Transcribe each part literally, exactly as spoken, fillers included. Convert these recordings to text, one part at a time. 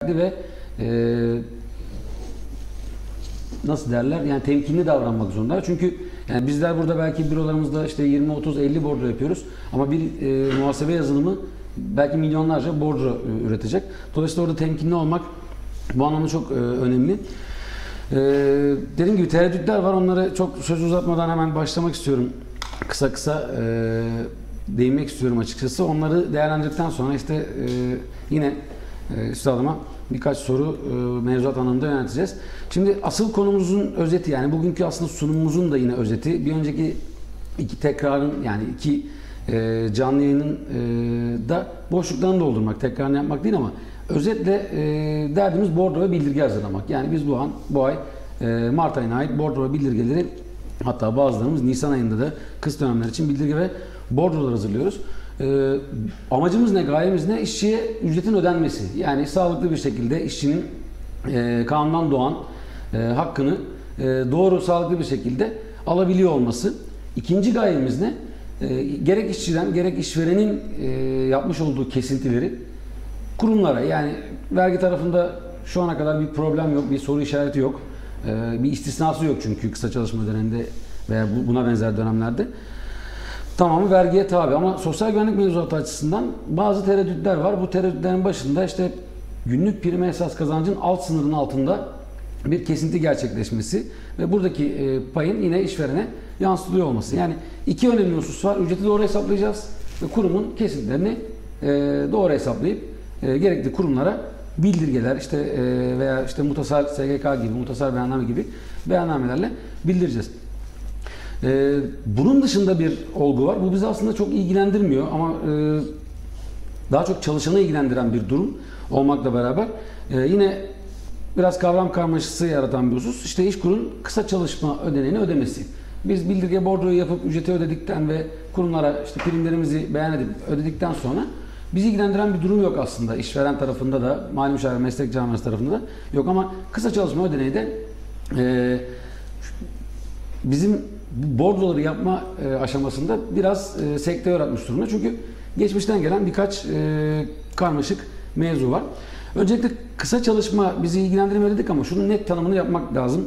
ve e, nasıl derler, yani temkinli davranmak zorunda. Çünkü yani bizler burada belki bürolarımızda işte yirmi otuz elli bordro yapıyoruz ama bir e, muhasebe yazılımı belki milyonlarca bordro e, üretecek. Dolayısıyla orada temkinli olmak bu anlamda çok e, önemli. E, dediğim gibi tereddütler var. Onları çok söz uzatmadan hemen başlamak istiyorum. Kısa kısa e, değinmek istiyorum açıkçası. Onları değerlendirdikten sonra işte e, yine e, üstadıma birkaç soru e, mevzuat anlamında yönelteceğiz. Şimdi asıl konumuzun özeti, yani bugünkü aslında sunumumuzun da yine özeti. Bir önceki iki tekrarın, yani iki e, canlı yayının e, da boşluklarını doldurmak, tekrarını yapmak değil ama özetle e, derdimiz bordro ve bildirge hazırlamak. Yani biz bu an, bu ay e, Mart ayına ait bordro ve bildirgeleri, hatta bazılarımız Nisan ayında da kış dönemler için bildirge ve bordrolar hazırlıyoruz. Ee, amacımız ne, gayemiz ne? İşçiye ücretin ödenmesi. Yani sağlıklı bir şekilde işçinin e, kanundan doğan e, hakkını e, doğru, sağlıklı bir şekilde alabiliyor olması. İkinci gayemiz ne? E, gerek işçiden gerek işverenin e, yapmış olduğu kesintileri kurumlara, yani vergi tarafında şu ana kadar bir problem yok, bir soru işareti yok. E, bir istisnası yok çünkü kısa çalışma döneminde veya buna benzer dönemlerde. Tamamı vergiye tabi ama sosyal güvenlik mevzuatı açısından bazı tereddütler var. Bu tereddütlerin başında işte günlük prime esas kazancın alt sınırının altında bir kesinti gerçekleşmesi ve buradaki e, payın yine işverene yansıtılıyor olması. Yani iki önemli husus var. Ücreti doğru hesaplayacağız ve kurumun kesintilerini e, doğru hesaplayıp e, gerekli kurumlara bildirgeler işte e, veya işte muhtasar S G K gibi, muhtasar beyanname gibi beyannamelerle bildireceğiz. Ee, bunun dışında bir olgu var. Bu bizi aslında çok ilgilendirmiyor ama e, daha çok çalışanı ilgilendiren bir durum olmakla beraber e, yine biraz kavram karmaşası yaratan bir husus. İşte İşkur'un kısa çalışma ödeneğini ödemesi. Biz bildirge bordroyu yapıp ücreti ödedikten ve kurumlara işte primlerimizi beyan edip ödedikten sonra bizi ilgilendiren bir durum yok aslında. İşveren tarafında da, mali müşavir meslek camiası tarafında da yok ama kısa çalışma ödeneği de e, bizim bu bordroları yapma e, aşamasında biraz e, sekteye yaratmış durumda. Çünkü geçmişten gelen birkaç e, karmaşık mevzu var. Öncelikle kısa çalışma bizi ilgilendirmiyor dedik ama şunun net tanımını yapmak lazım.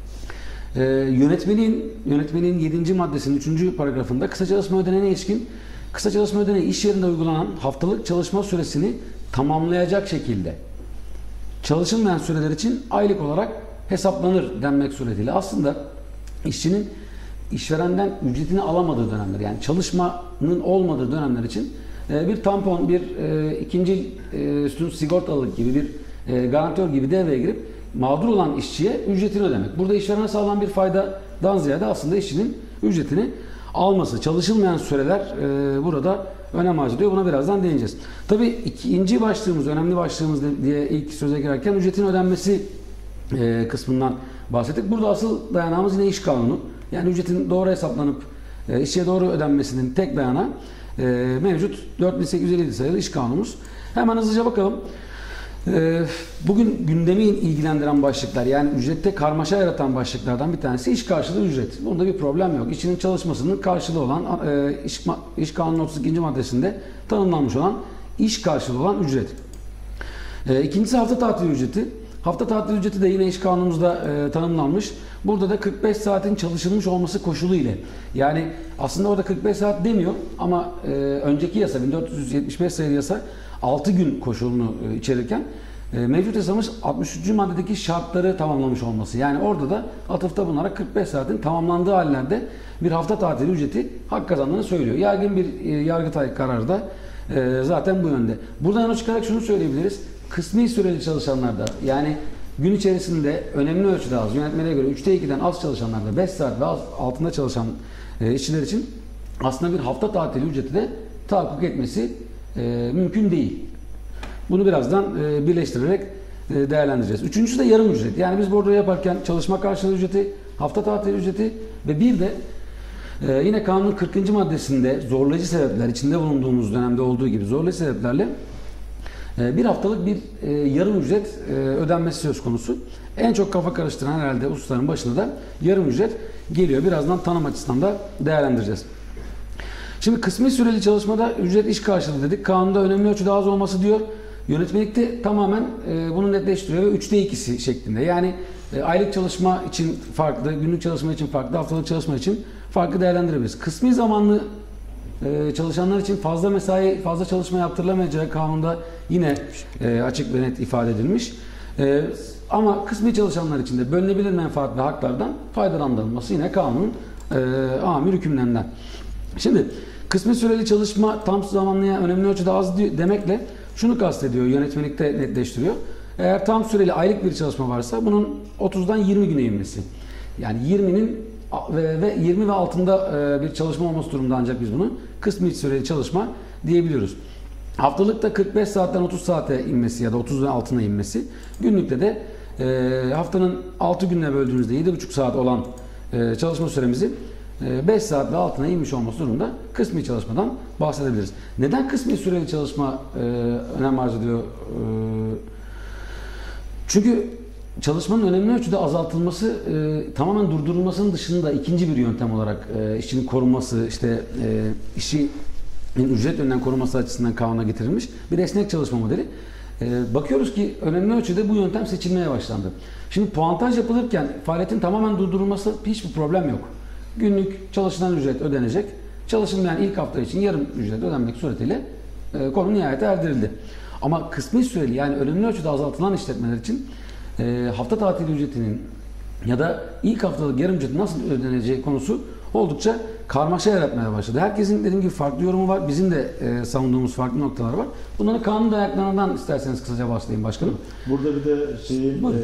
E, yönetmeliğin yönetmeliğin yedinci maddesinin üçüncü paragrafında kısa çalışma ödeneğine ilişkin kısa çalışma ödeneği iş yerinde uygulanan haftalık çalışma süresini tamamlayacak şekilde çalışılmayan süreler için aylık olarak hesaplanır denmek suretiyle aslında işçinin işverenden ücretini alamadığı dönemler, yani çalışmanın olmadığı dönemler için bir tampon, bir ikinci üstün sigortalılık gibi, bir garantör gibi devreye girip mağdur olan işçiye ücretini ödemek. Burada işverene sağlanan bir faydadan ziyade aslında işçinin ücretini alması. Çalışılmayan süreler burada önem arz ediyor. Buna birazdan değineceğiz. Tabii ikinci başlığımız, önemli başlığımız diye ilk söze girerken ücretin ödenmesi kısmından bahsettik. Burada asıl dayanağımız yine iş kanunu. Yani ücretin doğru hesaplanıp e, işçiye doğru ödenmesinin tek dayanağı e, mevcut dört bin sekiz yüz elli yedi sayılı iş kanunumuz. Hemen hızlıca bakalım. E, bugün gündemi ilgilendiren başlıklar, yani ücrette karmaşa yaratan başlıklardan bir tanesi iş karşılığı ücret. Bunda bir problem yok. İşçinin çalışmasının karşılığı olan e, iş, iş kanunun otuz ikinci maddesinde tanımlanmış olan iş karşılığı olan ücret. E, ikincisi hafta tatil ücreti. Hafta tatil ücreti de yine iş kanunumuzda e, tanımlanmış. Burada da kırk beş saatin çalışılmış olması koşulu ile. Yani aslında orada kırk beş saat demiyor ama e, önceki yasa bin dört yüz yetmiş beş sayılı yasa altı gün koşulunu e, içerirken e, mevcut yasamız altmış üçüncü maddedeki şartları tamamlamış olması. Yani orada da atıfta bulunarak kırk beş saatin tamamlandığı hallerde bir hafta tatili ücreti hak kazandığını söylüyor. Yaygın bir e, Yargıtay kararı da e, zaten bu yönde. Buradan yola çıkarak şunu söyleyebiliriz. Kısmi süreli çalışanlarda, yani gün içerisinde önemli ölçüde az, yönetmeliğe göre üçte ikiden az çalışanlarda, beş saat ve az altında çalışan e, işçiler için aslında bir hafta tatili ücreti de tahakkuk etmesi e, mümkün değil. Bunu birazdan e, birleştirerek e, değerlendireceğiz. Üçüncüsü de yarım ücret. Yani biz bordro yaparken çalışma karşılığı ücreti, hafta tatili ücreti ve bir de e, yine kanunun kırkıncı maddesinde zorlayıcı sebepler, içinde bulunduğumuz dönemde olduğu gibi zorlayıcı sebeplerle bir haftalık bir e, yarım ücret e, ödenmesi söz konusu. En çok kafa karıştıran herhalde hususların başında da yarım ücret geliyor. Birazdan tanım açısından da değerlendireceğiz. Şimdi kısmi süreli çalışmada ücret iş karşılığı dedik. Kanunda önemli ölçüde az olması diyor. Yönetmelikte tamamen e, bunu netleştiriyor ve üçte ikisi şeklinde. Yani e, aylık çalışma için farklı, günlük çalışma için farklı, haftalık çalışma için farklı değerlendirebiliriz. Kısmi zamanlı e, çalışanlar için fazla mesai, fazla çalışma yaptırılamayacağı kanunda yine e, açık ve net ifade edilmiş. E, ama kısmi çalışanlar için de bölünebilir menfaat ve haklardan faydalandırılması yine kanunun e, amir hükümlerinden. Şimdi kısmi süreli çalışma tam zamanlıya önemli ölçüde az demekle şunu kastediyor, yönetmelikte netleştiriyor. Eğer tam süreli aylık bir çalışma varsa bunun otuzdan yirmi güne inmesi. Yani yirminin ve, ve yirmi ve altında bir çalışma olması durumunda ancak biz bunu kısmi süreli çalışma diyebiliyoruz. Haftalıkta kırk beş saatten otuz saate inmesi ya da otuzun altına inmesi. Günlükte de e, haftanın altı gününe böldüğümüzde yedi buçuk saat olan e, çalışma süremizi beş saat ve altına inmiş olması durumunda kısmi çalışmadan bahsedebiliriz. Neden kısmi süreli çalışma e, önem arz ediyor? E, çünkü çalışmanın önemli ölçüde azaltılması e, tamamen durdurulmasının dışında ikinci bir yöntem olarak e, işçinin korunması, işte e, işi ücret yönünden korunması açısından kanuna getirilmiş bir esnek çalışma modeli. E, bakıyoruz ki önemli ölçüde bu yöntem seçilmeye başlandı. Şimdi puantaj yapılırken faaliyetin tamamen durdurulması hiçbir problem yok. Günlük çalışılan ücret ödenecek. Çalışılmayan ilk hafta için yarım ücret ödenmek suretiyle e, konu nihayete erdirildi. Ama kısmi süreli yani önemli ölçüde azaltılan işletmeler için e, hafta tatili ücretinin ya da ilk haftalık yarım ücret nasıl ödeneceği konusu oldukça karmaşa yaratmaya başladı. Herkesin dediğim gibi farklı yorumu var. Bizim de e, savunduğumuz farklı noktalar var. Bunların kanun dayaklarından isterseniz kısaca bahsedeyim başkanım. Burada bir de şeyin e,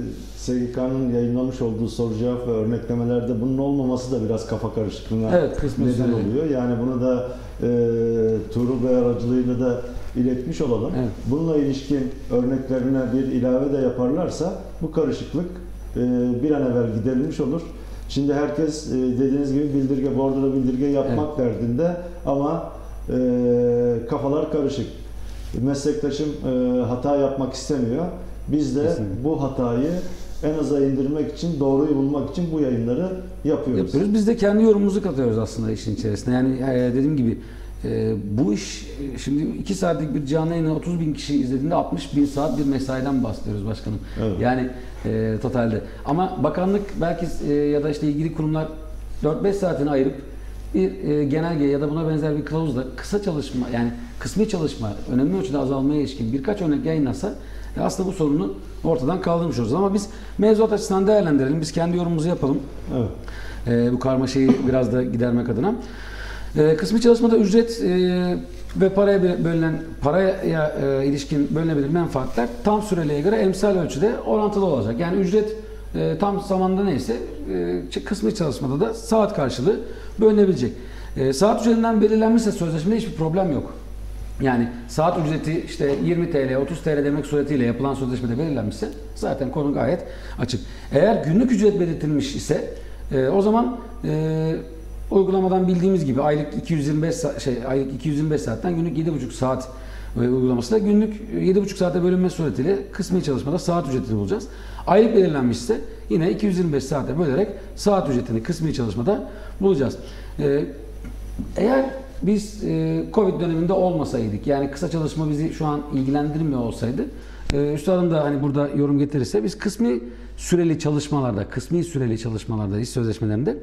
S G K'nın yayınlamış olduğu soru cevap ve örneklemelerde bunun olmaması da biraz kafa karışıklığına evet, neden oluyor. Yani bunu da e, Tuğrul Bey aracılığıyla da iletmiş olalım. Evet. Bununla ilişkin örneklerine bir ilave de yaparlarsa bu karışıklık e, bir an evvel giderilmiş olur. Şimdi herkes dediğiniz gibi bildirge, bordro bildirge yapmak evet. derdinde ama e, kafalar karışık. Meslektaşım e, hata yapmak istemiyor. Biz de kesinlikle bu hatayı en aza indirmek için, doğruyu bulmak için bu yayınları yapıyoruz. Yapıyoruz. Biz de kendi yorumumuzu katıyoruz aslında işin içerisine. Yani e, dediğim gibi e, bu iş şimdi iki saatlik bir canlı yayını otuz bin kişi izlediğinde altmış bin saat bir mesaiden bahsediyoruz başkanım. Evet. Yani e, totalde. Ama bakanlık belki e, ya da işte ilgili kurumlar dört beş saatini ayırıp bir e, genelge ya da buna benzer bir kılavuzla kısa çalışma yani kısmi çalışma önemli ölçüde azalmaya ilişkin birkaç örnek yayınlasa e, aslında bu sorunu ortadan kaldırmış oluruz. Ama biz mevzuat açısından değerlendirelim. Biz kendi yorumumuzu yapalım. Evet. E, bu karmaşayı biraz da gidermek adına. E, kısmi çalışmada ücret e, ve paraya bölünen paraya e, ilişkin bölünebilir menfaatler tam süreliğe göre emsal ölçüde orantılı olacak. Yani ücret e, tam zamanda neyse e, kısmi çalışmada da saat karşılığı bölünebilecek. E, saat ücretinden belirlenmişse sözleşmede hiçbir problem yok. Yani saat ücreti işte yirmi TL, otuz TL demek suretiyle yapılan sözleşmede belirlenmişse zaten konu gayet açık. Eğer günlük ücret belirtilmiş ise e, o zaman e, uygulamadan bildiğimiz gibi aylık iki yüz yirmi beş saat, şey aylık iki yüz yirmi beş saatten günlük yedi buçuk saat uygulaması da günlük yedi buçuk saate bölünme suretiyle kısmi çalışmada saat ücretini bulacağız. Aylık belirlenmişse yine iki yüz yirmi beş saate bölerek saat ücretini kısmi çalışmada bulacağız. Ee, eğer biz e, Covid döneminde olmasaydık yani kısa çalışma bizi şu an ilgilendirmiyor olsaydı e, üstadım da hani burada yorum getirirse biz kısmi süreli çalışmalarda, kısmi süreli çalışmalarda iş sözleşmelerinde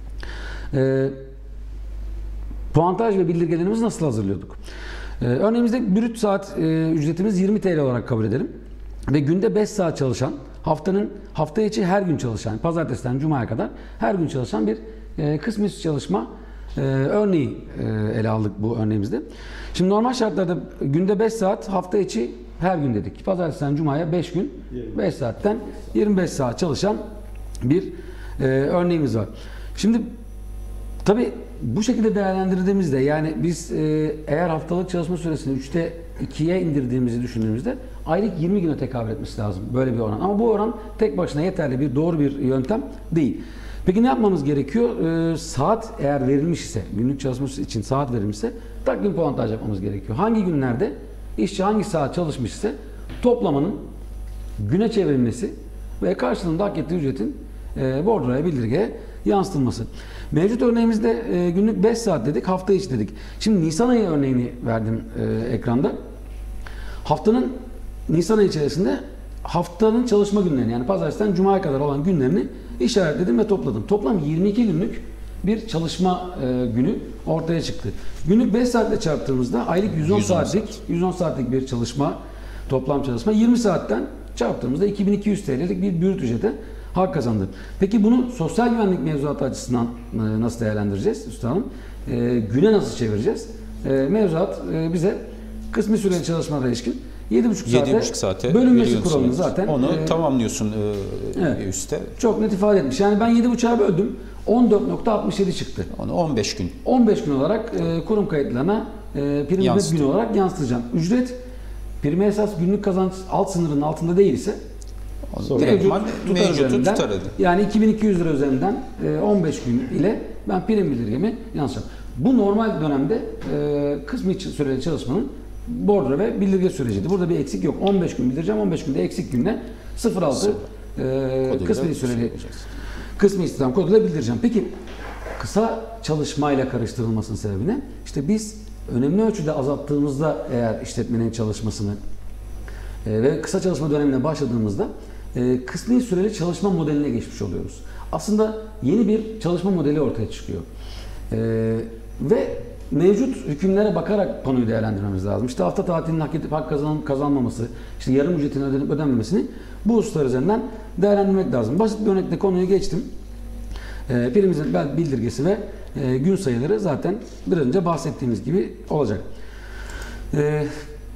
e, puantaj ve bildirgelerimizi nasıl hazırlıyorduk? Ee, örneğimizde brüt saat e, ücretimiz yirmi TL olarak kabul edelim. Ve günde beş saat çalışan, haftanın hafta içi her gün çalışan, pazartesiden cumaya kadar her gün çalışan bir e, kısmi çalışma e, örneği e, ele aldık bu örneğimizde. Şimdi normal şartlarda günde beş saat, hafta içi her gün dedik. Pazartesiden cumaya beş gün, beş saatten yirmi beş saat çalışan bir e, örneğimiz var. Şimdi tabii bu şekilde değerlendirdiğimizde yani biz e, eğer haftalık çalışma süresini üçte ikiye indirdiğimizi düşündüğümüzde aylık yirmi güne tekabül etmesi lazım böyle bir oran. Ama bu oran tek başına yeterli bir doğru bir yöntem değil. Peki ne yapmamız gerekiyor? E, saat eğer verilmiş ise, günlük çalışması için saat verilmişse takvim puantaj yapmamız gerekiyor. Hangi günlerde işçi hangi saat çalışmış ise toplamanın güne çevrilmesi ve karşılığında hak ettiği ücretin e, bordroya, bildirgeye yansıtılması. Mevcut örneğimizde e, günlük beş saat dedik, hafta içi dedik. Şimdi Nisan ayı örneğini verdim e, ekranda. Haftanın Nisan ayı içerisinde haftanın çalışma günlerini yani pazartesiden cumaya kadar olan günlerini işaretledim ve topladım. Toplam yirmi iki günlük bir çalışma e, günü ortaya çıktı. Günlük beş saatle çarptığımızda aylık yüz on saatlik saat. yüz on saatlik bir çalışma, toplam çalışma yirmi saatten çarptığımızda iki bin iki yüz T L'lik bir brüt ücrete hak kazandı. Peki bunu sosyal güvenlik mevzuatı açısından e, nasıl değerlendireceğiz üstadım? E, güne nasıl çevireceğiz? E, mevzuat e, bize kısmi süreli çalışmalara ilişkin yedi buçuk saate, saate bölünmesi kuralını zaten onu e, tamamlıyorsun e, evet, üstte. Çok net ifade etmiş. Yani ben yedi buçuğa böldüm. on dört nokta altmış yedi çıktı. Onu on beş gün. on beş gün olarak e, kurum kayıtlarına e, prim hizmet günü olarak yansıtacağım. Ücret prime esas günlük kazanç alt sınırının altında değilse direktman mevcutu tutar. Yani iki bin iki yüz lira üzerinden e, on beş gün ile ben prim bildirgemi yansıtacağım. Bu normal dönemde e, kısmi süreli çalışmanın bordro ve bildirge sürecidir. Burada bir eksik yok. on beş gün bildireceğim. on beş günde eksik günle sıfır altı e, kısmi süreli kısmi istihdam koduyla bildireceğim. Peki kısa çalışmayla karıştırılmasının sebebi ne? İşte biz önemli ölçüde azalttığımızda eğer işletmenin çalışmasını e, ve kısa çalışma dönemine başladığımızda e, kısmi süreli çalışma modeline geçmiş oluyoruz. Aslında yeni bir çalışma modeli ortaya çıkıyor. E, ve mevcut hükümlere bakarak konuyu değerlendirmemiz lazım. İşte hafta tatilinin hak edip hak kazan, kazanmaması, işte yarım ücretin ödenip ödenmemesini bu hususlar üzerinden değerlendirmek lazım. Basit bir örnekle konuyu geçtim. E, primimizin bildirgesi ve e, gün sayıları zaten bir önce bahsettiğimiz gibi olacak. E,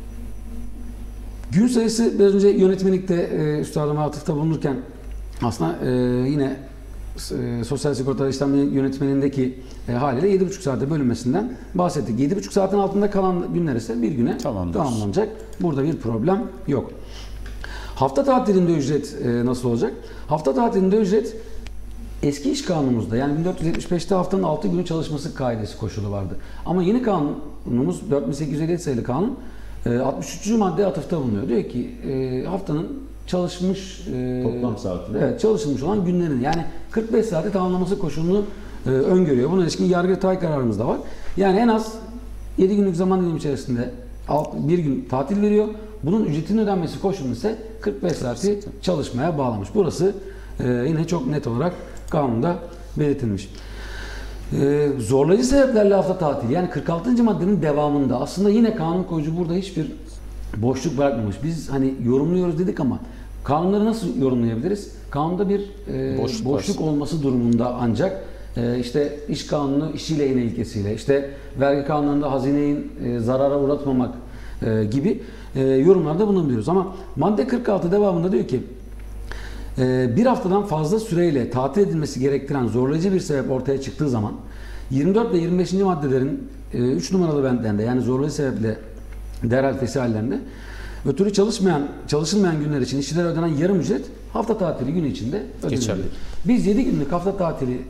gün sayısı biraz önce yönetmelikte e, üstadıma atıfta bulunurken aslında e, yine e, Sosyal Sigorta İşlem Yönetmeliğindeki e, haliyle yedi buçuk saate bölünmesinden bahsettik. yedi buçuk saatin altında kalan günler ise bir güne tamamlanacak. Burada bir problem yok. Hafta tatilinde ücret e, nasıl olacak? Hafta tatilinde ücret eski iş kanunumuzda yani bin dört yüz yetmiş beşte haftanın altı günü çalışması kaidesi koşulu vardı. Ama yeni kanunumuz dört bin sekiz yüz elli yedi sayılı kanun e, altmış üçüncü maddeye atıfta bulunuyor. Diyor ki e, haftanın çalışmış e, toplam saati. Evet, çalışılmış olan günlerin yani kırk beş saati tamamlaması koşulunu e, öngörüyor. Buna ilişkin Yargıtay kararımız da var. Yani en az yedi günlük zaman dilimi içerisinde bir gün tatil veriyor. Bunun ücretinin ödenmesi koşulunu ise kırk beş saati çalışmaya bağlamış. Burası e, yine çok net olarak kanunda belirtilmiş. E, zorlayıcı sebeplerle hafta tatili yani kırk altıncı maddenin devamında aslında yine kanun koyucu burada hiçbir boşluk bırakmamış. Biz hani yorumluyoruz dedik ama kanunları nasıl yorumlayabiliriz? Kanunda bir e, boşluk, boşluk olması durumunda ancak e, işte iş kanunu işiyle yine ilkesiyle, işte vergi kanunlarında hazineyi e, zarara uğratmamak e, gibi e, yorumlarda bulunabiliyoruz. Ama madde kırk altı devamında diyor ki e, bir haftadan fazla süreyle tatil edilmesi gerektiren zorlayıcı bir sebep ortaya çıktığı zaman yirmi dört ve yirmi beşinci maddelerin e, üç numaralı bentlerinde yani zorlayıcı sebeple derhal fesih hallerinde ötürü çalışmayan, çalışılmayan günler için işçilere ödenen yarım ücret hafta tatili günü içinde ödenir. Biz yedi günlük hafta tatili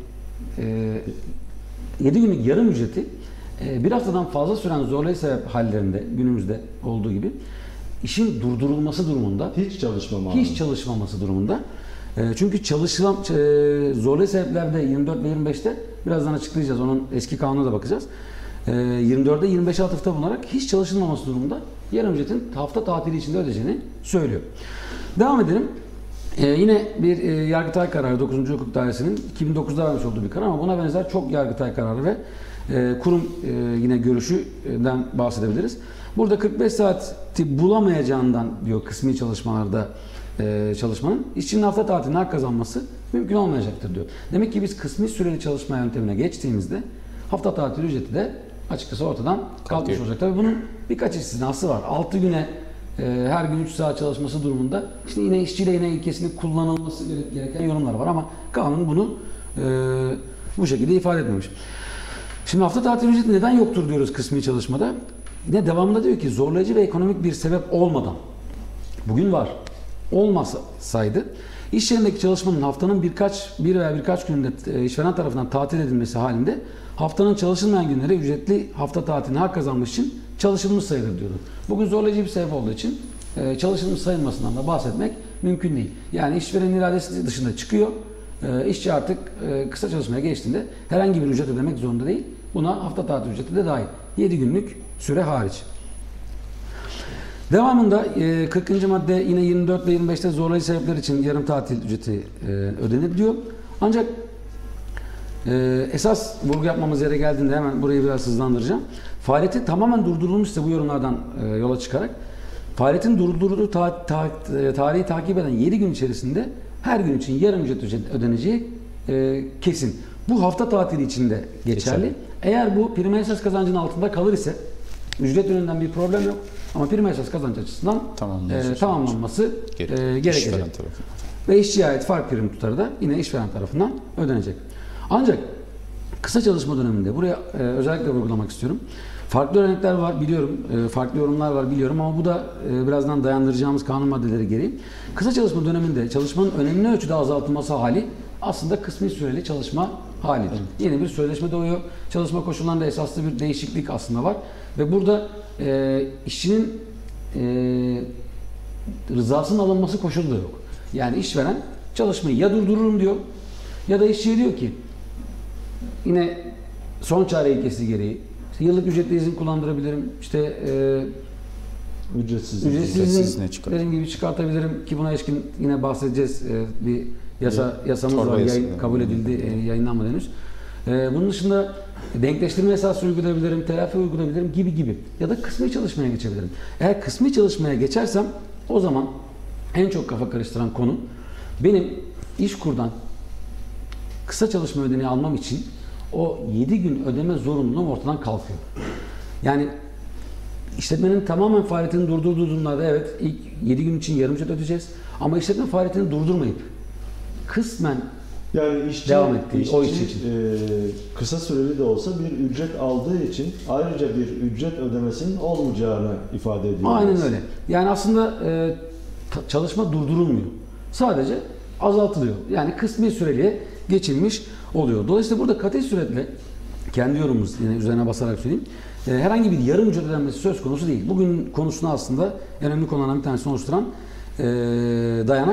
yedi günlük yarım ücreti e, bir haftadan fazla süren zorlayıcı sebep hallerinde günümüzde olduğu gibi işin durdurulması durumunda hiç çalışmama hiç çalışmaması durumunda e, çünkü çalışılan e, zorlayıcı sebeplerde yirmi dört ve yirmi beşte birazdan açıklayacağız. Onun eski kanuna da bakacağız. yirmi dörtte yirmi beşe atıfta bulunarak hiç çalışılmaması durumunda yarım ücretin hafta tatili içinde ödeyeceğini söylüyor. Devam edelim. Ee, yine bir e, Yargıtay kararı dokuzuncu Hukuk Dairesi'nin iki bin dokuzda vermiş olduğu bir karar ama buna benzer çok Yargıtay kararı ve e, kurum e, yine görüşüden bahsedebiliriz. Burada kırk beş saati bulamayacağından diyor kısmi çalışmalarda e, çalışmanın işçinin hafta tatiline hak kazanması mümkün olmayacaktır diyor. Demek ki biz kısmi süreli çalışma yöntemine geçtiğimizde hafta tatili ücreti de açıkçası ortadan kalkmış olacak. Tabii bunun birkaç istisnası var. altı güne e, her gün üç saat çalışması durumunda işte yine işçiyle yine ilkesinin kullanılması gereken yorumlar var ama kanun bunu e, bu şekilde ifade etmemiş. Şimdi hafta tatili ücreti neden yoktur diyoruz kısmi çalışmada? Yine devamında diyor ki zorlayıcı ve ekonomik bir sebep olmadan bugün var. Olmasaydı iş yerindeki çalışmanın haftanın birkaç bir veya birkaç günde işveren tarafından tatil edilmesi halinde haftanın çalışılmayan günleri ücretli hafta tatiline hak kazanmış için çalışılmış sayılır diyordu. Bugün zorlayıcı bir sebep olduğu için çalışılmış sayılmasından da bahsetmek mümkün değil. Yani işverenin iradesi dışında çıkıyor. İşçi artık kısa çalışmaya geçtiğinde herhangi bir ücret ödemek zorunda değil. Buna hafta tatil ücreti de dahil. yedi günlük süre hariç. Devamında e, kırkıncı madde yine yirmi dört ve yirmi beşte zorlayıcı sebepler için yarım tatil ücreti e, ödenir diyor. Ancak e, esas vurgu yapmamız yere geldiğinde hemen burayı biraz hızlandıracağım. Faaliyeti tamamen durdurulmuşsa bu yorumlardan e, yola çıkarak faaliyetin durdurulduğu ta, ta, e, tarihi takip eden yedi gün içerisinde her gün için yarım ücret ödeneceği e, kesin. Bu hafta tatili içinde geçerli. Geçerli. Eğer bu prima esas kazancının altında kalır ise ücret yönünden bir problem yok. Ama prima esas kazanç açısından e, tamamlanması e, gerekecek. Ve işçiye ait fark prim tutarı da yine işveren tarafından ödenecek. Ancak kısa çalışma döneminde buraya e, özellikle vurgulamak istiyorum. Farklı örnekler var biliyorum, e, farklı yorumlar var biliyorum ama bu da e, birazdan dayandıracağımız kanun maddeleri gereği. Kısa çalışma döneminde çalışmanın önemli ölçüde azaltılması hali aslında kısmi süreli çalışma halidir. Evet. Yeni bir sözleşme doğuyor. Çalışma koşullarında esaslı bir değişiklik aslında var. Ve burada e, işçinin e, rızasının alınması koşulu da yok. Yani işveren çalışmayı ya durdururum diyor ya da işçiye diyor ki yine son çare ilkesi gereği işte yıllık ücretli izin kullandırabilirim. İşte e, ücretsiz, ücretsiz izin dediğim gibi çıkartabilirim ki buna ilişkin yine bahsedeceğiz. E, bir yasa yasamız var. Yayın, kabul edildi. E, yayınlanmadı henüz. E, bunun dışında denkleştirme esası uygulayabilirim, telafi uygulayabilirim gibi gibi. Ya da kısmi çalışmaya geçebilirim. Eğer kısmi çalışmaya geçersem o zaman en çok kafa karıştıran konu benim İşkur'dan kısa çalışma ödeneği almam için o yedi gün ödeme zorunluluğum ortadan kalkıyor. Yani işletmenin tamamen faaliyetini durdurduğu durumlarda evet ilk yedi gün için yarım ücret ödeyeceğiz. Ama işletme faaliyetini durdurmayıp kısmen yani işçi, devam ettiği işçi, o iş için. E, kısa süreli de olsa bir ücret aldığı için ayrıca bir ücret ödemesinin olmayacağını ifade ediyor. Aynen öyle. Yani aslında e, çalışma durdurulmuyor. Sadece azaltılıyor. Yani kısmi süreliğe geçilmiş oluyor. Dolayısıyla burada kat'i suretle kendi yorumumuz yine üzerine basarak söyleyeyim. E, herhangi bir yarım ücret ödenmesi söz konusu değil. Bugün konusunu aslında en önemli konulardan bir tanesini oluşturan e, dayanak.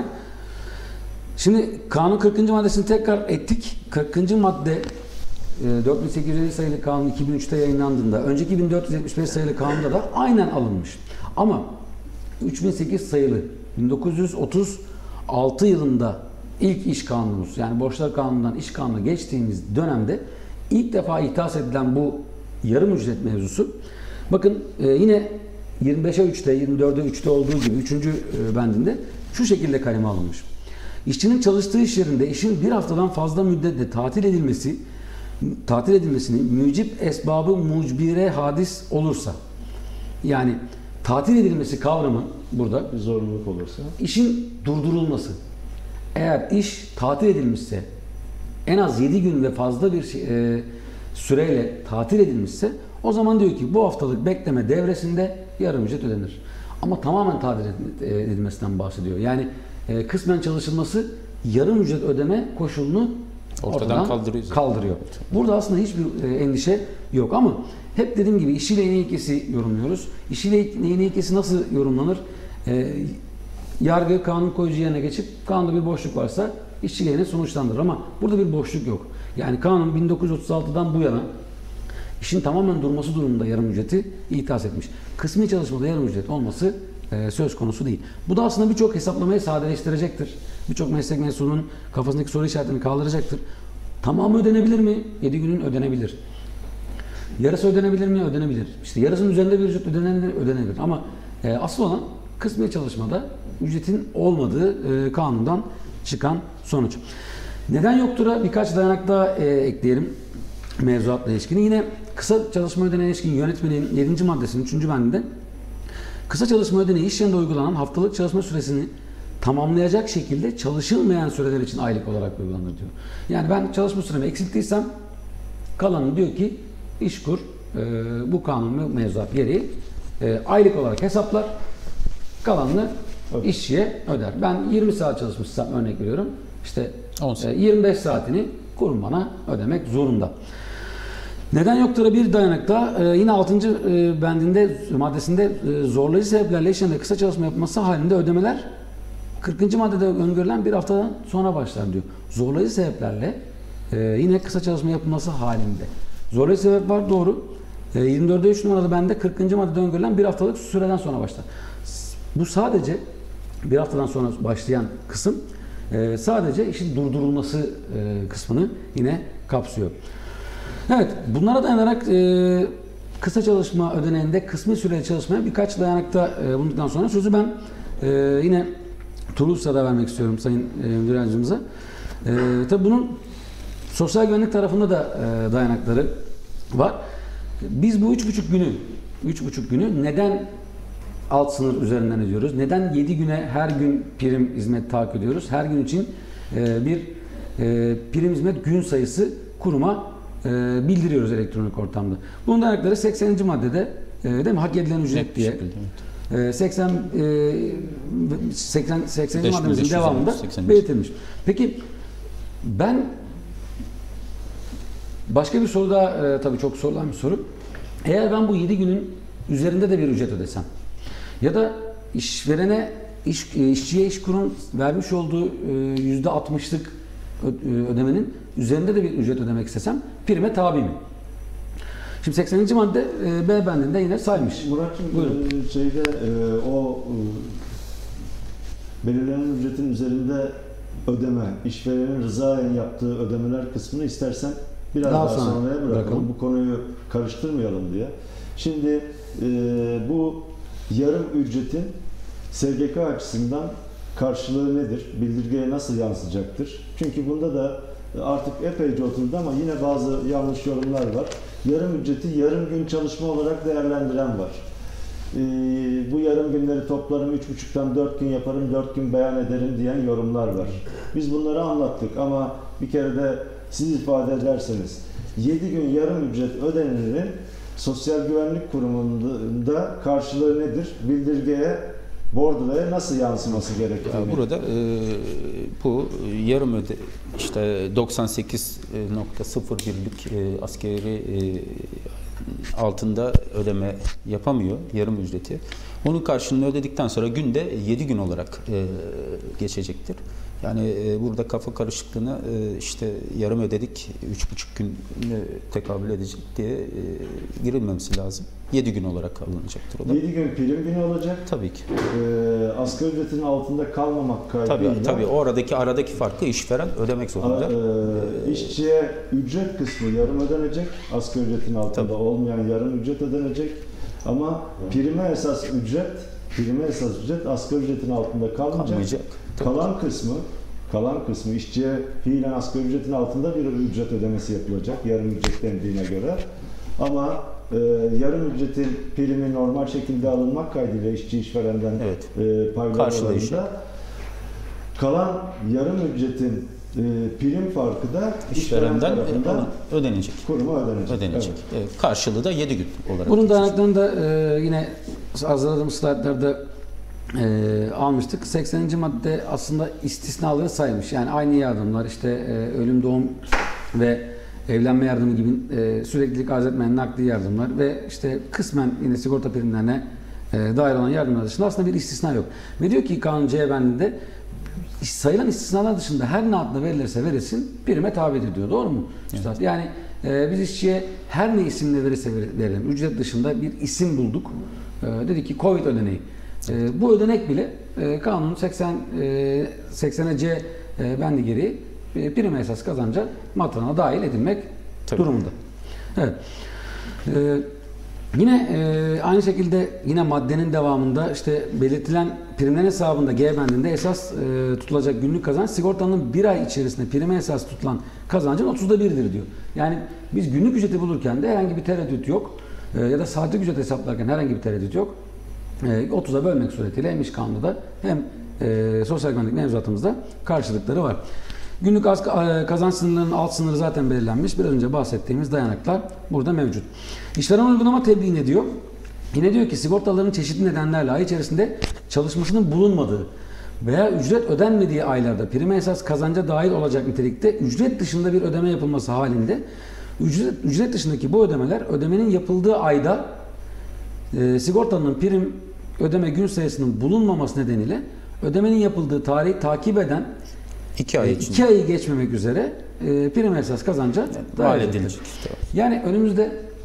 Şimdi kanun kırkıncı maddesini tekrar ettik. kırkıncı madde e, dört bin sekiz yüz elli sayılı kanun iki bin üçte yayınlandığında önceki bin dört yüz yetmiş beş sayılı kanunda da aynen alınmış. Ama üç bin sekiz sayılı bin dokuz yüz otuz altı yılında ilk iş kanunumuz yani borçlar kanunundan iş kanununa geçtiğimiz dönemde ilk defa ihtas edilen bu yarım ücret mevzusu bakın e, yine yirmi beşe üçte yirmi dörde üçte olduğu gibi üçüncü E, bendinde şu şekilde kaleme alınmış. İşçinin çalıştığı iş yerinde işin bir haftadan fazla müddette tatil edilmesi tatil edilmesinin mücib esbabı mucbire hadis olursa yani tatil edilmesi kavramı burada bir zorunluluk olursa işin durdurulması. Eğer iş tatil edilmişse en az yedi gün ve fazla bir e, süreyle tatil edilmişse o zaman diyor ki bu haftalık bekleme devresinde yarım ücret ödenir. Ama tamamen tatil edilmesinden bahsediyor. Yani e, kısmen çalışılması yarım ücret ödeme koşulunu ortadan, ortadan kaldırıyor. kaldırıyor. Burada aslında hiçbir e, endişe yok ama hep dediğim gibi işçi lehine ilkesi yorumluyoruz. İşçi lehine ilkesi nasıl yorumlanır? E, yargı kanun koyucu yerine geçip kanunda bir boşluk varsa işçi lehine sonuçlandırır ama burada bir boşluk yok. Yani kanun bin dokuz yüz otuz altıdan bu yana işin tamamen durması durumunda yarım ücreti ihtas etmiş. Kısmi çalışmada yarım ücret olması e, söz konusu değil. Bu da aslında birçok hesaplamayı sadeleştirecektir. Birçok meslek mensubunun kafasındaki soru işaretini kaldıracaktır. Tamamı ödenebilir mi? yedi günün ödenebilir. Yarısı ödenebilir mi? Ödenebilir. İşte yarısının üzerinde bir ücret ödenebilir, ödenebilir. Ama e, asıl olan kısmi çalışmada ücretin olmadığı e, kanundan çıkan sonuç. Neden yoktur'a birkaç dayanak daha e, ekleyelim mevzuatla ilişkin. Yine kısa çalışma ödeneğine ilişkin yönetmenin yedinci maddesinin üçüncü bendinde kısa çalışma ödeneği iş yerinde uygulanan haftalık çalışma süresini tamamlayacak şekilde çalışılmayan süreler için aylık olarak uygulanır diyor. Yani ben çalışma süremi eksilttiysem kalanı diyor ki İşkur e, bu kanun ve mevzuat gereği e, aylık olarak hesaplar, kalanını evet. işçiye öder. Ben yirmi saat çalışmışsam örnek veriyorum. İşte e, yirmi beş saatini kurum bana ödemek zorunda. Neden yoktur'a bir dayanak daha e, yine altıncı E, bendinde maddesinde e, zorlayıcı sebeplerle iş yerinde kısa çalışma yapılması halinde ödemeler kırkıncı maddede öngörülen bir haftadan sonra başlar diyor. Zorlayıcı sebeplerle e, yine kısa çalışma yapılması halinde. Zorlayıcı sebep var doğru. yirmi dörtte üç numaralı bende kırkıncı maddede öngörülen bir haftalık süreden sonra başlar. Bu sadece bir haftadan sonra başlayan kısım e, sadece işin durdurulması e, kısmını yine kapsıyor. Evet, bunlara dayanarak e, kısa çalışma ödeneğinde kısmi süreli çalışmaya birkaç dayanakta e, bulunduktan sonra sözü ben e, yine Turulsa'da vermek istiyorum Sayın e, Müdür Yardımcımıza. E, tabii bunun sosyal güvenlik tarafında da e, dayanakları var. Biz bu üç buçuk günü üç buçuk günü neden alt sınır üzerinden ediyoruz? Neden yedi güne her gün prim hizmet tahakkuk ediyoruz? Her gün için e, bir e, prim hizmet gün sayısı kuruma e, bildiriyoruz elektronik ortamda. Bunun dayanakları sekseninci maddede e, değil mi? Hak edilen ücret diye. E, seksen seksen sekseninci maddemizin devamında belirtilmiş. Peki ben başka bir soru daha e, tabii çok sorulan bir soru. Eğer ben bu yedi günün üzerinde de bir ücret ödesem ya da işverene, iş, işçiye işkurun vermiş olduğu yüzde altmışlık ödemenin üzerinde de bir ücret ödemek istesem prime tabi mi? Şimdi sekseninci madde e, B bendinde yine saymış. Murat'cığım e, şeyde e, o e, belirlenen ücretin üzerinde ödeme, işverenin rızaen yaptığı ödemeler kısmını istersen biraz daha, daha sonraya bırakalım. bırakalım. Bu konuyu karıştırmayalım diye. Şimdi e, bu yarım ücretin S G K açısından karşılığı nedir? Bildirgeye nasıl yansıyacaktır? Çünkü bunda da artık epeyce oturdu ama yine bazı yanlış yorumlar var. Yarım ücreti yarım gün çalışma olarak değerlendiren var. Ee, bu yarım günleri toplarım, üç buçuktan dört gün yaparım, dört gün beyan ederim diyen yorumlar var. Biz bunları anlattık ama bir kere de siz ifade ederseniz yedi gün yarım ücret ödenenin Sosyal Güvenlik Kurumu'nda karşılığı nedir? Bildirgeye, bordroya nasıl yansıması gerektiğini. Ya burada e, bu yarım öde işte doksan sekiz nokta sıfır birlik e, askeri e, altında ödeme yapamıyor yarım ücreti. Onun karşılığını ödedikten sonra günde yedi gün olarak e, geçecektir. Yani e, burada kafa karışıklığına e, işte yarım ödedik, üç buçuk gün tekabül edecek diye e, girilmemesi lazım. yedi gün olarak alınacaktır o da. yedi gün prim günü olacak. Tabii ki. E, asgari ücretin altında kalmamak kaydıyla. Tabii tabii. Oradaki aradaki farkı işveren ödemek zorunda. E, işçiye ücret kısmı yarım ödenecek. Asgari ücretin altında tabii olmayan yarım ücret ödenecek. Ama prime esas ücret, prime esas ücret asgari ücretin altında kalmayacak. kalmayacak. Kalan kısmı, kalan kısmı işçiye fiilen asgari ücretin altında bir ücret ödemesi yapılacak yarım ücret dendiğine göre. Ama e, yarım ücretin primi normal şekilde alınmak kaydıyla işçi işverenden evet, e, paylarında kalan yarım ücretin e, prim farkı da işveren tarafından ödenecek. Kuruma ödenecek. ödenecek. Evet. Evet. Karşılığı da yedi gün olarak. Bunun dayanaklarını da e, yine hazırladığımız slaytlarda e, almıştık. sekseninci madde aslında istisnaları saymış. Yani aynı yardımlar işte e, ölüm, doğum ve evlenme yardımı gibi e, süreklilik arz etmeyen nakli yardımlar ve işte kısmen yine sigorta primlerine e, dahil olan yardımlar dışında aslında bir istisna yok. Ve diyor ki kanun C bendinde sayılan istisnalar dışında her ne adına verilirse verilsin prime tabidir diyor. Doğru mu? Evet. Yani e, biz işçiye her ne isimle verirse verelim. Ücret dışında bir isim bulduk. E, dedi ki Covid ödeneği. E, bu ödenek bile e, kanunun seksen e, seksene C e, bendi gereği e, prime esas kazanca matrana dahil edilmek tabii durumunda. Evet. E, Yine e, aynı şekilde yine maddenin devamında işte belirtilen primlerin hesabında G bendinde esas e, tutulacak günlük kazanç sigortanın bir ay içerisinde prime esas tutulan kazancın otuzda biridir diyor. Yani biz günlük ücreti bulurken de herhangi bir tereddüt yok e, ya da saatlik ücret hesaplarken herhangi bir tereddüt yok. E, otuza bölmek suretiyle hem iş kanunda hem e, sosyal güvenlik mevzuatımızda karşılıkları var. Günlük kazanç sınırlarının alt sınırı zaten belirlenmiş. Biraz önce bahsettiğimiz dayanaklar burada mevcut. İşveren uygulama tebliğ ediyor. Yine diyor ki sigortaların çeşitli nedenlerle ay içerisinde çalışmasının bulunmadığı veya ücret ödenmediği aylarda prime esas kazanca dahil olacak nitelikte ücret dışında bir ödeme yapılması halinde ücret, ücret dışındaki bu ödemeler ödemenin yapıldığı ayda e, sigortanın prim ödeme gün sayısının bulunmaması nedeniyle ödemenin yapıldığı tarihi takip eden İki ay için. İki ayı geçmemek üzere e, prim esas kazanca dahil edilecek. Yani önümüzde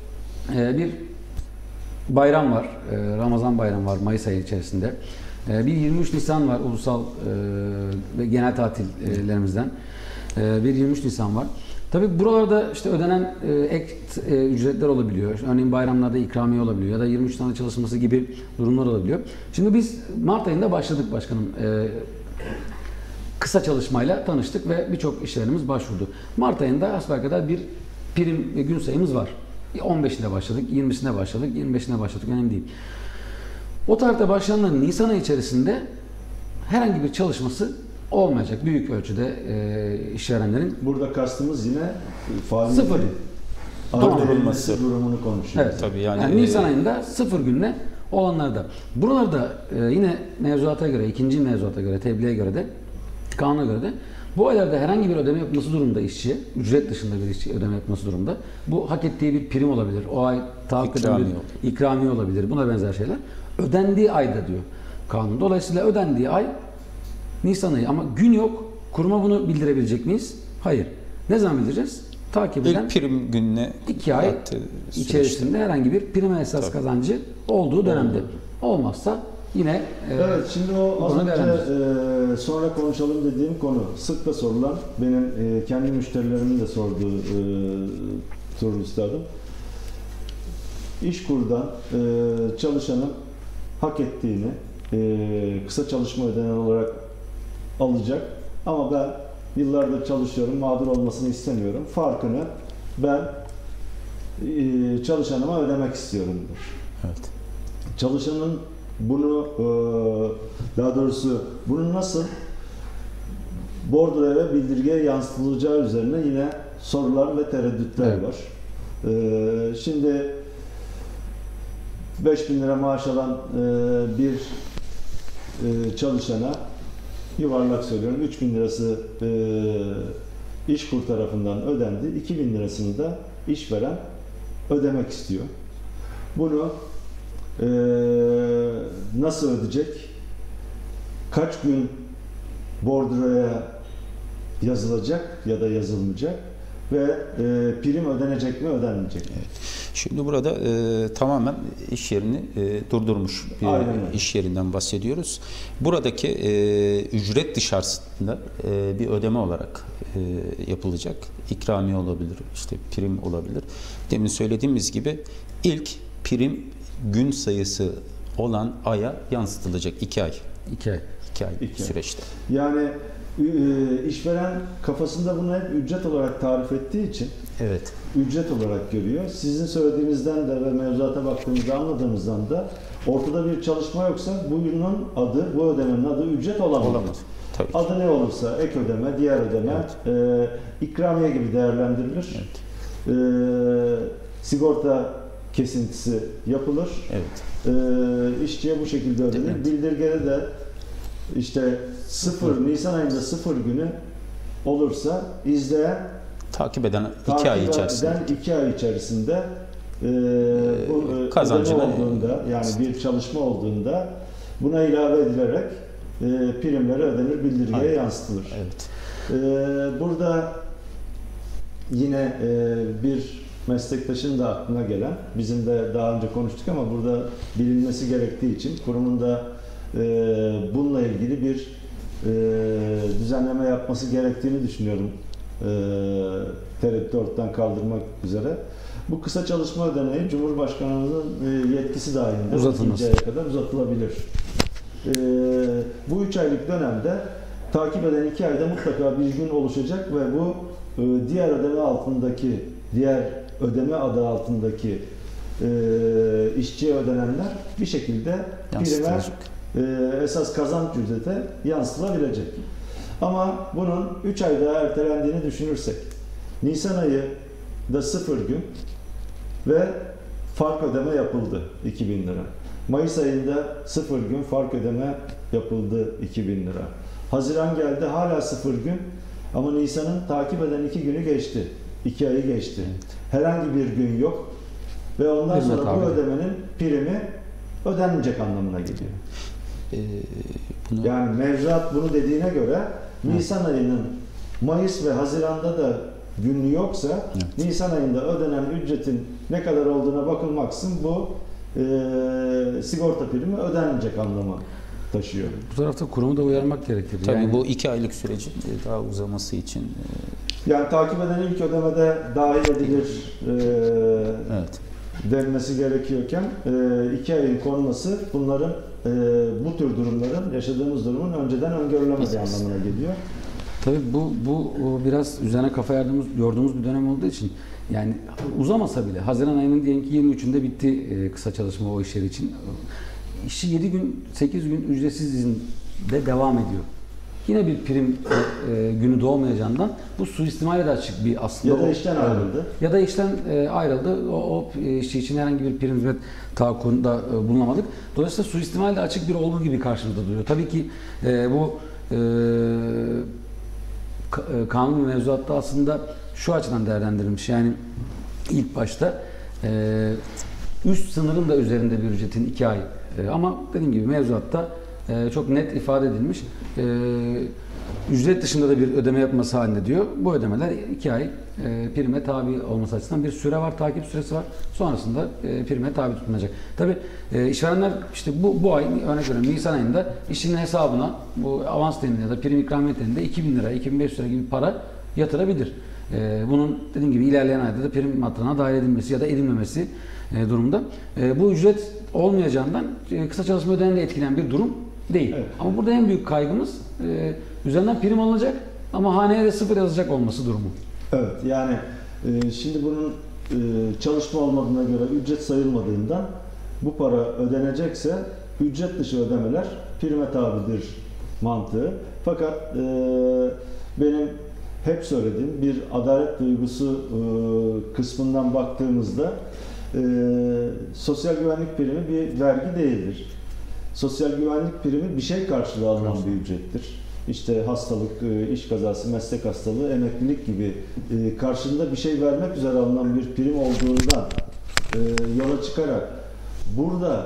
e, bir bayram var. E, Ramazan bayramı var Mayıs ayı içerisinde. E, bir yirmi üç Nisan var ulusal e, ve genel tatillerimizden. E, bir yirmi üç Nisan var. Tabii buralarda işte ödenen e, ek e, ücretler olabiliyor. Örneğin bayramlarda ikramiye olabiliyor ya da yirmi üç tane çalışılması gibi durumlar olabiliyor. Şimdi biz Mart ayında başladık başkanım. E, kısa çalışmayla tanıştık ve birçok işlerimiz başvurdu. Mart ayında hasbelkader bir prim ve gün sayımız var. on beşinde başladık, yirmisinde başladık, yirmi beşinde başladık, önemli değil. O tarihte başlayanların Nisan ayı içerisinde herhangi bir çalışması olmayacak büyük ölçüde e, işverenlerin. Burada kastımız yine faaliyeti sıfır. durdurulması durumunu konuşuyoruz. Evet. Tabii yani, yani Nisan ayında sıfır günle olanlarda. Buralarda e, yine mevzuata göre, ikinci mevzuata göre, tebliğe göre de, kanuna göre de bu aylarda herhangi bir ödeme yapılması durumunda işçiye, ücret dışında bir işçi ödeme yapması durumunda, bu hak ettiği bir prim olabilir, o ay tahakkuk eden bir ikramiye olabilir, buna benzer şeyler. Ödendiği ayda diyor kanun. Dolayısıyla ödendiği ay Nisan ayı ama gün yok. Kuruma bunu bildirebilecek miyiz? Hayır. Ne zaman bildireceğiz? Takip eden İlk prim gününe iki ay içerisinde herhangi bir prime esas Tabii. kazancı olduğu dönemde. Olmazsa yine evet, şimdi o az önce e, sonra konuşalım dediğim konu sıkça sorulan, benim e, kendi müşterilerimin de sorduğu e, soru üstadım. İşkur'dan e, çalışanın hak ettiğini e, kısa çalışma ödeneği olarak alacak ama ben yıllardır çalışıyorum, mağdur olmasını istemiyorum. Farkını ben e, çalışanıma ödemek istiyorumdur. Evet. Çalışanın bunu e, daha doğrusu bunu nasıl bordroya ve bildirgeye yansıtılacağı üzerine yine sorular ve tereddütler evet. var. E, şimdi beş bin lira maaş alan e, bir e, çalışana yuvarlak söylüyorum üç bin lirası e, İşkur tarafından ödendi. iki bin lirasını da işveren ödemek istiyor. Bunu e, nasıl ödeyecek? Kaç gün bordroya yazılacak ya da yazılmayacak? Ve e, prim ödenecek mi, ödenmeyecek mi? Evet. Şimdi burada e, tamamen iş yerini e, durdurmuş bir Aynen. iş yerinden bahsediyoruz. Buradaki e, ücret dışarısında e, bir ödeme olarak e, yapılacak. İkramiye olabilir, işte prim olabilir. Demin söylediğimiz gibi ilk prim gün sayısı olan aya yansıtılacak iki ay. İki ay. İki ay iki süreçte. Yani işveren kafasında bunu hep ücret olarak tarif ettiği için evet. ücret olarak görüyor. Sizin söylediğinizden de ve mevzuata baktığımızda anladığımızdan da ortada bir çalışma yoksa bunun adı, bu ödemenin adı ücret olamaz. Olamaz. Tabii. Adı ne olursa ek ödeme, diğer ödeme, evet. e, ikramiye gibi değerlendirilir. Evet. E, sigorta kesintisi yapılır. Evet. E, işçiye bu şekilde ödenir. Evet. Bildirgede de işte sıfır, Nisan ayında sıfır günü olursa izleyen takip eden iki takip ay içerisinde eden iki ay içerisinde e, bu e, kazancına olduğunda yani bir çalışma olduğunda buna ilave edilerek e, primleri ödenir, bildirgeye Aynen. yansıtılır. Evet. E, burada yine e, bir meslektaşın da aklına gelen, bizim de daha önce konuştuk ama burada bilinmesi gerektiği için kurumun da e, bununla ilgili bir e, düzenleme yapması gerektiğini düşünüyorum. E, tereddütü ortadan kaldırmak üzere. Bu kısa çalışma ödeneği Cumhurbaşkanımızın e, yetkisi dahilinde uzatılması aya kadar uzatılabilir. E, bu üç aylık dönemde takip eden iki ayda mutlaka bir gün oluşacak ve bu e, diğer ödeme altındaki, diğer ödeme adı altındaki e, işçiye ödenenler bir şekilde prime e, esas kazanç ücrete yansıtılabilecek. Ama bunun üç ay daha ertelendiğini düşünürsek, Nisan ayı da sıfır gün ve fark ödeme yapıldı iki bin lira. Mayıs ayında sıfır gün fark ödeme yapıldı iki bin lira. Haziran geldi hala sıfır gün ama Nisan'ın takip eden iki günü geçti. iki ayı geçti. Herhangi bir gün yok ve ondan sonra bu ödemenin primi ödenmeyecek anlamına geliyor. Ee, bunu... Yani mevzuat bunu dediğine göre Nisan ayının Mayıs ve Haziran'da da günü yoksa Evet. Nisan ayında ödenen ücretin ne kadar olduğuna bakılmaksızın bu e, sigorta primi ödenmeyecek anlamı taşıyor. Bu tarafta kurumu da uyarmak gerekir. Tabii yani, bu iki aylık sürecin daha uzaması için. Yani takip eden ilk ödemede dahil edilir e, Evet. denmesi gerekiyorken e, iki ayın konması bunların e, bu tür durumların, yaşadığımız durumun önceden öngörülemediği anlamına geliyor. Tabii bu bu o biraz üzerine kafa yardığımız, yorduğumuz bir dönem olduğu için yani uzamasa bile Haziran ayının diyelim ki yirmi üçünde bitti e, kısa çalışma o işleri için. İşi yedi gün, sekiz gün ücretsiz izinde devam ediyor. Yine bir prim e, günü doğmayacağından bu suistimale de açık bir aslında. Ya da işten ayrıldı. Ya da işten e, ayrıldı. O, o işçi için herhangi bir prim hizmet tahakkukunda e, bulunamadık. Dolayısıyla suistimal de açık bir olgu gibi karşımızda duruyor. Tabii ki e, bu e, ka- e, kanun ve mevzuatta aslında şu açıdan değerlendirilmiş. Yani ilk başta e, üst sınırın da üzerinde bir ücretin iki ay. E, ama dediğim gibi mevzuatta e, çok net ifade edilmiş. E, ücret dışında da bir ödeme yapması halinde diyor. Bu ödemeler iki ay e, prime tabi olması açısından bir süre var, takip süresi var. Sonrasında e, prime tabi tutulacak. Tabii e, işverenler işte bu, bu ay örnek veriyorum Nisan ayında işçinin hesabına bu avans denilde ya da prim ikramiye denilde iki bin lira, iki bin beş yüz lira gibi para yatırabilir. E, bunun dediğim gibi ilerleyen ayda da prim matrağına dahil edilmesi ya da edilmemesi e, durumda. E, bu ücret olmayacağından e, kısa çalışma ödeneğiyle etkilenen bir durum değil. Evet. Ama burada en büyük kaygımız e, üzerinden prim alınacak ama haneye de sıfır yazacak olması durumu. Evet, yani e, şimdi bunun e, çalışma olmadığına göre ücret sayılmadığından bu para ödenecekse ücret dışı ödemeler prime tabidir mantığı. Fakat e, benim hep söylediğim bir adalet duygusu e, kısmından baktığımızda e, sosyal güvenlik primi bir vergi değildir. Sosyal güvenlik primi bir şey karşılığı alınan bir ücrettir. İşte hastalık, iş kazası, meslek hastalığı, emeklilik gibi karşılığında bir şey vermek üzere alınan bir prim olduğundan yola çıkarak burada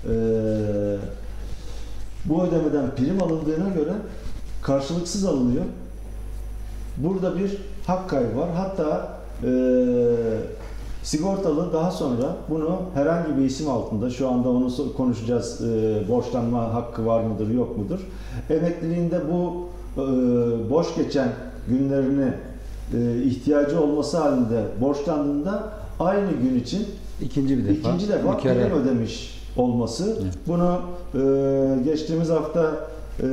bu ödemeden prim alındığına göre karşılıksız alınıyor. Burada bir hak kaybı var. Hatta sigortalı daha sonra bunu herhangi bir isim altında, şu anda onu konuşacağız, e, borçlanma hakkı var mıdır yok mudur? Emekliliğinde bu e, boş geçen günlerini e, ihtiyacı olması halinde borçlandığında aynı gün için İkinci bir defa. ikinci defa mükerrer. prim ödemiş olması. Evet. Bunu e, geçtiğimiz hafta e,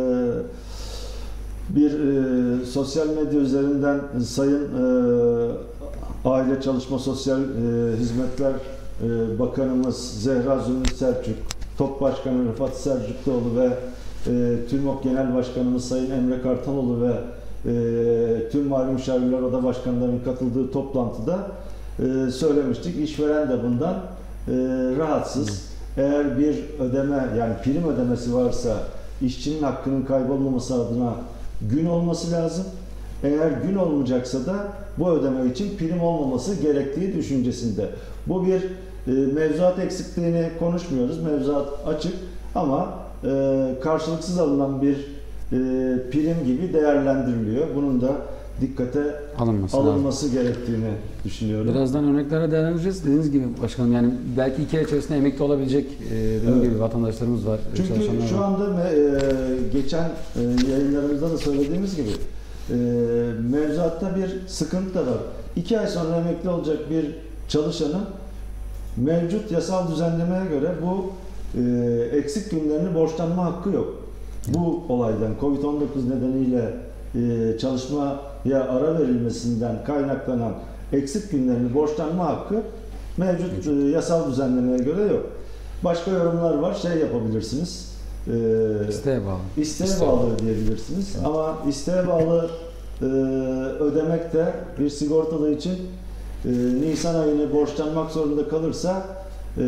bir e, sosyal medya üzerinden Sayın e, Aile Çalışma Sosyal e, Hizmetler e, Bakanımız Zehra Zümrüt Selçuk, TOP Başkanı Rıfat Selçukluoğlu ve e, TÜRMOK Genel Başkanımız Sayın Emre Kartaloğlu ve e, tüm Mali Müşavirler Oda Başkanlarının katıldığı toplantıda e, söylemiştik. İşveren de bundan e, rahatsız. Eğer bir ödeme, yani prim ödemesi varsa işçinin hakkının kaybolmaması adına gün olması lazım. Eğer gün olmayacaksa da bu ödeme için prim olmaması gerektiği düşüncesinde. Bu bir e, mevzuat eksikliğini konuşmuyoruz. Mevzuat açık ama e, karşılıksız alınan bir e, prim gibi değerlendiriliyor. Bunun da dikkate Alınması, alınması lazım. gerektiğini düşünüyorum. Birazdan örneklere değerlendireceğiz. Dediğiniz gibi başkanım, yani belki iki ay içerisinde emekli olabilecek e, dediğim Evet. gibi vatandaşlarımız var. Çünkü çalışanlar şu var. anda e, geçen e, yayınlarımızda da söylediğimiz gibi e, mevzuatta bir sıkıntı da var. İki ay sonra emekli olacak bir çalışanın mevcut yasal düzenlemeye göre bu e, eksik günlerini borçlanma hakkı yok. Bu olaydan, kovid on dokuz nedeniyle e, çalışmaya ara verilmesinden kaynaklanan eksik günlerini borçlanma hakkı mevcut e, yasal düzenlemeye göre yok. Başka yorumlar var, şey yapabilirsiniz. E, İsteğe bağlı. İsteğe İsteğe bağlı ödeyebilirsiniz. Evet. Ama isteğe bağlı e, ödemek de bir sigortalı için e, Nisan ayını borçlanmak zorunda kalırsa e,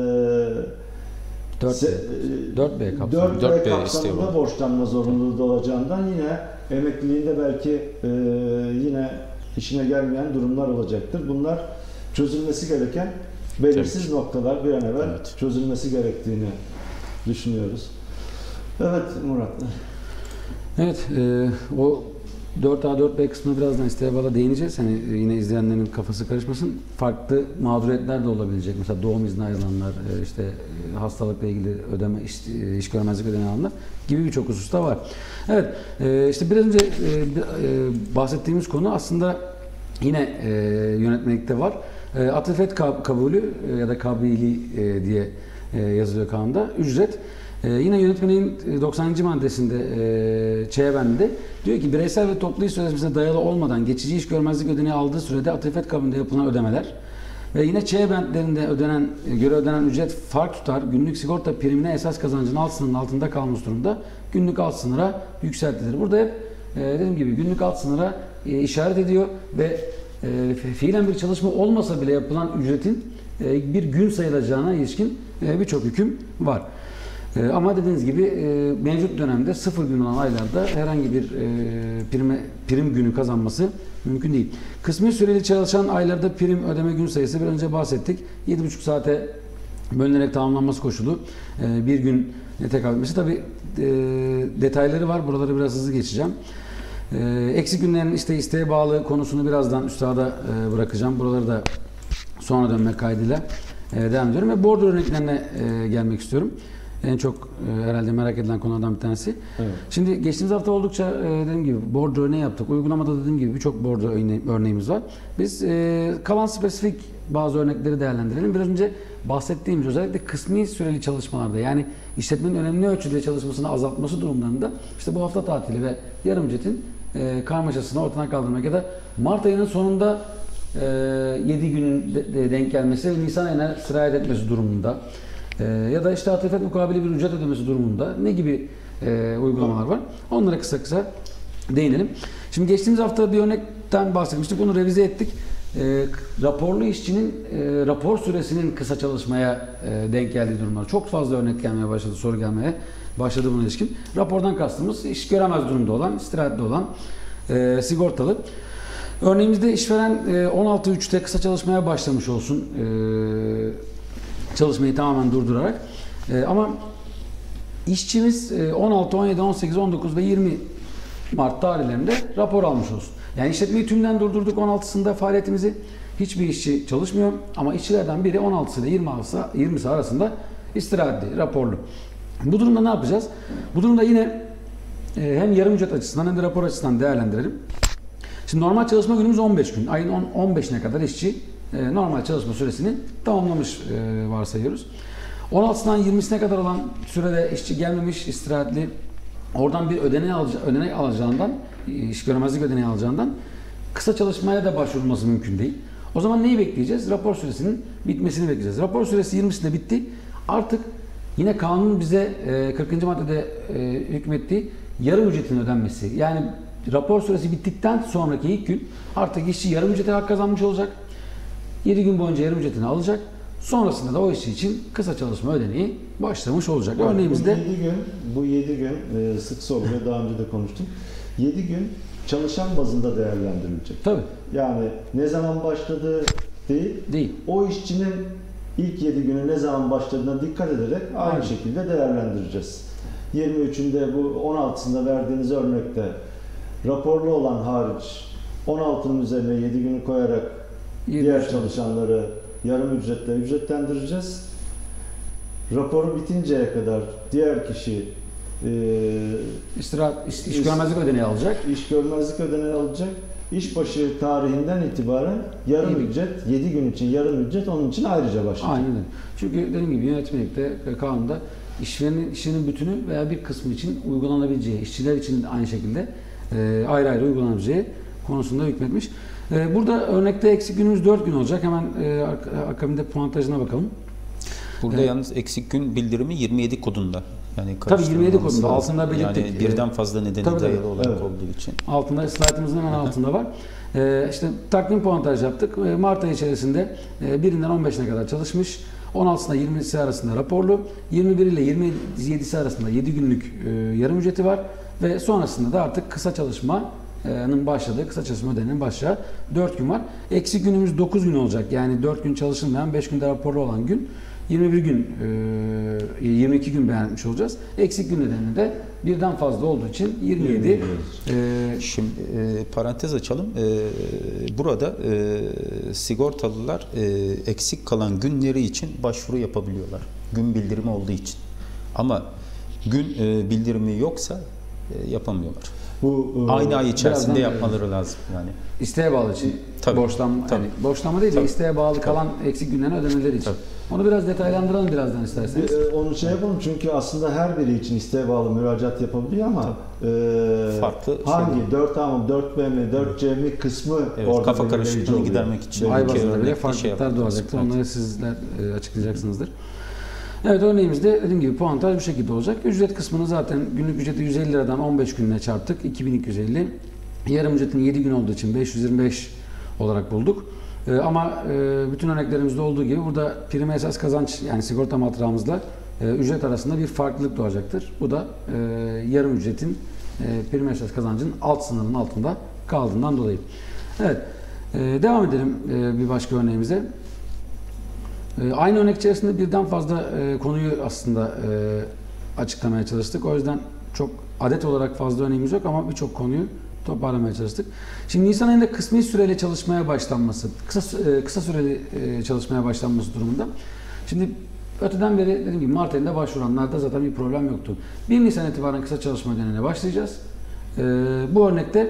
dört B. se- e, dört B kapsamında. dört B dört B kapsamında isteği var. borçlanma zorunluluğu da olacağından yine emekliliğinde belki e, yine işine gelmeyen durumlar olacaktır. Bunlar çözülmesi gereken belirsiz noktalar, bir an evvel Evet. çözülmesi gerektiğini düşünüyoruz. Evet Murat. Evet, e, o dört A dört B kısmına birazdan isteğe bağlı değineceğiz. Hani yine izleyenlerin kafası karışmasın. Farklı mağduriyetler de olabilecek. Mesela doğum izni ayrılanlar, işte hastalıkla ilgili ödeme, iş, iş görmezlik ödeme alanlar gibi birçok hususta var. Evet, işte biraz önce bahsettiğimiz konu aslında yine yönetmelikte var. Atıfet kabulü ya da kabili diye yazılıyor kanunda. Ücret. Ee, yine yönetmeliğin doksanıncı maddesinde e, Ç bendinde diyor ki bireysel ve toplu iş sözleşmesine dayalı olmadan geçici iş görmezlik ödeneği aldığı sürede atıfet kabulünde yapılan ödemeler ve yine Ç bentlerinde ödenen, göre ödenen ücret fark tutar. Günlük sigorta primine esas kazancın alt sınırının altında kalmış durumda günlük alt sınıra yükseltilir. Burada hep e, dediğim gibi günlük alt sınıra e, işaret ediyor ve e, fiilen bir çalışma olmasa bile yapılan ücretin e, bir gün sayılacağına ilişkin e, birçok hüküm var. Ama dediğiniz gibi mevcut dönemde sıfır gün olan aylarda herhangi bir prime, prim günü kazanması mümkün değil. Kısmi süreli çalışan aylarda prim ödeme gün sayısı bir önce bahsettik. yedi buçuk saate bölünerek tamamlanması koşulu bir gün tekabül etmesi. Tabi detayları var. Buraları biraz hızlı geçeceğim. Eksik günlerin işte isteğe bağlı konusunu birazdan üstada bırakacağım. Buraları da sonra dönmek kaydıyla devam ediyorum ve bordro örneklerine gelmek istiyorum. En çok e, herhalde merak edilen konulardan bir tanesi. Evet. Şimdi geçtiğimiz hafta oldukça e, dediğim gibi bordro örneği yaptık. Uygulamada dediğim gibi birçok bordro örneğimiz var. Biz e, kalan spesifik bazı örnekleri değerlendirelim. Biraz önce bahsettiğimiz özellikle kısmi süreli çalışmalarda yani işletmenin önemli ölçüde çalışmasını azaltması durumlarında işte bu hafta tatili ve yarım ücretin e, karmaşasını ortadan kaldırmak ya da Mart ayının sonunda e, yedi günün de, de denk gelmesi ve Nisan ayına sirayet etmesi durumunda Ee, ya da işte atıfet mukabili bir ücret ödemesi durumunda ne gibi e, uygulamalar var? Onlara kısa kısa değinelim. Şimdi geçtiğimiz hafta bir örnekten bahsetmiştik. Bunu revize ettik. E, raporlu işçinin e, rapor süresinin kısa çalışmaya e, denk geldiği durumlar. Çok fazla örnek gelmeye başladı, soru gelmeye başladı buna ilişkin. Rapordan kastımız iş göremez durumda olan, istirahatli olan, e, sigortalı. Örneğimizde işveren e, on altı üçte kısa çalışmaya başlamış olsun. E, çalışmayı tamamen durdurarak. Ee, ama işçimiz on altı, on yedi, on sekiz, on dokuz ve yirmi Mart tarihlerinde rapor almış olsun. Yani işletmeyi tümden durdurduk on altısında faaliyetimizi. Hiçbir işçi çalışmıyor ama işçilerden biri on altısı ile yirmisi arasında istirahatli, raporlu. Bu durumda ne yapacağız? Bu durumda yine hem yarım ücret açısından hem de rapor açısından değerlendirelim. Şimdi normal çalışma günümüz on beş gün. Ayın on beşine kadar işçi normal çalışma süresini tamamlamış varsayıyoruz. on altısından yirmisine kadar olan sürede işçi gelmemiş, istirahatli, oradan bir ödeneği alacağı, ödenek alacağından, iş göremezlik ödeneği alacağından kısa çalışmaya da başvurulması mümkün değil. O zaman neyi bekleyeceğiz? Rapor süresinin bitmesini bekleyeceğiz. Rapor süresi yirmisinde bitti. Artık yine kanun bize kırkıncı maddede hükmettiği yarım ücretin ödenmesi. Yani rapor süresi bittikten sonraki ilk gün artık işçi yarım ücrete hak kazanmış olacak. yedi gün boyunca yarım ücretini alacak. Sonrasında da o işçi için kısa çalışma ödeneği başlamış olacak. Evet, örneğimizde bu yedi gün, bu yedi gün e, sık soruluyor, daha önce de konuştum. yedi gün çalışan bazında değerlendirilecek. Tabii. Yani ne zaman başladığı değil, değil. O işçinin ilk yedi günü ne zaman başladığına dikkat ederek aynı Aynen. şekilde değerlendireceğiz. yirmi üçünde bu on altısında verdiğiniz örnekte raporlu olan hariç on altının üzerine yedi günü koyarak diğer çalışanları yarım ücretle ücretlendireceğiz. Raporu bitinceye kadar diğer kişi e, istirahat, iş, iş görmezlik ödeneği alacak. İş görmezlik ödeneği alacak. İşbaşı tarihinden itibaren yarım yedi. ücret, yedi gün için yarım ücret onun için ayrıca başlayacak. Aynen öyle. Çünkü dediğim gibi yönetmelikte, kanunda işverenin işinin bütünü veya bir kısmı için uygulanabileceği, işçiler için de aynı şekilde e, ayrı ayrı uygulanabileceği konusunda hükmetmiş. Burada örnekte eksik günümüz dört gün olacak. Hemen e, akabinde puantajına bakalım. Burada evet. Yalnız eksik gün bildirimi yirmi yedi kodunda. Yani tabii yirmi yedi kodunda. Altında belirttik. Yani birden fazla nedeni dayalı olarak evet. olduğu için. Altında, slaytımızın hemen altında var. E, işte takvim puantaj yaptık. E, Mart ayı içerisinde e, birinden on beşine kadar çalışmış. on altısında yirmisi arasında raporlu. yirmi bir ile yirmi yedisi arasında yedi günlük e, yarım ücreti var. Ve sonrasında da artık kısa çalışma başladığı, kısa çalışma ödeneğinin başlayacağı dört gün var. Eksik günümüz dokuz gün olacak. Yani dört gün çalışılmayan, beş günde raporlu olan gün yirmi bir gün, e, yirmi iki gün beyan etmiş olacağız. Eksik gün nedeniyle de birden fazla olduğu için yirmi yedi. E, Şimdi e, parantez açalım. E, burada e, sigortalılar e, eksik kalan günleri için başvuru yapabiliyorlar. Gün bildirimi olduğu için. Ama gün e, bildirimi yoksa e, yapamıyorlar. Bu, Aynı ay içerisinde birazdan, yapmaları lazım yani. İsteğe bağlı için. Tabii, Borçlanma, tabii. yani borçlanma değil de Tabii. isteğe bağlı kalan eksik günlerin ödemeleri için. Tabii. Onu biraz detaylandıralım birazdan isterseniz. E, Onu şey yapalım çünkü aslında her biri için isteğe bağlı müracaat yapabiliyor ama e, Farklı hangi şeyler. dört A mı dört B mi dört C mi kısmı Evet, orada kafa belirleyici karışıklığını oluyor. gidermek için. Ay iki bazında örnekte bile şey farklılıklar yapıyoruz. doğacaktır. Evet. Onları sizler e, açıklayacaksınızdır. Evet, örneğimizde dediğim gibi puantaj bu şekilde olacak. Ücret kısmını zaten günlük ücreti yüz elli liradan on beş gününe çarptık. iki bin iki yüz elli. Yarım ücretin yedi gün olduğu için beş yüz yirmi beş olarak bulduk. Ee, ama e, bütün örneklerimizde olduğu gibi burada prim esas kazanç yani sigorta matrağımızla e, ücret arasında bir farklılık doğacaktır. Bu da e, yarım ücretin e, prim esas kazancın alt sınırının altında kaldığından dolayı. Evet. E, devam edelim e, bir başka örneğimize. E, aynı örnek içerisinde birden fazla e, konuyu aslında e, açıklamaya çalıştık. O yüzden çok adet olarak fazla örneğimiz yok ama birçok konuyu toparlamaya çalıştık. Şimdi Nisan ayında kısmi süreli çalışmaya başlanması, kısa e, kısa süreli e, çalışmaya başlanması durumunda. Şimdi öteden beri dediğim gibi Mart ayında başvuranlarda zaten bir problem yoktu. bir Nisan itibaren kısa çalışma ödeneğine başlayacağız. E, bu örnekte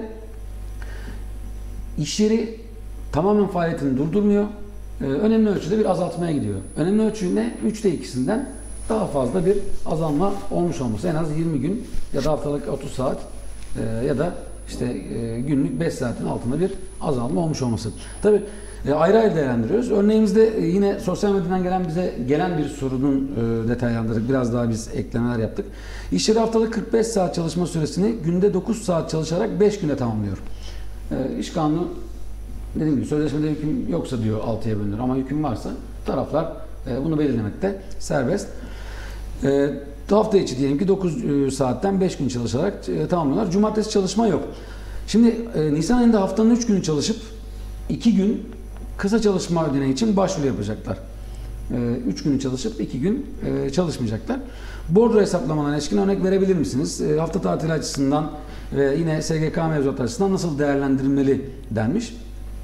iş yeri tamamen faaliyetini durdurmuyor. Ee, önemli ölçüde bir azaltmaya gidiyor. Önemli ölçü ne? üçte ikisinden daha fazla bir azalma olmuş olması. En az yirmi gün ya da haftalık otuz saat e, ya da işte e, günlük beş saatin altında bir azalma olmuş olması. Tabii e, ayrı ayrı değerlendiriyoruz. Örneğimizde e, yine sosyal medyadan gelen bize gelen bir sorunun e, detaylandırdık. Biraz daha biz eklemeler yaptık. İş yeri haftalık kırk beş saat çalışma süresini günde dokuz saat çalışarak beş günde tamamlıyor. E, İş Kanunu dediğim gibi sözleşmede hüküm yoksa diyor altıya bölünür ama hüküm varsa taraflar e, bunu belirlemekte serbest. E, hafta içi diyelim ki dokuz e, saatten beş gün çalışarak e, tamamlıyorlar. Cumartesi çalışma yok. Şimdi e, Nisan ayında haftanın üç günü çalışıp iki gün kısa çalışma ödeneği için başvuru yapacaklar. üç günü çalışıp iki gün e, çalışmayacaklar. Bordro hesaplamalarına ilişkin örnek verebilir misiniz? E, hafta tatili açısından ve yine S G K mevzuatı açısından nasıl değerlendirilmeli denmiş.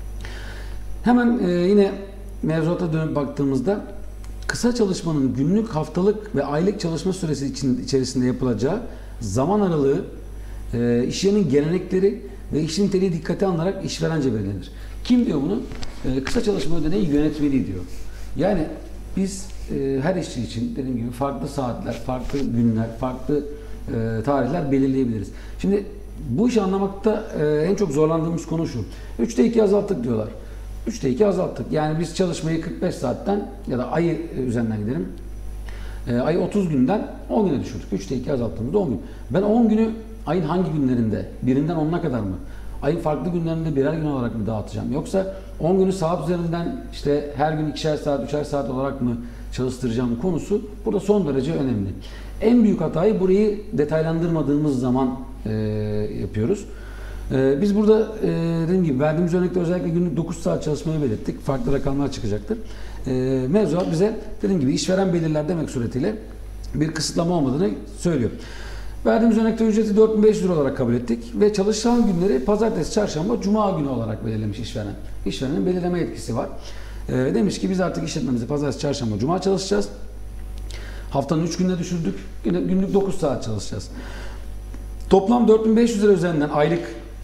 Hemen e, yine mevzuata dönüp baktığımızda kısa çalışmanın günlük, haftalık ve aylık çalışma süresi için, içerisinde yapılacağı zaman aralığı, e, iş yerinin gelenekleri ve iş niteliği dikkate alınarak işverence belirlenir. Kim diyor bunu? E, kısa çalışma ödeneği yönetmeliği diyor. Yani biz e, her işçi için dediğim gibi farklı saatler, farklı günler, farklı e, tarihler belirleyebiliriz. Şimdi bu işi anlamakta e, en çok zorlandığımız konu şu. üçte iki azalttık diyorlar. üçte iki azalttık. Yani biz çalışmayı kırk beş saatten ya da ayı üzerinden gidelim. E, ayı otuz günden on güne düşürdük. üçte iki azalttığımızda on gün. Ben on günü ayın hangi günlerinde? Birinden onuna kadar mı? Ayın farklı günlerinde birer gün olarak mı dağıtacağım? Yoksa on günü saat üzerinden işte her gün ikişer saat, üçer saat olarak mı çalıştıracağım konusu burada son derece önemli. En büyük hatayı burayı detaylandırmadığımız zaman e, yapıyoruz. E, biz burada e, dediğim gibi verdiğimiz örnekte özellikle günlük dokuz saat çalışmayı belirttik. Farklı rakamlar çıkacaktır. E, mevzuat bize dediğim gibi işveren belirler demek suretiyle bir kısıtlama olmadığını söylüyor. Verdiğimiz örnekte ücreti dört bin beş yüz lira olarak kabul ettik ve çalışılan günleri pazartesi, çarşamba, cuma günü olarak belirlemiş işveren. İşverenin belirleme yetkisi var. E, demiş ki biz artık işletmemizi pazartesi, çarşamba, cuma çalışacağız. Haftanın üç gününe düşürdük. Günlük dokuz saat çalışacağız. Toplam dört bin beş yüz lira üzerinden aylık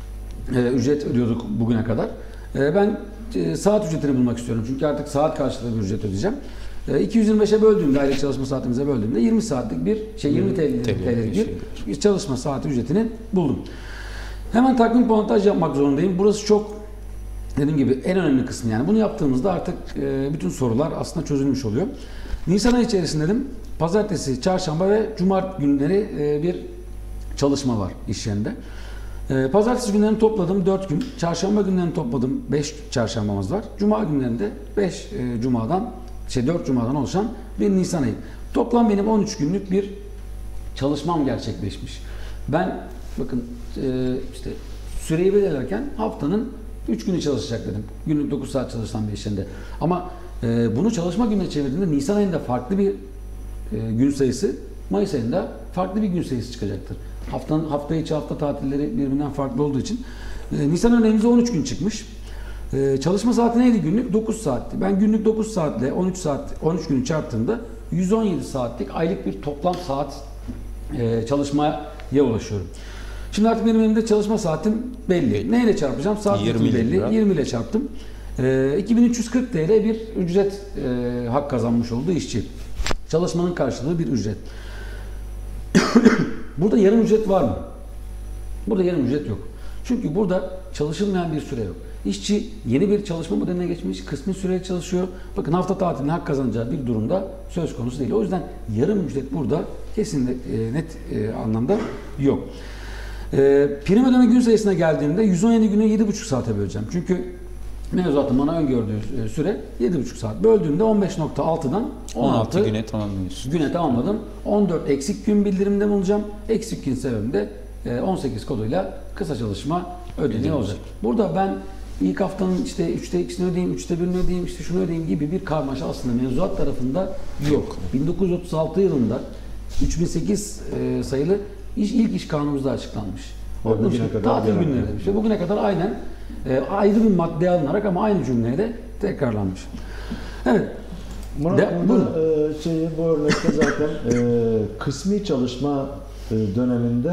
e, ücret ödüyorduk bugüne kadar. E, ben e, saat ücretini bulmak istiyorum. Çünkü artık saat karşılığı bir ücret ödeyeceğim. E, iki yüz yirmi beşe böldüğümde, aylık çalışma saatimize böldüğümde yirmi saatlik bir şey yirmi TL'lik bir çalışma saati ücretini buldum. Hemen takvim puantaj yapmak zorundayım. Burası çok dediğim gibi en önemli kısmı yani. Bunu yaptığımızda artık e, bütün sorular aslında çözülmüş oluyor. Nisan ayı içerisinde dedim pazartesi, çarşamba ve cumart günleri e, bir çalışma var iş yerinde. E, pazartesi günlerini topladım dört gün. Çarşamba günlerini topladım beş çarşambamız var. Cuma günlerinde beş e, cumadan şey dört cumadan oluşan bir Nisan ayı. Toplam benim on üç günlük bir çalışmam gerçekleşmiş. Ben bakın e, işte süreyi belirlerken haftanın üç günü çalışacak dedim. Günlük dokuz saat çalışan bir iş yerinde. Ama E, bunu çalışma gününe çevirdiğinde Nisan ayında farklı bir e, gün sayısı, Mayıs ayında farklı bir gün sayısı çıkacaktır. Haftanın hafta içi hafta tatilleri birbirinden farklı olduğu için e, Nisan örneğimizde on üç gün çıkmış. E, çalışma saati neydi günlük? dokuz saatti. Ben günlük dokuz saatle on üç saat on üç günü çarptığımda yüz on yedi saatlik aylık bir toplam saat e, çalışmaya ulaşıyorum. Şimdi artık benim elimde çalışma saatim belli. Neyle çarpacağım? Saat belli. lira. yirmi ile çarptım. E, iki bin üç yüz kırk T L bir ücret e, hak kazanmış oldu işçi. Çalışmanın karşılığı bir ücret. Burada yarım ücret var mı? Burada yarım ücret yok. Çünkü burada çalışılmayan bir süre yok. İşçi yeni bir çalışma modeline geçmiş, kısmi süreli çalışıyor. Bakın hafta tatiline hak kazanacağı bir durumda söz konusu değil. O yüzden yarım ücret burada kesinlikle e, net e, anlamda yok. E, prim ödeme gün sayısına geldiğimde yüz on yedi günü yedi buçuk saate böleceğim. Çünkü mevzuatın bana öngördüğü e, süre yedi buçuk saat. Böldüğümde on beş nokta altıdan on altı güne tamamlıyorsun. Güne tamamladım. on dört eksik gün bildirimde bulunacağım. Eksik gün sebebim de e, on sekiz koduyla kısa çalışma ödeneği olacak. Burada ben ilk haftanın işte üçte ikisini ödeyeyim, üçte birini ödeyeyim, işte şunu ödeyeyim gibi bir karmaşa aslında mevzuat tarafında yok. bin dokuz yüz otuz altı yılında üç bin sekiz e, sayılı iş, ilk iş kanunumuzda açıklanmış. O bugüne işte, kadar tatil devam günleri ediyor. demiş. Ve bugüne kadar aynen e, ayrı bir madde alınarak ama aynı cümleyle tekrarlanmış. Evet. Murat, De, burada e, şeyi, bu örnekte zaten e, kısmi çalışma e, döneminde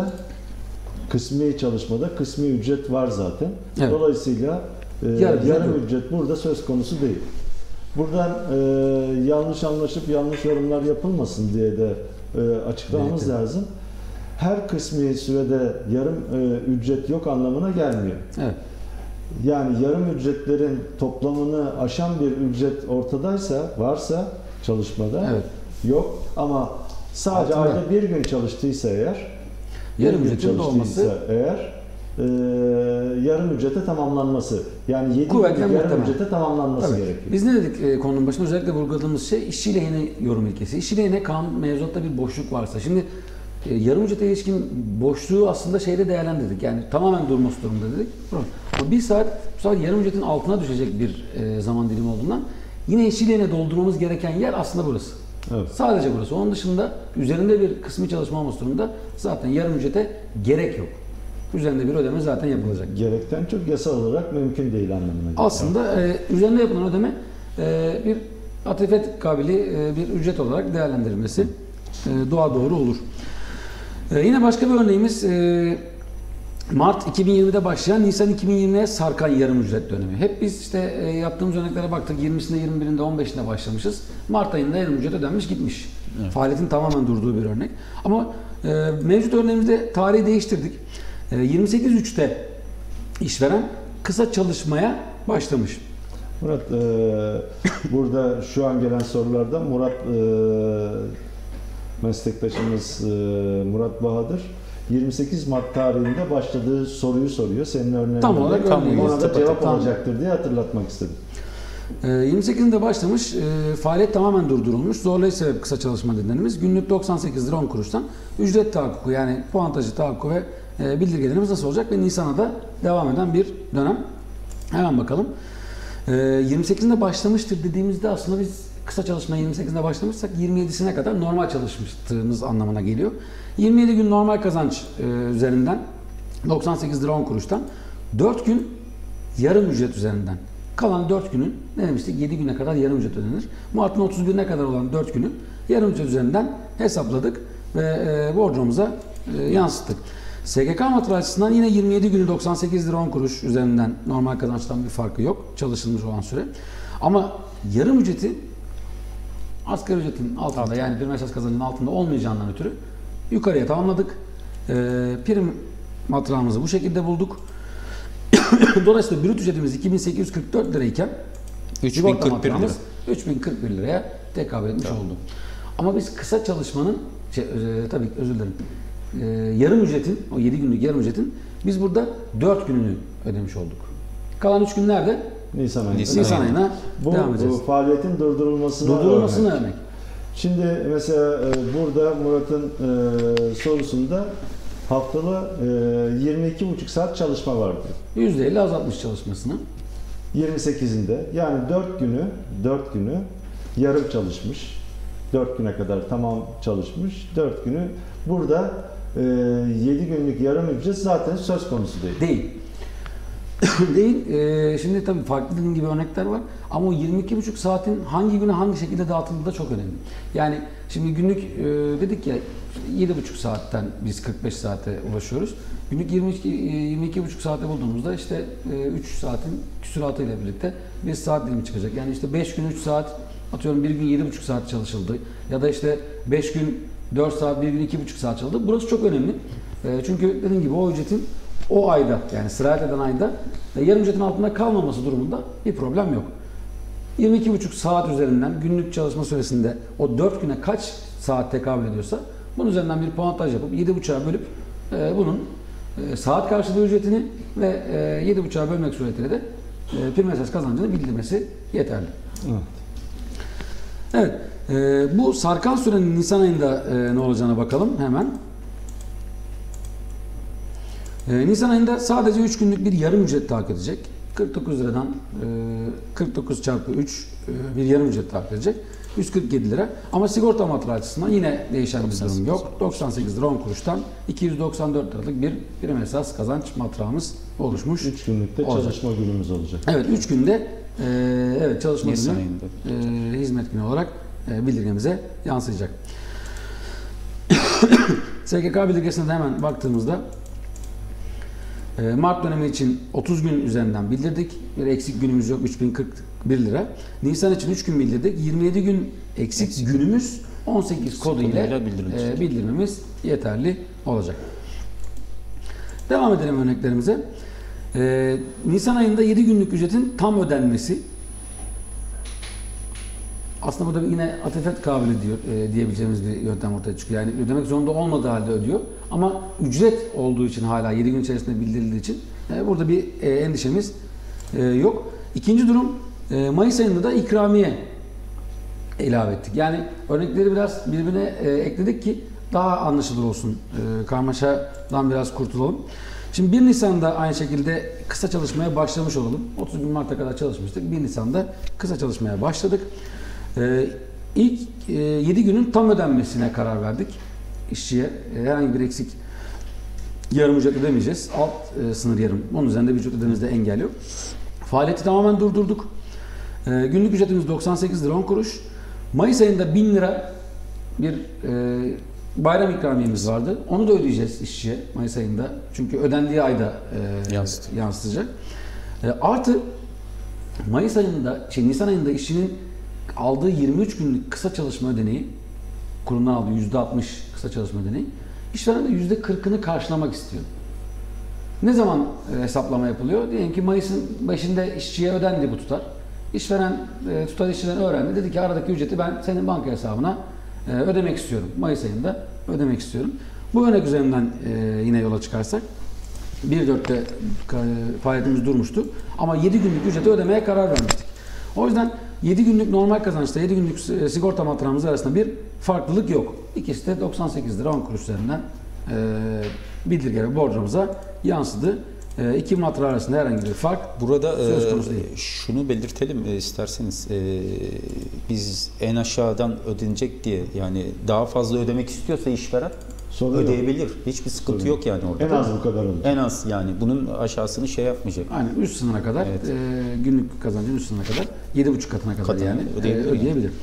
kısmi çalışmada kısmi ücret var zaten. Evet. Dolayısıyla e, Yarım yarım ücret ücret burada söz konusu değil. Buradan e, yanlış anlaşıp yanlış yorumlar yapılmasın diye de e, açıklamamız Evet. lazım. Her kısmi sürede yarım e, ücret yok anlamına gelmiyor. Evet. Yani yarım ücretlerin toplamını aşan bir ücret ortadaysa, varsa çalışmada Evet. yok ama sadece Altında. ayda bir gün çalıştıysa eğer, Yarım bir gün ücretin de çalıştıysa olması eğer e, yarım ücrete tamamlanması, yani yedi kuvvetle günlük yarım muhtemel. ücrete tamamlanması Tabii. gerekiyor. Biz ne dedik e, konunun başında özellikle vurguladığımız şey işçi lehine yorum ilkesi. İşçi lehine kanun mevzuatta bir boşluk varsa. Şimdi e, yarım ücrete ilişkin boşluğu aslında şeyde değerlendirdik. Yani tamamen durması durumunda dedik. Ama bir saat bu sefer yarım ücretin altına düşecek bir e, zaman dilimi olduğundan yine işçi lehine doldurmamız gereken yer aslında burası. Evet. Sadece burası. Onun dışında üzerinde bir kısmi çalışma olması durumunda zaten yarım ücrete gerek yok. Üzerinde bir ödeme zaten yapılacak. Gerekten çok yasal olarak mümkün değil anlamına geliyor. Aslında e, üzerinde yapılan ödeme e, bir atifet kabili e, bir ücret olarak değerlendirilmesi e, doğa doğru olur. E, yine başka bir örneğimiz e, Mart iki bin yirmide başlayan Nisan iki bin yirmiye sarkan yarım ücret dönemi. Hep biz işte e, yaptığımız örneklere baktık. yirmisinde, yirmi birinde, on beşinde başlamışız. Mart ayında yarım ücret ödenmiş gitmiş. Evet. Faaliyetin tamamen durduğu bir örnek. Ama e, mevcut örneğimizde tarihi değiştirdik. E, yirmi sekiz üçte işveren kısa çalışmaya başlamış. Murat, e, burada şu an gelen sorularda Murat e, meslektaşımız e, Murat Bahadır yirmi sekiz Mart tarihinde başladığı soruyu soruyor. Senin örneğin tam olarak örneğin. ona da cevap Tam. olacaktır diye hatırlatmak istedim. E, yirmi sekizinde başlamış, e, faaliyet tamamen durdurulmuş. Zorlayıcı sebep kısa çalışma nedenimiz günlük doksan sekiz lira on kuruştan ücret tahakkuku yani puantajı tahakkuku ve e, bildirgelerimiz nasıl olacak ve Nisan'a da devam eden bir dönem. Hemen bakalım. E, yirmi sekizinde başlamıştır dediğimizde aslında biz kısa çalışmaya yirmi sekizinde başlamışsak yirmi yedisine kadar normal çalışmıştığımız anlamına geliyor. yirmi yedi gün normal kazanç e, üzerinden doksan sekiz lira on kuruştan dört gün yarım ücret üzerinden. Kalan dört günün ne demiştik? yedi güne kadar yarım ücret ödenir. Mart'ın otuz birine kadar olan dört günü yarım ücret üzerinden hesapladık ve e, bordromuza e, yansıttık. S G K matrası açısından yine yirmi yedi günü doksan sekiz lira on kuruş üzerinden normal kazançtan bir farkı yok. Çalışılmış olan süre. Ama yarım ücreti asgari ücretin altında Altın. yani bir esas kazancının altında olmayacağından ötürü yukarıya tamamladık. E, prim matrağımızı bu şekilde bulduk. Dolayısıyla brüt ücretimiz iki bin sekiz yüz kırk dört lirayken üç bin kırk bir lira. üç bin kırk bir liraya tekabül etmiş tamam. oldu. Ama biz kısa çalışmanın şey, e, tabii özür dilerim. E, yarım ücretin, o yedi günlük yarım ücretin biz burada dört gününü ödemiş olduk. Kalan üç gün nerede? Nisan ayında. Nisan, Nisan ayına bu, devam edeceğiz. Bu faaliyetin durdurulmasına, durdurulmasına örnek. örnek. Şimdi mesela e, burada Murat'ın e, sorusunda haftalı e, yirmi iki buçuk saat çalışma vardı. yüzde elli azaltmış çalışmasını. yirmi sekizinde yani dört günü dört günü yarım çalışmış. dört güne kadar tamam çalışmış. dört günü burada e, yedi günlük yarım ücret zaten söz konusu değil. Değil. Değil. Ee, şimdi tabii farklı dediğim gibi örnekler var. Ama o yirmi iki buçuk saatin hangi güne hangi şekilde dağıtıldığı da çok önemli. Yani şimdi günlük e, dedik ya yedi buçuk saatten biz kırk beş saate ulaşıyoruz. Günlük yirmi iki yirmi iki buçuk saate bulduğumuzda işte e, üç saatin küsuratıyla birlikte bir saat dilimi çıkacak. Yani işte beş gün üç saat, atıyorum bir gün yedi buçuk saat çalışıldı. Ya da işte beş gün dört saat, bir gün iki buçuk saat çalışıldı. Burası çok önemli. E, çünkü dediğim gibi o ücretin o ayda, yani sirayet eden ayda yarım ücretin altında kalmaması durumunda bir problem yok. yirmi iki buçuk saat üzerinden günlük çalışma süresinde o dört güne kaç saat tekabül ediyorsa bunun üzerinden bir puantaj yapıp yedi buçuğa bölüp e, bunun e, saat karşılığı ücretini ve e, yedi buçuğa bölmek suretiyle de e, prim esas kazancını bildirmesi yeterli. Evet. Evet, e, bu sarkan sürenin Nisan ayında e, ne olacağına bakalım hemen. Ee, Nisan ayında sadece üç günlük bir yarım ücret tahakkuk edecek. kırk dokuz liradan e, kırk dokuz çarpı üç e, bir yarım ücret tahakkuk edecek. yüz kırk yedi lira. Ama sigorta matrağı açısından yine değişen bir durum yok. doksan sekiz lira on kuruştan iki yüz doksan dört liralık bir prim esas kazanç matrağımız oluşmuş. üç günlükte olacak. Çalışma günümüz olacak. Evet, üç günde e, evet çalışma Nisan günü e, hizmet günü olarak e, bildirgemize yansıyacak. S G K bildirgesine de hemen baktığımızda Mart dönemi için otuz gün üzerinden bildirdik. Bir eksik günümüz yok. üç bin kırk bir lira. Nisan için üç gün bildirdik. yirmi yedi gün eksik, eksik. günümüz on sekiz kodu ile e, bildirmemiz yeterli olacak. Devam edelim örneklerimize. Ee, Nisan ayında yedi günlük ücretin tam ödenmesi. Aslında burada yine atifet kabili diyor, e, diyebileceğimiz bir yöntem ortaya çıkıyor. Yani ödemek zorunda olmadığı halde ödüyor. Ama ücret olduğu için hala yedi gün içerisinde bildirildiği için e, burada bir e, endişemiz e, yok. İkinci durum, e, Mayıs ayında da ikramiye ilave ettik. Yani örnekleri biraz birbirine e, ekledik ki daha anlaşılır olsun. E, karmaşadan biraz kurtulalım. Şimdi bir Nisan'da aynı şekilde kısa çalışmaya başlamış olalım. otuz bir Mart'a kadar çalışmıştık. bir Nisan'da kısa çalışmaya başladık. Ee, ilk e, yedi günün tam ödenmesine karar verdik işçiye. E, herhangi bir eksik yarım ücret ödemeyeceğiz. Alt e, sınır yarım. Onun üzerinde bir ücret ödememizde engel yok. Faaliyeti tamamen durdurduk. E, günlük ücretimiz doksan sekiz lira on kuruş. Mayıs ayında bin lira bir e, bayram ikramiyemiz vardı. Onu da ödeyeceğiz işçiye Mayıs ayında. Çünkü ödendiği ayda e, yansıtacak. E, artı Mayıs ayında, şey Nisan ayında işçinin aldığı yirmi üç günlük kısa çalışma ödeneği, kurumdan aldığı yüzde altmış kısa çalışma ödeneği, işveren de yüzde kırkını karşılamak istiyor. Ne zaman e, hesaplama yapılıyor? Diyelim ki Mayıs'ın başında işçiye ödendi bu tutar. İşveren e, tutar işçiden öğrendi. Dedi ki aradaki ücreti ben senin banka hesabına e, ödemek istiyorum. Mayıs ayında ödemek istiyorum. Bu örnek üzerinden e, yine yola çıkarsak bir dörtte e, faaliyetimiz durmuştu. Ama yedi günlük ücreti ödemeye karar vermiştik. O yüzden yedi günlük normal kazançta yedi günlük sigorta matrağımız arasında bir farklılık yok. İkisi de doksan sekiz lira on kuruş üzerinden e, bildirge ve borcumuza yansıdı. E, iki matrağı arasında herhangi bir fark burada söz konusu değil. E, şunu belirtelim e, isterseniz. E, biz en aşağıdan ödenecek diye, yani daha fazla ödemek istiyorsa işveren Sorun ödeyebilir. Yok. Hiçbir sıkıntı Sorun yok yani orada. En az bu kadar olacak. En az yani. Bunun aşağısını şey yapmayacak. Aynen üst sınıra kadar, evet. e, günlük kazancın üst sınıra kadar yedi buçuk katına kadar Katına yani ödeyebilir. E, ödeyebilir. Yani.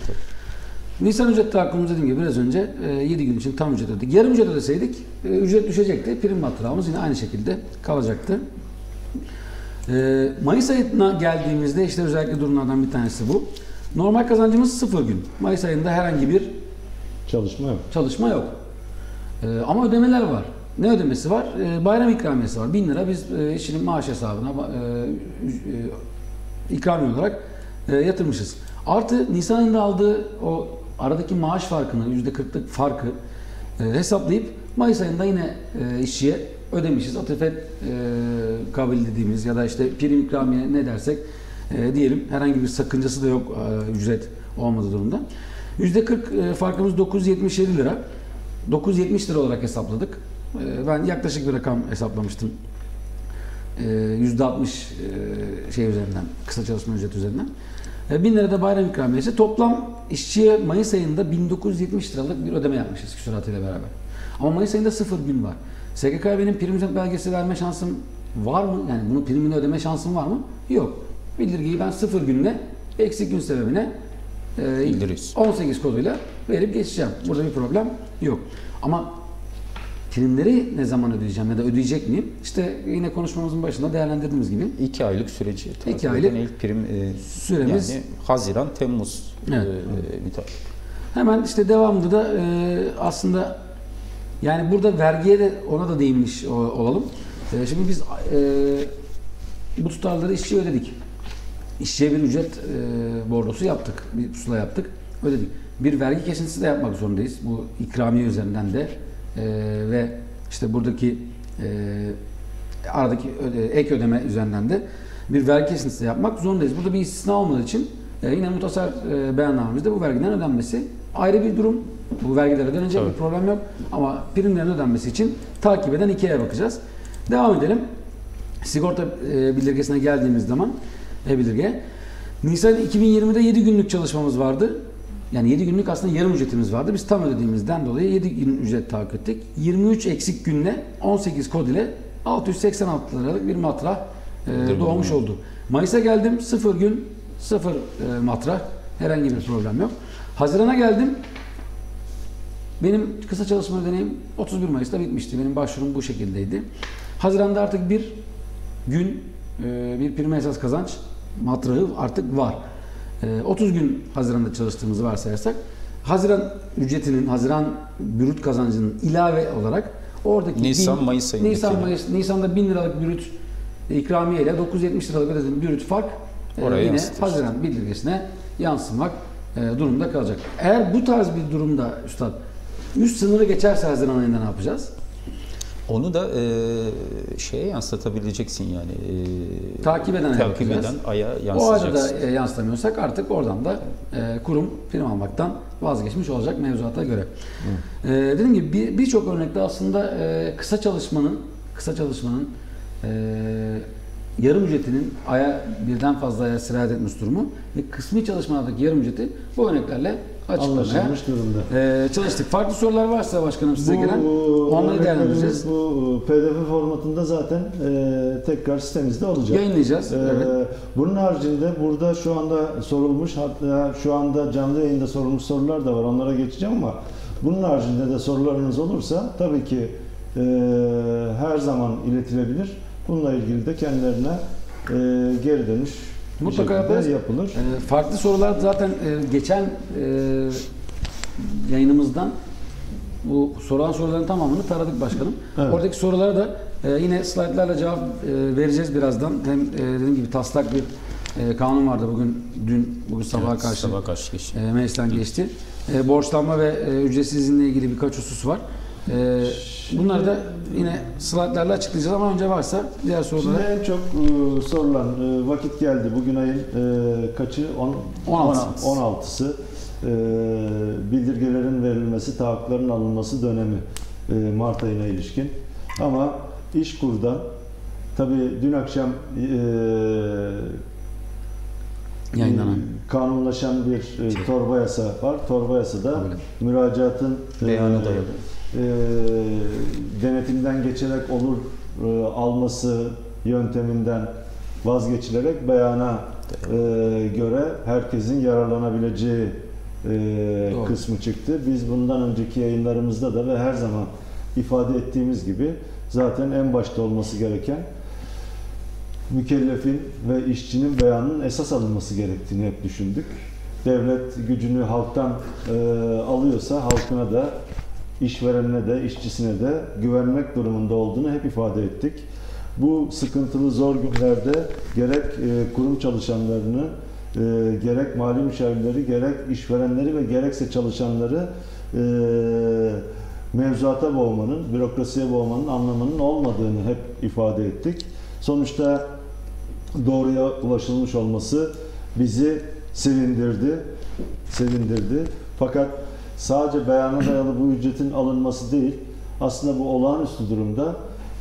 Nisan ücret tahakkümümüz dediğim gibi biraz önce e, yedi gün için tam ücret ödedik. Yarım ücret ödeseydik e, ücret düşecekti. Prim matrağımız yine aynı şekilde kalacaktı. E, Mayıs ayına geldiğimizde işte özellikle durumlardan bir tanesi bu. Normal kazancımız sıfır gün. Mayıs ayında herhangi bir çalışma yok. Çalışma yok. Ee, ama ödemeler var. Ne ödemesi var? Ee, bayram ikramiyesi var. bin lira biz e, işçinin maaş hesabına e, e, ikramiye olarak e, yatırmışız. Artı Nisan ayında aldığı o aradaki maaş farkını, yüzde kırklık farkı e, hesaplayıp Mayıs ayında yine e, işçiye ödemişiz. Atifet e, kabul dediğimiz ya da işte prim ikramiye ne dersek e, diyelim. Herhangi bir sakıncası da yok e, ücret olmadığı durumda. yüzde kırk e, farkımız dokuz yüz yetmiş yedi lira. dokuz yüz yetmiş lira olarak hesapladık. Ben yaklaşık bir rakam hesaplamıştım. yüzde altmış şey üzerinden, kısa çalışma ücreti üzerinden. bin lira da bayram ikramiyesi. Toplam işçiye Mayıs ayında bin dokuz yüz yetmiş liralık bir ödeme yapmışız küsuratıyla beraber. Ama Mayıs ayında sıfır gün var. S G K'ya benim prim ücret belgesi verme şansım var mı? Yani bunun primini ödeme şansım var mı? Yok. Bildirgeyi ben sıfır günle eksik gün sebebine e, on sekiz koduyla verip geçeceğim. Burada bir problem yok. Ama primleri ne zaman ödeyeceğim ya da ödeyecek miyim? İşte yine konuşmamızın başında değerlendirdiğimiz gibi. iki aylık süreci. iki aylık ilk prim e, süremiz. Yani Haziran, Temmuz evet. e, bir tarih. Hemen işte devamında da e, aslında yani burada vergiye de ona da değinmiş olalım. E, şimdi biz e, bu tutarları işçiye ödedik. İşçiye bir ücret e, bordosu yaptık. Bir pusula yaptık. Ödedik. Bir vergi kesintisi de yapmak zorundayız. Bu ikramiye üzerinden de e, ve işte buradaki e, aradaki öde, ek ödeme üzerinden de bir vergi kesintisi de yapmak zorundayız. Burada bir istisna olmadığı için e, yine muhtasar e, beyannamemizde bu vergiden ödenmesi ayrı bir durum. Bu vergilere ödenecek bir problem yok. Ama primlerin ödenmesi için takip eden iki aya bakacağız. Devam edelim. Sigorta e, bildirgesine geldiğimiz zaman e-bildirge. Nisan iki bin yirmide yedi günlük çalışmamız vardı. Yani yedi günlük aslında yarım ücretimiz vardı. Biz tam ödediğimizden dolayı yedi gün ücret tahakkuk ettik. yirmi üç eksik günle on sekiz kod ile altı yüz seksen altı liralık bir matrah e, doğmuş oldu. Mayıs'a geldim. sıfır gün, sıfır e, matrah. Herhangi bir problem yok. Haziran'a geldim. Benim kısa çalışma ödeneğim otuz bir Mayıs'ta bitmişti. Benim başvurum bu şekildeydi. Haziran'da artık bir gün e, bir prime esas kazanç matrahı artık var. E, otuz gün Haziran'da çalıştığımızı varsayarsak Haziran ücretinin, Haziran brüt kazancının ilave olarak oradaki Nisan bin, Mayıs ayındaki Nisan Mayıs Nisan'da bin liralık brüt ikramiye ile dokuz yüz yetmiş liralık ödediğim brüt fark e, yine yansıtır. Haziran bildirgesine yansımak e, durumda kalacak. Eğer bu tarz bir durumda üstad üst sınırı geçerse Haziran ayında ne yapacağız? Onu da e, şeye yansıtabileceksin yani. E, takip eden takip eden aya O arada yansıtacaksın. e, yansıtamıyorsak artık oradan da e, kurum prim almaktan vazgeçmiş olacak mevzuata göre. E, dediğim gibi bir- birçok örnekte aslında e, kısa çalışmanın kısa çalışmanın e, yarım ücretinin aya birden fazla aya sirayet etmiş durumu ve kısmi çalışmalardaki yarım ücreti bu örneklerle açıklamaya Anlaşılmış durumda. e, çalıştık. Farklı sorular varsa başkanım size gelen onları örneklerimiz değerlendireceğiz. Bu P D F formatında zaten e, tekrar sitemizde olacak. Yayınlayacağız. Ee, Evet. Bunun haricinde burada şu anda sorulmuş, hatta şu anda canlı yayında sorulmuş sorular da var. Onlara geçeceğim ama bunun haricinde de sorularınız olursa tabii ki e, her zaman iletilebilir. Bununla ilgili de kendilerine e, geri dönüş bir Mutlaka şekilde yaparız. yapılır. E, farklı sorular zaten e, geçen e, yayınımızdan bu sorulan soruların tamamını taradık başkanım. Evet. Oradaki sorulara da e, yine slaytlarla cevap e, vereceğiz birazdan. Hem e, dediğim gibi taslak bir e, kanun vardı bugün, dün, bugün sabaha Evet, karşı sabaha karşı geçti. e, meclisten geçti. E, borçlanma ve e, ücretsiz izinle ilgili birkaç husus var. E, bunları da yine slaytlarla açıklayacağız ama önce varsa diğer Şimdi sorulara. en çok e, sorulan e, vakit geldi. Bugün ayın e, kaçı? On- on altısı. on altısı. E, bildirgelerin verilmesi, taahhütlerin alınması dönemi e, Mart ayına ilişkin. Ama İşkur'dan tabii dün akşam e, Yayınlanan. kanunlaşan bir e, torba yasa var. Torba yasada Öyle. müracaatın e, Beyana dayalı. e, denetimden geçerek olur e, alması yönteminden vazgeçilerek beyana e, göre herkesin yararlanabileceği e, Doğru. kısmı çıktı. Biz bundan önceki yayınlarımızda da ve her zaman ifade ettiğimiz gibi zaten en başta olması gereken mükellefin ve işçinin beyanının esas alınması gerektiğini hep düşündük. Devlet gücünü halktan e, alıyorsa halkına da, işverenine de, işçisine de güvenmek durumunda olduğunu hep ifade ettik. Bu sıkıntılı zor günlerde gerek e, kurum çalışanlarını, e, gerek mali müşavirleri, gerek işverenleri ve gerekse çalışanları e, mevzuata boğmanın, bürokrasiye boğmanın anlamının olmadığını hep ifade ettik. Sonuçta doğruya ulaşılmış olması bizi sevindirdi. Sevindirdi. Fakat sadece beyana dayalı bu ücretin alınması değil, aslında bu olağanüstü durumda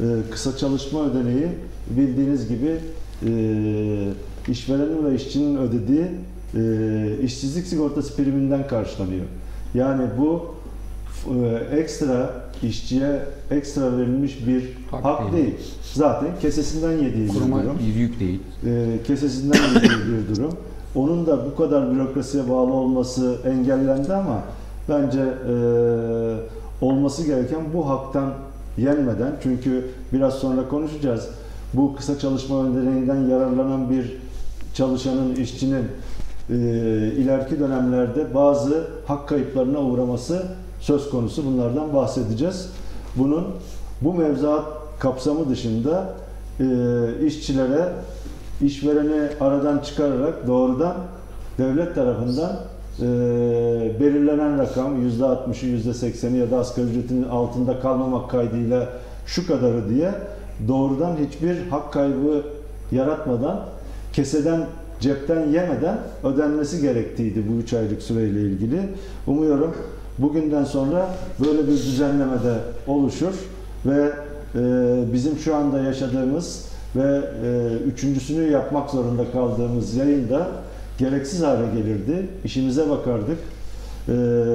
kısa çalışma ödeneği bildiğiniz gibi e, işverenin ve işçinin ödediği e, işsizlik sigortası priminden karşılanıyor. Yani bu e, ekstra işçiye ekstra verilmiş bir hak, hak değil. değil. Zaten kesesinden yediği kuruma bir durum. Bir yük değil. E, kesesinden yediği bir durum. Onun da bu kadar bürokrasiye bağlı olması engellendi ama bence e, olması gereken bu haktan yenmeden, çünkü biraz sonra konuşacağız, bu kısa çalışma ödeneğinden yararlanan bir çalışanın, işçinin e, ileriki dönemlerde bazı hak kayıplarına uğraması söz konusu. Bunlardan bahsedeceğiz. Bunun bu mevzuat kapsamı dışında e, işçilere işvereni aradan çıkararak doğrudan devlet tarafından e, belirlenen rakam yüzde altmışı, yüzde sekseni ya da asgari ücretin altında kalmamak kaydıyla şu kadarı diye doğrudan hiçbir hak kaybı yaratmadan, keseden, cepten yemeden ödenmesi gerektiğiydi bu üç aylık süreyle ilgili. Umuyorum bugünden sonra böyle bir düzenleme de oluşur ve e, bizim şu anda yaşadığımız ve e, üçüncüsünü yapmak zorunda kaldığımız yayında gereksiz hale gelirdi. İşimize bakardık. E,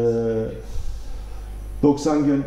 doksan gün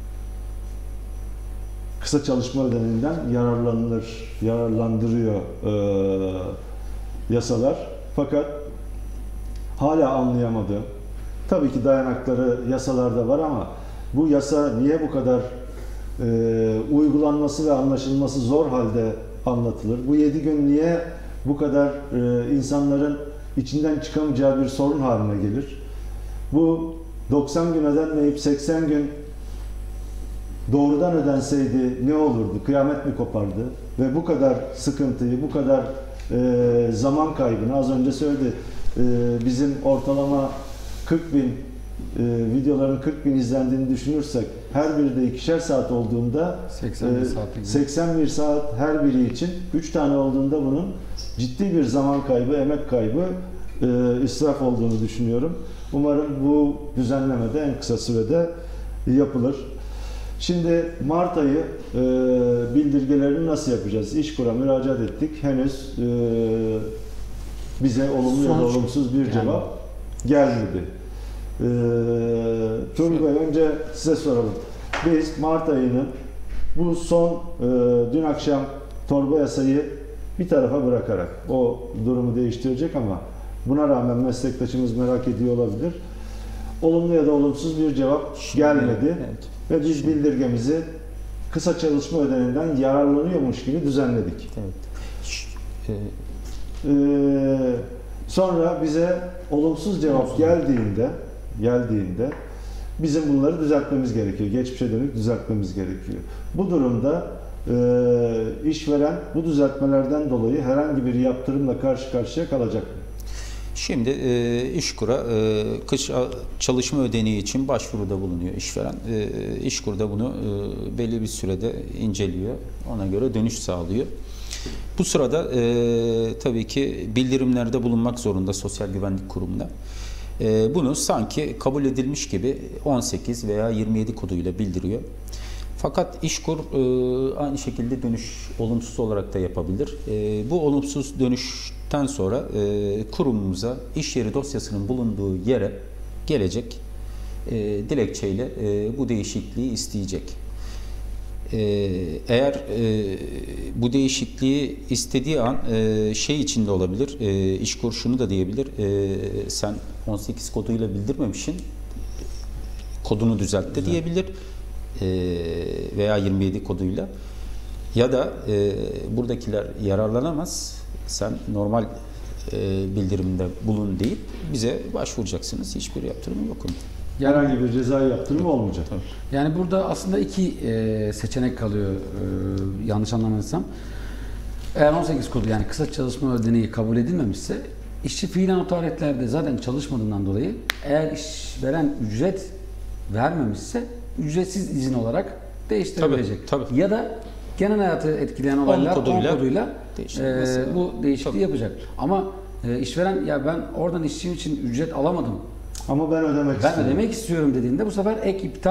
kısa çalışma ödeneğinden yararlanılır, yararlandırıyor e, yasalar. Fakat hala anlayamadığım, tabii ki dayanakları yasalarda var ama bu yasa niye bu kadar e, uygulanması ve anlaşılması zor halde anlatılır? Bu yedi gün niye bu kadar e, insanların içinden çıkamayacağı bir sorun haline gelir? Bu doksan gün ödenmeyip seksen gün doğrudan ödenseydi ne olurdu? Kıyamet mi kopardı? Ve bu kadar sıkıntıyı, bu kadar e, zaman kaybını, az önce söyledi, e, bizim ortalama kırk bin e, videoların kırk bin izlendiğini düşünürsek, her biri de ikişer saat olduğunda seksen bir, e, seksen bir saat her biri için üç tane olduğunda bunun ciddi bir zaman kaybı, emek kaybı, e, israf olduğunu düşünüyorum. Umarım bu düzenleme de en kısa sürede yapılır. Şimdi Mart ayı e, bildirgelerini nasıl yapacağız? İşkur'a müracaat ettik. Henüz e, bize olumlu ya da olumsuz bir cevap yani gelmedi. E, Turgay Bey, önce size soralım. Biz Mart ayının bu son e, dün akşam torba yasayı bir tarafa bırakarak o durumu değiştirecek ama buna rağmen meslektaşımız merak ediyor olabilir. Olumlu ya da olumsuz bir cevap gelmedi. Evet. Ve biz bildirgemizi kısa çalışma ödeneğinden yararlanıyormuş gibi düzenledik. Evet. Ee, sonra bize olumsuz cevap geldiğinde geldiğinde bizim bunları düzeltmemiz gerekiyor. Geçmişe dönük düzeltmemiz gerekiyor. Bu durumda e, işveren bu düzeltmelerden dolayı herhangi bir yaptırımla karşı karşıya kalacak mı? Şimdi e, İşkur'a e, kış çalışma ödeneği için başvuruda bulunuyor işveren. E, İşkur da bunu e, belli bir sürede inceliyor. Ona göre dönüş sağlıyor. Bu sırada e, tabii ki bildirimlerde bulunmak zorunda Sosyal Güvenlik Kurumu'na. E, bunu sanki kabul edilmiş gibi on sekiz veya yirmi yedi koduyla bildiriyor. Fakat İşkur e, aynı şekilde dönüş olumsuz olarak da yapabilir. E, bu olumsuz dönüşten sonra e, kurumumuza iş yeri dosyasının bulunduğu yere gelecek, e, dilekçeyle e, bu değişikliği isteyecek. E, eğer e, bu değişikliği istediği an e, şey içinde olabilir, e, İşkur şunu da diyebilir, e, sen on sekiz koduyla bildirmemişsin, kodunu düzelt de diyebilir. Veya yirmi yedi koduyla, ya da e, buradakiler yararlanamaz, sen normal e, bildirimde bulun deyip bize başvuracaksınız. Hiçbir yaptırımı yok. Yani, herhangi bir cezai yaptırımı olmayacak. Tabii. Yani burada aslında iki e, seçenek kalıyor, e, yanlış anlamadıysam. Eğer on sekiz kodu, yani kısa çalışma ödeneği kabul edilmemişse, işçi fiilen o tarihlerde zaten çalışmadığından dolayı, eğer işveren ücret vermemişse ücretsiz izin olarak değiştirebilecek. Tabii, tabii. Ya da genel hayatı etkileyen olaylar on koduyla, on koduyla e, bu değişikliği tabii yapacak. Ama e, işveren, ya ben oradan işçim için ücret alamadım, ama ben ödemek ben istiyorum. ödemek istiyorum dediğinde bu sefer ek iptal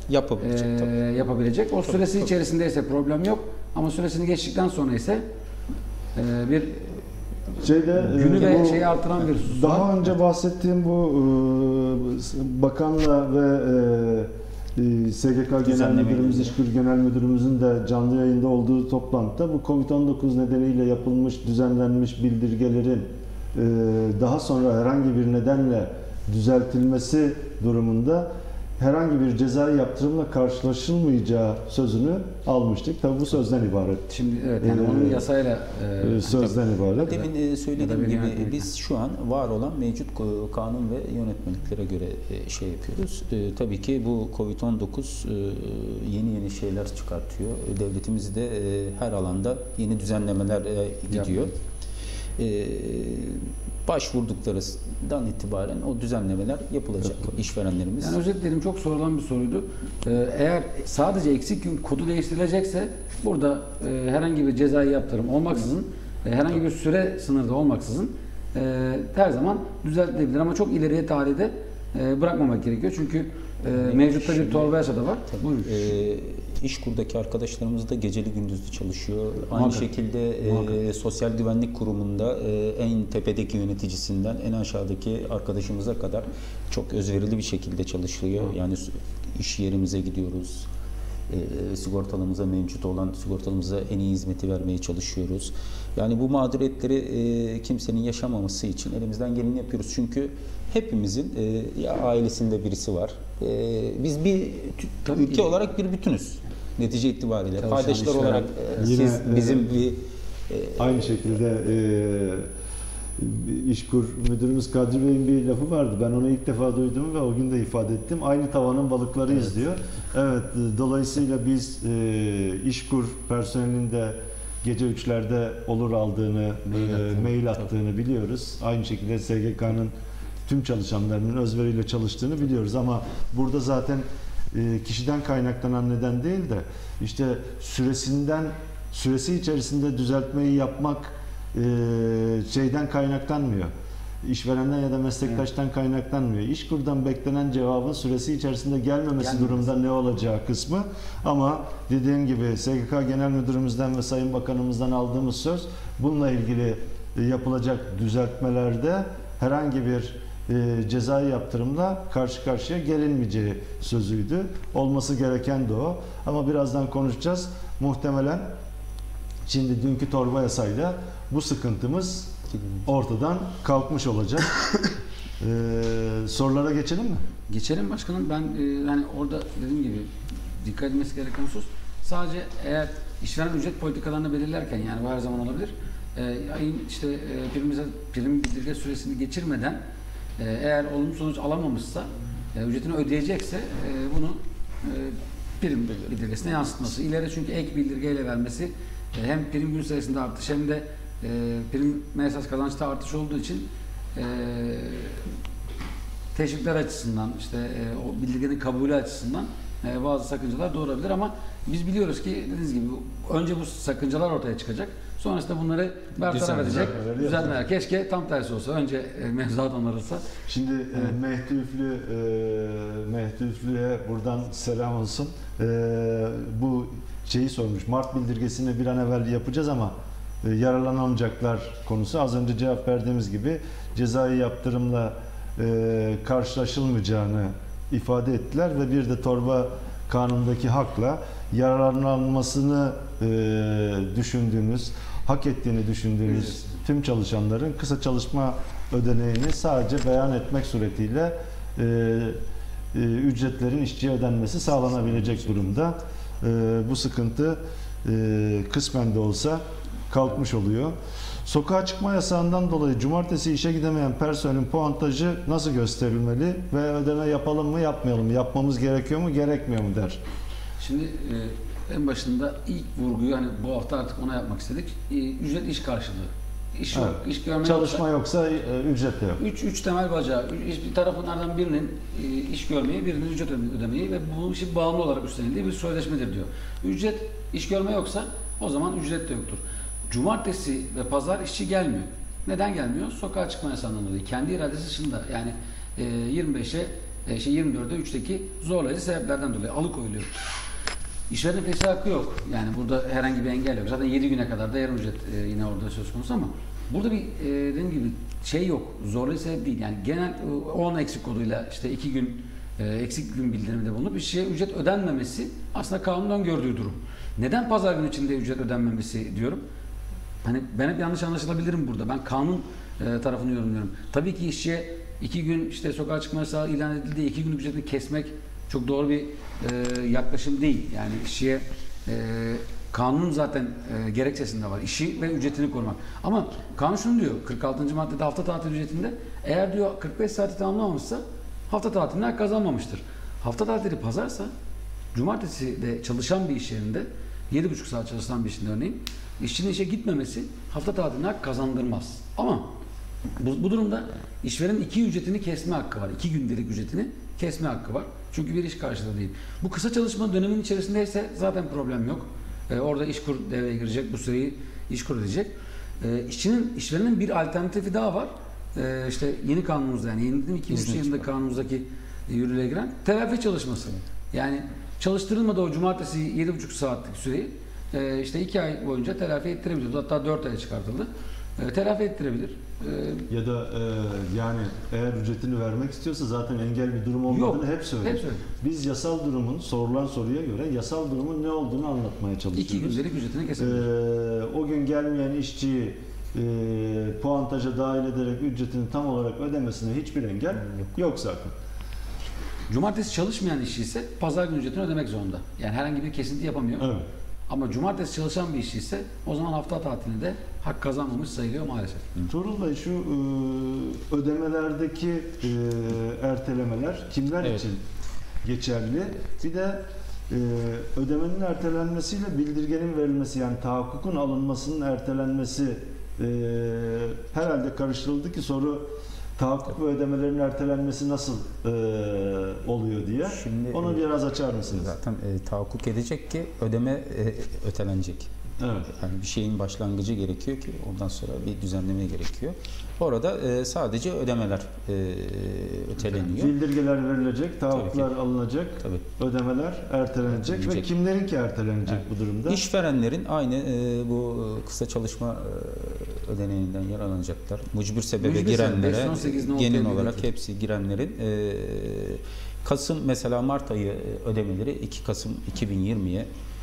yapabilecek. e, tabii. yapabilecek. O Tabii, süresi tabii. içerisindeyse problem yok. Ama süresini geçtikten sonra ise e, bir Şeyde, günü e, ve bu- şeyi artıran bir husus Daha var. önce bahsettiğim bu e, bakanla ve e, e, S G K Genel Düzenleme Müdürümüz, ilgili. İşkur Genel Müdürümüzün de canlı yayında olduğu toplantıda bu Covid on dokuz nedeniyle yapılmış, düzenlenmiş bildirgelerin e, daha sonra herhangi bir nedenle düzeltilmesi durumunda herhangi bir cezai yaptırımla karşılaşılmayacağı sözünü almıştık. Tabii bu sözden ibaret. Şimdi evet yani Ee, onun yasayla e, E, Sözden ibaret. Demin e, Ya da söylediğim bir gibi yönetmelik. biz şu an var olan mevcut ko- kanun ve yönetmeliklere göre e, şey yapıyoruz. E, tabii ki bu Covid on dokuz e, yeni yeni şeyler çıkartıyor. Devletimiz de e, her alanda yeni düzenlemeler e, gidiyor. E, başvurduklarından itibaren o düzenlemeler yapılacak işverenlerimiz. Yani özetlerim çok sorulan bir soruydu. Ee, eğer sadece eksik gün kodu değiştirilecekse burada e, herhangi bir cezai yaptırım olmaksızın, e, herhangi bir süre sınırda olmaksızın e, her zaman düzeltilebilir. Ama çok ileriye tarihte e, bırakmamak gerekiyor. Çünkü e, mevcutta bir torba yasa da var. Buyurun. E, İşkur'daki arkadaşlarımız da geceli gündüzlü çalışıyor. Aynı Muhakkak. şekilde e, Muhakkak. Sosyal Güvenlik Kurumu'nda e, en tepedeki yöneticisinden en aşağıdaki arkadaşımıza kadar çok özverili bir şekilde çalışılıyor. Yani s- iş yerimize gidiyoruz. E, sigortalımıza mevcut olan sigortalımıza en iyi hizmeti vermeye çalışıyoruz. Yani bu mağduriyetleri e, kimsenin yaşamaması için elimizden geleni yapıyoruz. Çünkü hepimizin e, ya ailesinde birisi var. E, biz bir tü- Tabii ülke ki. olarak bir bütünüz. Netice itibariyle. Çalışan Kardeşler işveren. olarak e, Yine, siz bizim e, bir e, Aynı şekilde e, İşkur Müdürümüz Kadri Bey'in bir lafı vardı. Ben onu ilk defa duydum ve o gün de ifade ettim. Aynı tavanın balıklarıyız diyor. Evet, e, dolayısıyla biz e, İşkur personelinin de gece üçlerde olur aldığını, e, mail attığını biliyoruz. Aynı şekilde S G K'nın tüm çalışanlarının özveriyle çalıştığını biliyoruz. Ama burada zaten e, kişiden kaynaklanan neden değil de işte süresinden süresi içerisinde düzeltmeyi yapmak e, şeyden kaynaklanmıyor. İşverenden ya da meslektaştan kaynaklanmıyor. İşkur'dan beklenen cevabın süresi içerisinde gelmemesi Gelmemesi. durumda ne olacağı kısmı. Ama dediğim gibi S G K Genel Müdürümüzden ve Sayın Bakanımızdan aldığımız söz bununla ilgili e, yapılacak düzeltmelerde herhangi bir e, cezai yaptırımla karşı karşıya gelinmeyeceği sözüydü. Olması gereken de o. Ama birazdan konuşacağız. Muhtemelen şimdi dünkü torba yasayla bu sıkıntımız ortadan kalkmış olacak. Ee, sorulara geçelim mi? Geçelim başkanım. Ben e, hani orada dediğim gibi dikkat edilmesi gereken husus sadece eğer işveren ücret politikalarını belirlerken yani bu her zaman olabilir. E, ayın işte e, primimize, prim bildirge süresini geçirmeden e, eğer olumlu sonuç alamamışsa e, ücretini ödeyecekse e, bunu e, prim bildirgesine yansıtması. İleri çünkü ek bildirgeyle vermesi e, hem prim gün sayısında artış hem de e, prim esas kazançta artış olduğu için e, teşvikler açısından işte e, o bildirgenin kabulü açısından e, bazı sakıncalar doğurabilir ama biz biliyoruz ki dediğiniz gibi önce bu sakıncalar ortaya çıkacak. Sonrasında bunları bertaraf Düzenli. edecek. Düzenli. Düzenler. Keşke tam tersi olsa. Önce e, mevzuat onarılsa. Şimdi e, Mehdi Üflü, e, Mehdi Üflü'ye buradan selam olsun. E, bu şeyi sormuş. Mart bildirgesini bir an evvel yapacağız ama e, yararlanamayacaklar konusu. Az önce cevap verdiğimiz gibi cezai yaptırımla e, karşılaşılmayacağını ifade ettiler ve bir de torba kanundaki hakla yararlanmasını e, düşündüğünüz, hak ettiğini düşündüğünüz tüm çalışanların kısa çalışma ödeneğini sadece beyan etmek suretiyle e, e, ücretlerin işçiye ödenmesi sağlanabilecek durumda. E, bu sıkıntı e, kısmen de olsa kalkmış oluyor. Sokağa çıkma yasağından dolayı cumartesi işe gidemeyen personelin puantajı nasıl gösterilmeli ve ödeme yapalım mı yapmayalım mı? Yapmamız gerekiyor mu gerekmiyor mu der. Şimdi e, en başında ilk vurguyu hani bu hafta artık ona yapmak istedik. E, ücret iş karşılığı. İş yok. Evet. İş görme Çalışma yoksa e, ücret de yok. Üç, üç temel bacağı. Üç, bir taraflardan birinin e, iş görmeyi, birinin ücret ödemeyi ve bu işi bağımlı olarak üstlenildiği bir sözleşmedir diyor. Ücret, iş görme yoksa o zaman ücret de yoktur. Cumartesi ve pazar işçi gelmiyor. Neden gelmiyor? Sokağa çıkma yasağından dolayı. Kendi iradesi dışında yani e, yirmi beşe e, şey yirmi dörde üçteki zorlayıcı sebeplerden dolayı alıkoyuluyor. İşverenin fesih hakkı yok. Yani burada herhangi bir engel yok. Zaten yedi güne kadar da yarım ücret e, yine orada söz konusu ama burada bir e, dediğim gibi şey yok. Zorlayıcı sebep değil. Yani genel e, on eksik koduyla işte iki gün e, eksik gün bildiriminde bulunup işçiye ücret ödenmemesi aslında kanundan gördüğü durum. Neden pazar günü içinde ücret ödenmemesi diyorum? Hani ben hep yanlış anlaşılabilirim burada. Ben kanun e, tarafını yorumluyorum. Tabii ki işçiye iki gün işte sokağa çıkma yasağı ilan edildi, iki gün ücretini kesmek çok doğru bir e, yaklaşım değil. Yani işçiye e, kanunun zaten e, gerekçesinde var. İşi ve ücretini korumak. Ama kanun şunu diyor. kırk altıncı maddede hafta tatil ücretinde eğer diyor kırk beş saati tamamlamamışsa hafta tatilinden kazanmamıştır. Hafta tatili pazarsa cumartesi de çalışan bir iş yerinde yedi buçuk saat çalışan bir iş yerinde örneğin işçinin işe gitmemesi hafta tatilinden kazandırmaz. Ama bu, bu durumda işverenin iki ücretini kesme hakkı var. İki gündelik ücretini kesme hakkı var. Çünkü bir iş karşılığı değil. Bu kısa çalışma dönemin içerisindeyse zaten problem yok. Ee, orada işkur devreye girecek, bu süreyi işkur edecek. Ee, işçinin, işverenin bir alternatifi daha var. Ee, işte yeni kanunumuzda yani yeni iki bin üç yılında kanunumuzdaki e, yürürlüğe giren telafi çalışması. Yani çalıştırılmadı o cumartesi yedi buçuk saatlik süreyi e, işte iki ay boyunca telafi ettirebilir. Hatta dört aya çıkartıldı. E, telafi ettirebilir. E, ya da e, yani eğer ücretini vermek istiyorsa zaten engel bir durum olmadığını yok, hep söyledik. hep söyledik. Biz yasal durumun, sorulan soruya göre yasal durumun ne olduğunu anlatmaya çalışıyoruz. İki gündelik ücretini kesebilir. E, o gün gelmeyen işçiyi e, puantaja dahil ederek ücretini tam olarak ödemesine hiçbir engel yok, yok zaten. Cumartesi çalışmayan işçi ise pazar günü ücretini ödemek zorunda. Yani herhangi bir kesinti yapamıyor. Evet. Ama cumartesi çalışan bir işçi ise o zaman hafta tatilinde hak kazanmamış sayılıyor maalesef. Tuğrul Bey, şu e, ödemelerdeki e, ertelemeler kimler Evet. için geçerli? Bir de e, ödemenin ertelenmesiyle bildirgenin verilmesi, yani tahakkukun alınmasının ertelenmesi e, herhalde karıştırıldı ki soru tahakkuk ve ödemelerin ertelenmesi nasıl e, oluyor diye. Şimdi, Onu biraz açar mısınız? Zaten e, tahakkuk edecek ki ödeme e, ötelenecek. Evet. Yani bir şeyin başlangıcı gerekiyor ki ondan sonra bir düzenleme gerekiyor. Orada e, sadece ödemeler e, öteleniyor. Bildirgeler verilecek, tahakkuklar alınacak, Tabii. ödemeler ertelenecek, Ertelenecek. ve kimlerinki ertelenecek Evet. bu durumda? İşverenlerin aynı e, bu kısa çalışma e, ödeneğinden yararlanacaklar. Mucbir sebebe Mucbir sebep, girenlere, beş on sekiz nokta genel elli olarak dört. hepsi girenlerin e, Kasım mesela Mart ayı ödemeleri iki Kasım iki bin yirmiye,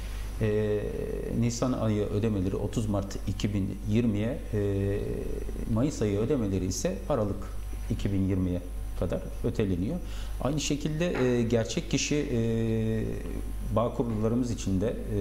e, Nisan ayı ödemeleri otuz Mart iki bin yirmiye, e, Mayıs ayı ödemeleri ise Aralık iki bin yirmiye kadar öteleniyor. Aynı şekilde e, gerçek kişi e, Bağkurlarımız için de e,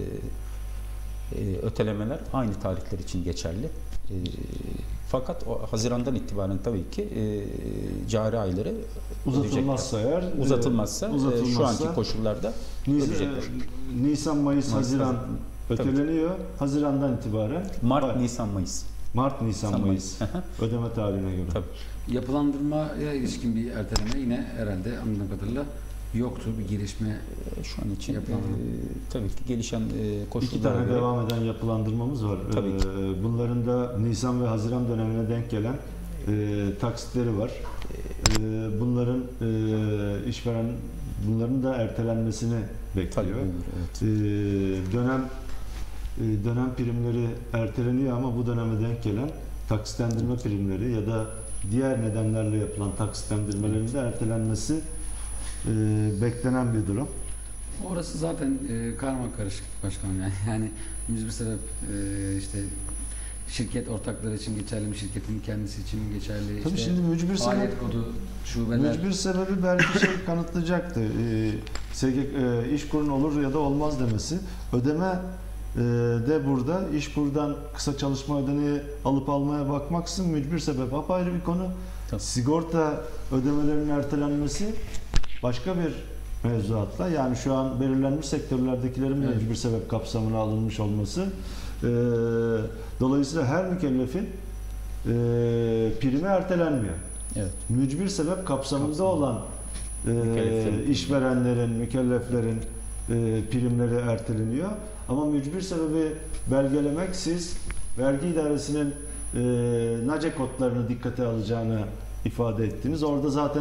e, ötelemeler aynı tarihler için geçerli. E, fakat o Haziran'dan itibaren tabii ki e, cari ayları Uzatılmazsa ödeyecekler. eğer, uzatılmazsa, e, e, uzatılmazsa şu anki koşullarda Nisan, ödeyecekler. Nisan, Mayıs, Mayıs, Haziran Tabii. öteleniyor. Haziran'dan itibaren Mart, Var. Nisan, Mayıs. Mart, Nisan, Nisan, Mayıs ödeme tarihine göre. Tabii. Yapılandırmaya ilişkin bir erteleme yine herhalde anladığım kadarıyla yoktu. Bir gelişme Şu an için e, Yapılan. tabii ki gelişen e, İki koşullara tane göre devam eden yapılandırmamız var. Tabii ki. Ee, Bunların da Nisan ve Haziran dönemine denk gelen e, taksitleri var. E, bunların e, işveren bunların da ertelenmesini bekliyor. tabii, evet. E, dönem e, dönem primleri erteleniyor ama bu döneme denk gelen taksitlendirme primleri ya da diğer nedenlerle yapılan taksitlendirmelerin de ertelenmesi e, beklenen bir durum. orası zaten e, karma karışık başkanım yani. Yani bir sebep e, işte şirket ortakları için geçerli mi, şirketin kendisi için mi geçerli? Tabii işte şimdi mücbir faaliyet sebep kodu, şubeler. mücbir sebebi belki şey kanıtlayacaktı. E, S G K, e, İşkur'un olur ya da olmaz demesi. Ödeme e, de burada İşkur'dan kısa çalışma ödeneği alıp almaya bakmaksın mücbir sebep apayrı bir konu. Tabii. Sigorta ödemelerinin ertelenmesi başka bir mevzuatla, yani şu an belirlenmiş sektörlerdekilerin Evet. mücbir sebep kapsamına alınmış olması. E, dolayısıyla her mükellefin e, primi ertelenmiyor. Evet. Mücbir sebep kapsamında Kapsamında. olan e, Mükelleflerin. işverenlerin, mükelleflerin e, primleri erteleniyor. Ama mücbir sebebi belgelemek, siz vergi idaresinin e, NACE kodlarını dikkate alacağını ifade ettiniz. Orada zaten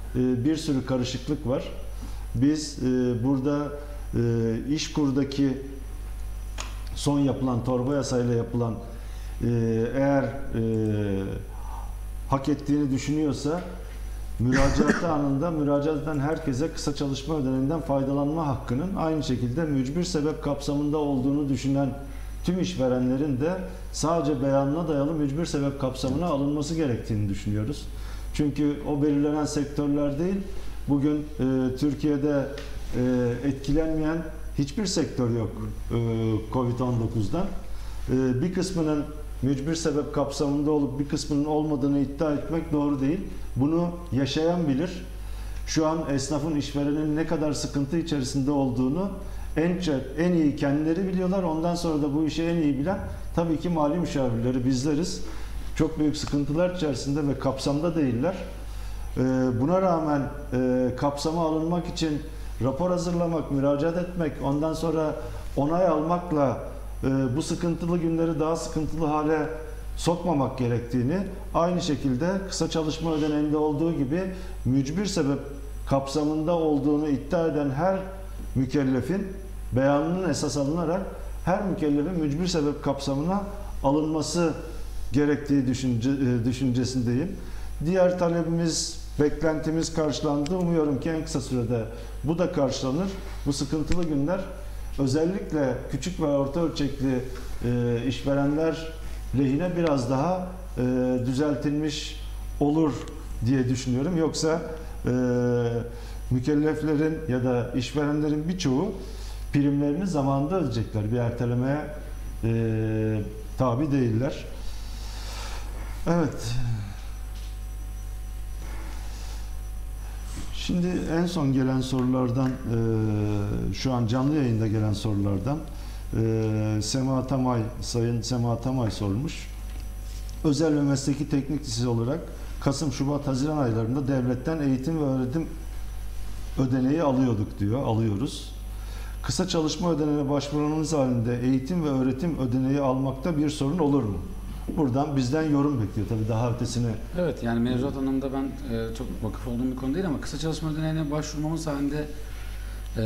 e, bir sürü karışıklık var. Biz e, burada e, İşkur'daki son yapılan torba yasayla yapılan e, eğer e, hak ettiğini düşünüyorsa müracaatı anında müracaat eden herkese kısa çalışma ödeneğinden faydalanma hakkının aynı şekilde mücbir sebep kapsamında olduğunu düşünen tüm işverenlerin de sadece beyanına dayalı mücbir sebep kapsamına alınması gerektiğini düşünüyoruz. Çünkü o belirlenen sektörler değil, bugün e, Türkiye'de e, etkilenmeyen hiçbir sektör yok e, kovid on dokuzdan. E, bir kısmının mücbir sebep kapsamında olup bir kısmının olmadığını iddia etmek doğru değil. Bunu yaşayan bilir. Şu an esnafın, işverenin ne kadar sıkıntı içerisinde olduğunu en çok, en iyi kendileri biliyorlar. Ondan sonra da bu işi en iyi bilen tabii ki mali müşavirleri, bizleriz. Çok büyük sıkıntılar içerisinde ve kapsamda değiller. Ee, buna rağmen e, kapsama alınmak için rapor hazırlamak, müracaat etmek, ondan sonra onay almakla e, bu sıkıntılı günleri daha sıkıntılı hale sokmamak gerektiğini, aynı şekilde kısa çalışma ödeneğinde olduğu gibi mücbir sebep kapsamında olduğunu iddia eden her mükellefin beyanının esas alınarak her mükellefin mücbir sebep kapsamına alınması gerektiği düşünce, düşüncesindeyim. Diğer talebimiz, beklentimiz karşılandı. Umuyorum ki en kısa sürede bu da karşılanır. Bu sıkıntılı günler özellikle küçük ve orta ölçekli e, işverenler lehine biraz daha e, düzeltilmiş olur diye düşünüyorum. Yoksa e, mükelleflerin ya da işverenlerin birçoğu primlerini zamanında ödeyecekler. Bir ertelemeye e, tabi değiller. Evet. Şimdi en son gelen sorulardan, e, şu an canlı yayında gelen sorulardan e, Sema Tamay, Sayın Sema Tamay sormuş. Özel ve mesleki teknik lisesi olarak Kasım, Şubat, Haziran aylarında devletten eğitim ve öğretim ödeneği alıyorduk diyor, alıyoruz. Kısa çalışma ödeneğine başvurmanız halinde eğitim ve öğretim ödeneği almakta bir sorun olur mu? Buradan bizden yorum bekliyor tabii, daha ötesini. Evet, yani mevzuat anlamında ben e, çok vakıf olduğum bir konu değil ama kısa çalışma ödeneğine başvurmamız halinde e,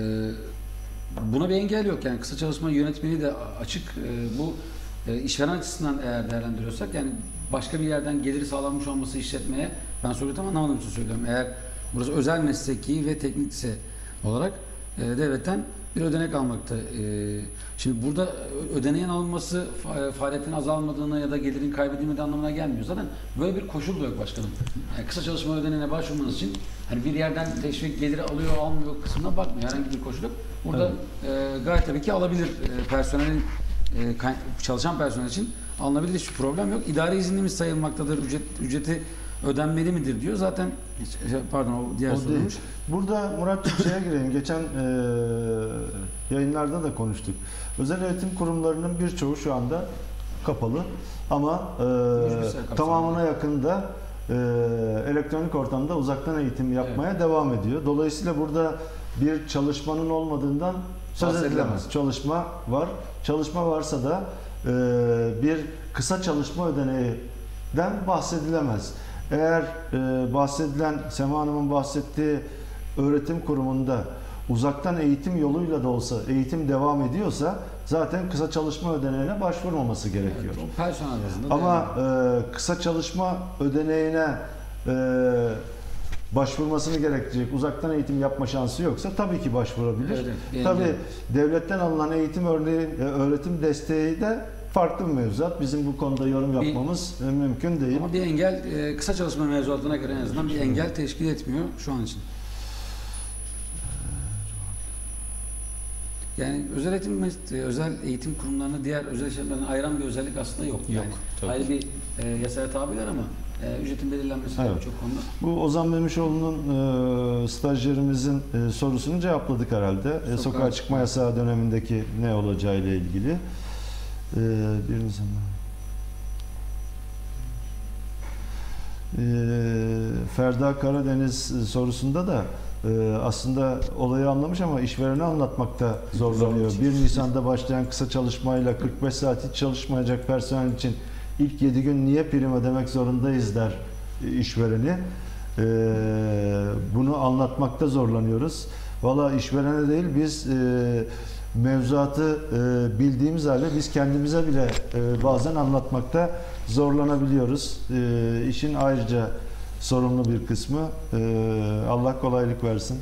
buna bir engel yok. Yani kısa çalışma yönetmeliği de açık. E, bu e, işveren açısından eğer değerlendiriyorsak, yani başka bir yerden geliri sağlanmış olması işletmeye, ben soruyu tam anlamadığım için söylüyorum. Eğer burası özel mesleki ve teknik lise olarak e, devletten bir ödenek almakta. E, şimdi burada ödeneğin alınması fa faaliyetin azalmadığını ya da gelirin kaybedilmediği anlamına gelmiyor. Zaten böyle bir koşul da yok başkanım. Yani kısa çalışma ödeneğine başvurmanız için hani bir yerden teşvik geliri alıyor almıyor kısmına bakmıyor. Herhangi bir koşul yok. Burada evet. e, gayet tabii ki alabilir. E, personelin e, çalışan personel için alınabilir, hiçbir problem yok. İdari izinimiz sayılmaktadır. Ücret, ücreti ödenmeli midir diyor. Zaten pardon o diğer sorulmuş. Burada Murat şeye gireyim. Geçen e, yayınlarda da konuştuk. Özel eğitim kurumlarının birçoğu şu anda kapalı ama e, tamamına yakında e, elektronik ortamda uzaktan eğitim yapmaya evet. devam ediyor. Dolayısıyla burada bir çalışmanın olmadığından söz edilemez. Çalışma var. Çalışma varsa da e, bir kısa çalışma ödeneğinden bahsedilemez. Eğer e, bahsedilen, Sema Hanım'ın bahsettiği öğretim kurumunda uzaktan eğitim yoluyla da olsa eğitim devam ediyorsa zaten kısa çalışma ödeneğine başvurmaması gerekiyor. Evet, o personel arasında ama e, kısa çalışma ödeneğine e, başvurmasını gerektirecek, uzaktan eğitim yapma şansı yoksa tabii ki başvurabilir. Evet, tabii devletten alınan eğitim örneği, öğretim desteği de farklı bir mevzuat. Bizim bu konuda yorum yapmamız bir, mümkün değil. Ama bir engel, kısa çalışma mevzuatına göre en azından bir engel teşkil etmiyor şu an için. Yani özel eğitim özel eğitim kurumlarını diğer özel işletmelerden ayıran bir özellik aslında yok. Yani yok, ayrı bir e, yasaya tabiler ama e, ücretin belirlenmesi evet. çok konuda. Bu Ozan Memişoğlu'nun e, stajyerimizin e, sorusunu cevapladık herhalde. Sokağa, e, sokağa çıkma yasağı dönemindeki ne olacağı ile ilgili. E, bir zaman. E, Ferda Karadeniz sorusunda da Ee, aslında olayı anlamış ama işvereni anlatmakta zorlanıyor. bir Nisan'da başlayan kısa çalışmayla kırk beş saat hiç çalışmayacak personel için ilk yedi gün niye prim ödemek zorundayız der işvereni. e, bunu anlatmakta zorlanıyoruz. Valla işverene değil, biz e, mevzuatı e, bildiğimiz halde biz kendimize bile e, bazen anlatmakta zorlanabiliyoruz. E, işin ayrıca sorumlu bir kısmı. E, Allah kolaylık versin.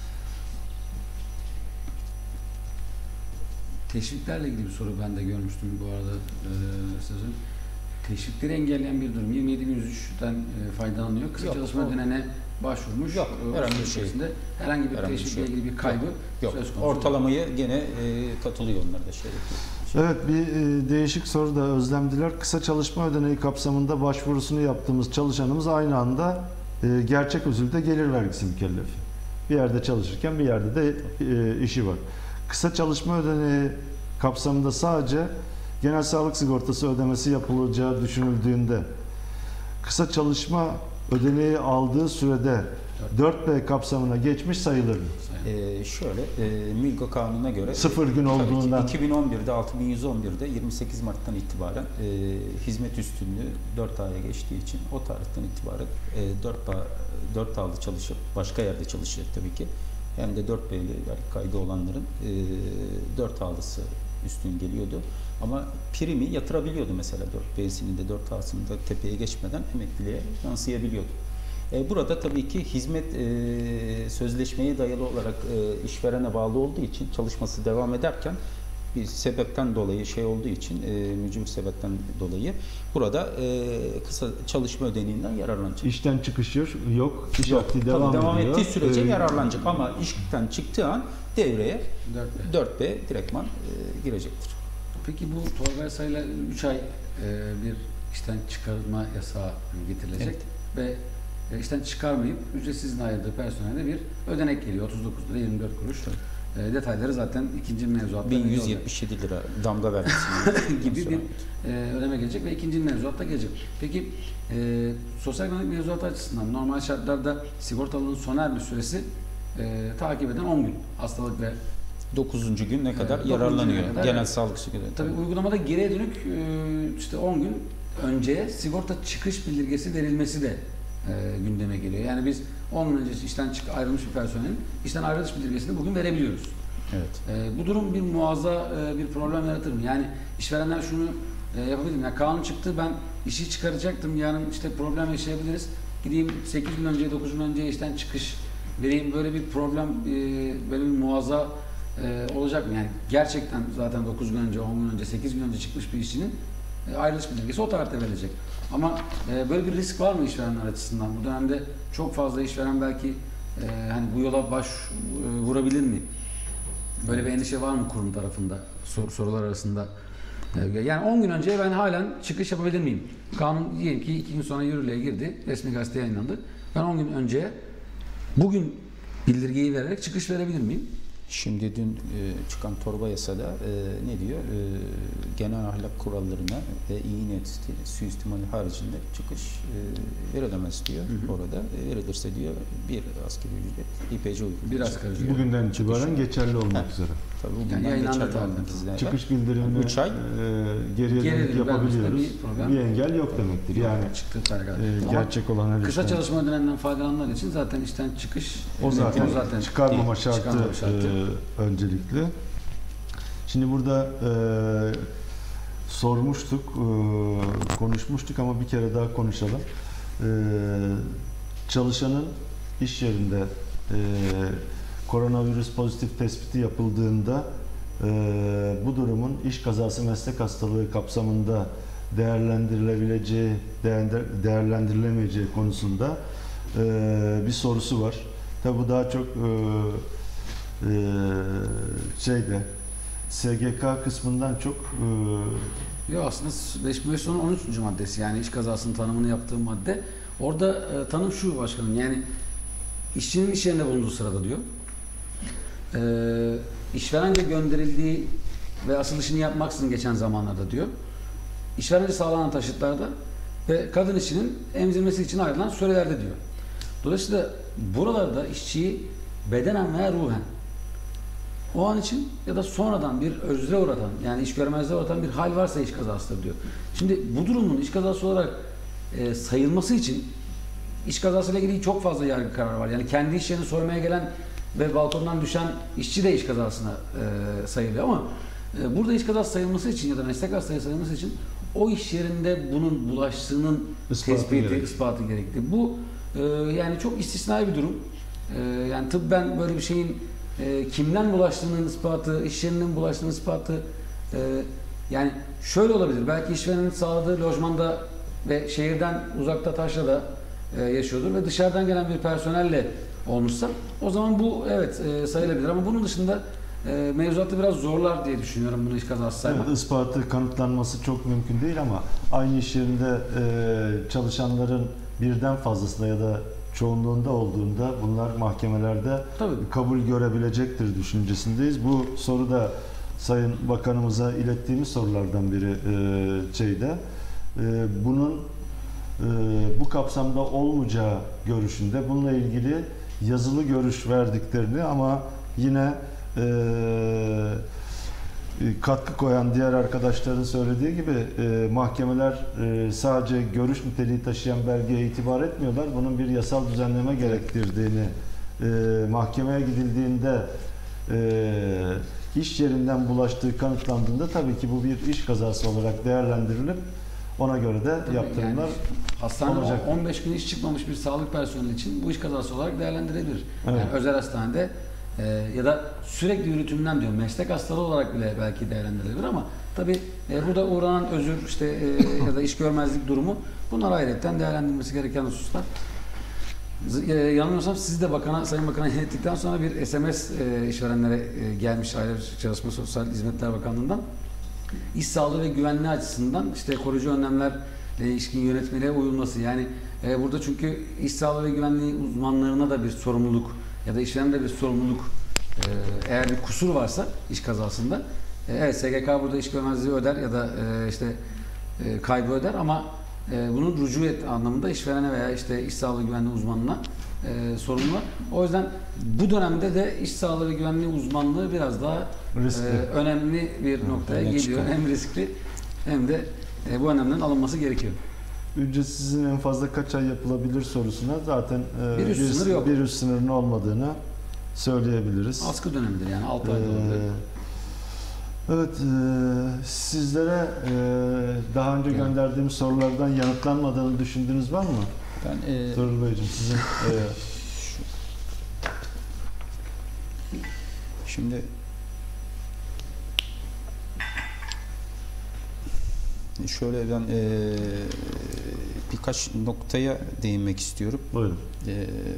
Teşviklerle ilgili bir soru ben de görmüştüm bu arada e, sözün. Teşvikleri engelleyen bir durum. yirmi yedi bin yüz üçten e, faydalanıyor. Kısa Yok, çalışma o- ödenene başvurmuş. Yok, E, herhangi bir süre şey. içerisinde herhangi bir Herhangi bir teşvikle şey. ilgili bir kaybı Yok, söz konusu. ortalamayı gene e, katılıyor onlar da şey yapıyor. Evet, bir e, değişik soru da Özlemdiler. Kısa çalışma ödeneği kapsamında başvurusunu yaptığımız çalışanımız aynı anda e, gerçek usulde gelir vergisi mükellefi. Bir yerde çalışırken bir yerde de e, işi var. Kısa çalışma ödeneği kapsamında sadece genel sağlık sigortası ödemesi yapılacağı düşünüldüğünde kısa çalışma ödeneği aldığı sürede dört B kapsamına geçmiş sayılır mı? Ee, şöyle, e, MİLGO kanununa göre Sıfır gün tabii ki olduğundan. iki bin on birde altı bin yüz on birde yirmi sekiz Mart'tan itibaren e, hizmet üstünlüğü dört A'ya geçtiği için o tarihten itibaren e, dört A, dört A'lı çalışıp başka yerde çalışacak tabii ki. Hem de dört B'li vergi kaydı olanların e, dört A'lısı üstün geliyordu. Ama primi yatırabiliyordu mesela dört B'sinin de dört A'sının da tepeye geçmeden emekliliğe yansıyabiliyordu. E, burada tabii ki hizmet e, sözleşmeye dayalı olarak e, işverene bağlı olduğu için çalışması devam ederken bir sebepten dolayı şey olduğu için e, mücbir sebepten dolayı burada e, kısa çalışma ödeneğinden yararlanacak. İşten çıkış yok, iş Yok, vakti tabii devam, devam ediyor. ettiği sürece Ee, yararlanacak ama işten çıktığı an devreye dört B. dört B direktman e, girecektir. Peki bu torba yasayla üç ay e, bir işten çıkarma yasağı getirilecek Evet. ve e, işten çıkarmayıp ücretsiz izin ayırdığı personele bir ödenek geliyor. otuz dokuz lira yirmi dört kuruş. E, detayları zaten ikinci mevzuatta bin yüz yetmiş yedi lira damga vergisi gibi bir e, ödeme gelecek ve ikinci mevzuatta gelecek. Peki e, sosyal güvenlik mevzuatı açısından normal şartlarda sigortalının sona erme süresi e, takip eden on gün. Hastalık ve dokuzuncu gün ne kadar dokuzuncu yararlanıyor güne kadar, genel evet. sağlık sigortası. Tabii uygulamada geriye dönük e, işte on gün önceye sigorta çıkış bildirgesi verilmesi de e, gündeme geliyor. Yani biz on gün önce işten çık ayrılmış bir personelin işten ayrılış bildirgesini bugün verebiliyoruz. Evet. E, bu durum bir muazza e, bir problem yaratır mı? Yani işverenler şunu e, yapabilir mi? Yani kanun çıktı, ben işi çıkaracaktım, yarın işte problem yaşayabiliriz. Gideyim sekiz gün önce, dokuz gün önce işten çıkış vereyim. Böyle bir problem, e, böyle bir muazza e, olacak mı? Yani gerçekten zaten dokuz gün önce, on gün önce, sekiz gün önce çıkmış bir işçinin e, ayrılış bildirgesi o tarihte verilecek. Ama e, böyle bir risk var mı işverenler açısından? Bu dönemde çok fazla işveren belki e, hani bu yola baş e, vurabilir mi? Böyle bir endişe var mı kurum tarafında sor, sorular arasında? E, yani on gün önce ben halen çıkış yapabilir miyim? Kanun diyelim ki iki gün sonra yürürlüğe girdi, resmi gazeteye yayınlandı. Ben on gün önce bugün bildirgeyi vererek çıkış verebilir miyim? Şimdi dün e, çıkan torba yasada e, ne diyor? E, genel ahlak kurallarına ve iyi niyet suistimali haricinde çıkış e, verilemez diyor. Hı hı. Orada e, verilirse diyor bir asgari ücret İ P C uygulanacak. Bir asgari ücret. Bugünden itibaren geçerli olmak Heh. üzere. Tabii Yani bugünden yayınlandı geçerli tabii. olmak üzere. Çıkış bildirimini üç ay. e, geriye Geri dönük dönük yapabiliyoruz. vermesinde bir problem. Bir engel yok demektir. Yani çıktığı tarih kadar. e, Ama gerçek olan her kısa işten- çalışma ödenenden faydalananlar için zaten işten çıkış O zaten, o zaten çıkarmama değil, şartı, çıkarmama şartı. e, öncelikli. Şimdi burada e, sormuştuk, e, konuşmuştuk ama bir kere daha konuşalım. E, çalışanın iş yerinde e, koronavirüs pozitif tespiti yapıldığında e, bu durumun iş kazası meslek hastalığı kapsamında değerlendirilebileceği, değerlendir- değerlendirilemeyeceği konusunda e, bir sorusu var. Tabi bu daha çok e, e, şeyde S G K kısmından çok e, Yok aslında beş bin beş yüz on üçüncü maddesi yani iş kazasının tanımını yaptığı madde. Orada e, tanım şu başkanım, yani işçinin iş yerinde bulunduğu sırada diyor. E, işverence gönderildiği ve asıl işini yapmaksızın geçen zamanlarda diyor. İşverence sağlanan taşıtlarda ve kadın işçinin emzirmesi için ayrılan sürelerde diyor. Dolayısıyla buralarda işçiyi bedenen veya ruhen o an için ya da sonradan bir özre uğratan, yani iş görmezliğe uğratan bir hal varsa iş kazasıdır diyor. Şimdi bu durumun iş kazası olarak e, sayılması için iş kazasıyla ilgili çok fazla yargı kararı var. Yani kendi iş yerini soymaya gelen ve balkondan düşen işçi de iş kazasına e, sayılıyor ama e, burada iş kazası sayılması için ya da meslek hastalığı sayılması için o iş yerinde bunun bulaştığının İspatı tespiti, gerek. ispatı gerekli. Bu e, yani çok istisnai bir durum. E, yani tıbben böyle bir şeyin e, kimden bulaştığının ispatı, iş yerinin bulaştığının ispatı e, yani şöyle olabilir. Belki işverenin sağladığı lojmanda ve şehirden uzakta taşrada e, yaşıyordur ve dışarıdan gelen bir personelle olmuşsa o zaman bu evet e, sayılabilir ama bunun dışında e, mevzuatı biraz zorlar diye düşünüyorum bunu iş kazası saymak. Evet, ispatı, kanıtlanması çok mümkün değil ama aynı iş yerinde e, çalışanların birden fazlasında ya da çoğunluğunda olduğunda bunlar mahkemelerde Tabii. kabul görebilecektir düşüncesindeyiz. Bu soru da Sayın Bakanımıza ilettiğimiz sorulardan biri e, şeyde. E, bunun e, bu kapsamda olmayacağı görüşünde bununla ilgili yazılı görüş verdiklerini ama yine e, katkı koyan diğer arkadaşların söylediği gibi e, mahkemeler e, sadece görüş niteliği taşıyan belgeye itibar etmiyorlar. Bunun bir yasal düzenleme gerektirdiğini, e, mahkemeye gidildiğinde e, iş yerinden bulaştığı kanıtlandığında tabii ki bu bir iş kazası olarak değerlendirilip ona göre de Tabii yaptırımlar yani hastanede olacak. on beş gün iş çıkmamış bir sağlık personeli için bu iş kazası olarak değerlendirilebilir. Evet. Yani özel hastanede e, ya da sürekli yürütümden diyor meslek hastalığı olarak bile belki değerlendirilebilir ama tabii e, burada uğranan özür işte e, ya da iş görmezlik durumu bunlar ayrıca değerlendirilmesi gereken hususlar. E, yanılmıyorsam siz de bakana, Sayın Bakan'a ilettikten sonra bir S M S e, işverenlere e, gelmiş Aile Çalışma Sosyal Hizmetler Bakanlığı'ndan. İş sağlığı ve güvenliği açısından işte koruyucu önlemlerle ilişkin yönetmeliğe uyulması. Yani e, burada çünkü iş sağlığı ve güvenliği uzmanlarına da bir sorumluluk ya da işverenin de bir sorumluluk e, eğer bir kusur varsa iş kazasında e, evet S G K burada iş görmezliği öder ya da e, işte e, kaybı öder ama e, bunun rücu et anlamında işverene veya işte iş sağlığı güvenliği uzmanına e, sorumlu. O yüzden bu dönemde de iş sağlığı ve güvenliği uzmanlığı biraz daha Riskli. e, önemli bir noktaya öne geliyor. çıkan. Hem riskli hem de e, bu önlemlerin alınması gerekiyor. Ücretsizin en fazla kaç ay yapılabilir sorusuna zaten e, Bir üst sınır yok. bir üst sınırın olmadığını söyleyebiliriz. Askı dönemidir yani altı ayda Ee, olabilir. Evet, e, sizlere e, daha önce Yani. gönderdiğim sorulardan yanıtlanmadığını düşündüğünüz var mı? Ben e, Tuğrul Beyciğim sizin e, şimdi şöyle ben e, birkaç noktaya değinmek istiyorum. buyurun. E,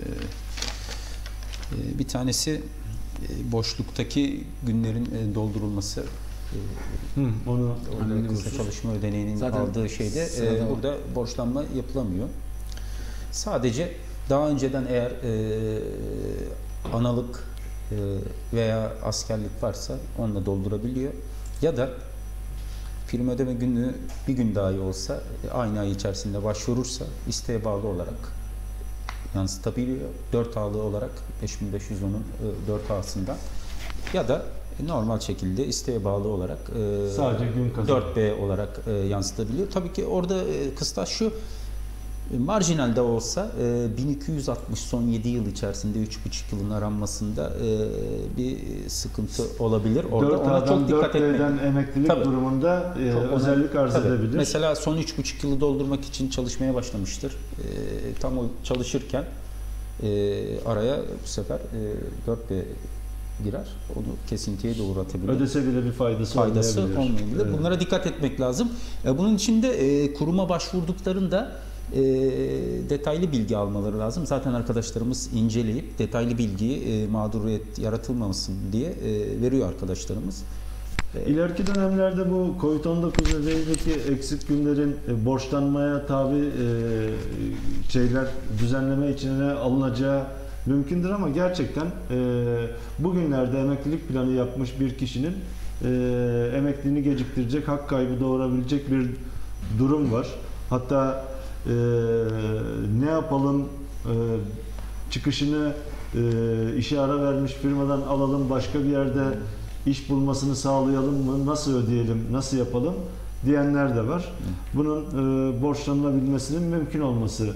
e, bir tanesi e, boşluktaki günlerin e, doldurulması. E, Hı, onu orada Önemli kısa husus. çalışma ödeneğinin Zaten aldığı şeyde sırada e, var. burada borçlanma yapılamıyor. Sadece daha önceden eğer e, analık e, veya askerlik varsa onunla doldurabiliyor. Ya da prim ödeme günü bir gün dahi olsa e, aynı ay içerisinde başvurursa isteğe bağlı olarak yansıtabiliyor. dört A'lı olarak beş bin beş yüz onun e, dört A'sından ya da normal şekilde isteğe bağlı olarak e, Sadece gün kazanı. dört B olarak e, yansıtabiliyor. Tabii ki orada e, kıstas şu, e, marjinal de olsa e, bin iki yüz altmış son yedi yıl içerisinde üç buçuk yılın aranmasında e, bir sıkıntı olabilir. Orada dört ona çok A'dan dikkat dört etmek. B'den emeklilik Tabii. durumunda e, Çok ona- özellik arz Tabii. edebilir. Mesela son üç buçuk yılı doldurmak için çalışmaya başlamıştır. E, tam o çalışırken e, araya bu sefer e, dört B girer. Onu kesintiye de uğratabilir. Ödese bile bir faydası, faydası olmayabilir. olmayabilir. Evet. Bunlara dikkat etmek lazım. E, Bunun için de e, kuruma başvurduklarında e, detaylı bilgi almaları lazım. Zaten arkadaşlarımız inceleyip detaylı bilgiyi e, mağduriyet yaratılmamasın diye e, veriyor arkadaşlarımız. İleriki dönemlerde bu Covid on dokuz nedeniyle eksik günlerin e, borçlanmaya tabi e, şeyler düzenleme içine alınacağı mümkündür ama gerçekten e, bugünlerde emeklilik planı yapmış bir kişinin e, emekliliğini geciktirecek, hak kaybı doğurabilecek bir durum var. Hatta e, ne yapalım e, çıkışını e, işe ara vermiş firmadan alalım, başka bir yerde iş bulmasını sağlayalım mı, nasıl ödeyelim, nasıl yapalım diyenler de var. Bunun e, borçlanılabilmesinin mümkün olması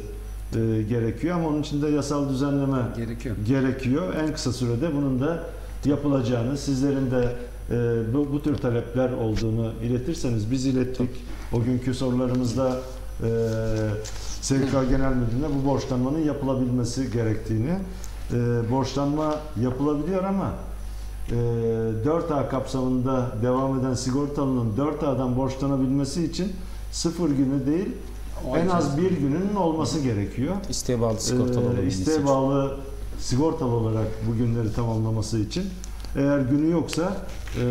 e, gerekiyor ama onun için de yasal düzenleme Gerekiyor. gerekiyor. En kısa sürede bunun da yapılacağını, sizlerin de e, bu, bu tür talepler olduğunu iletirseniz, biz ilettik. O günkü sorularımızda e, S G K Genel Müdürlüğü'ne bu borçlanmanın yapılabilmesi gerektiğini, e, borçlanma yapılabiliyor ama e, dört A kapsamında devam eden sigortalının dört A'dan borçlanabilmesi için sıfır günü değil, O en az yüzden- bir günün olması gerekiyor. İsteğe bağlı sigortalı Ee, olabilmesi isteğe için. bağlı sigortalı olarak bu günleri tamamlaması için. Eğer günü yoksa e,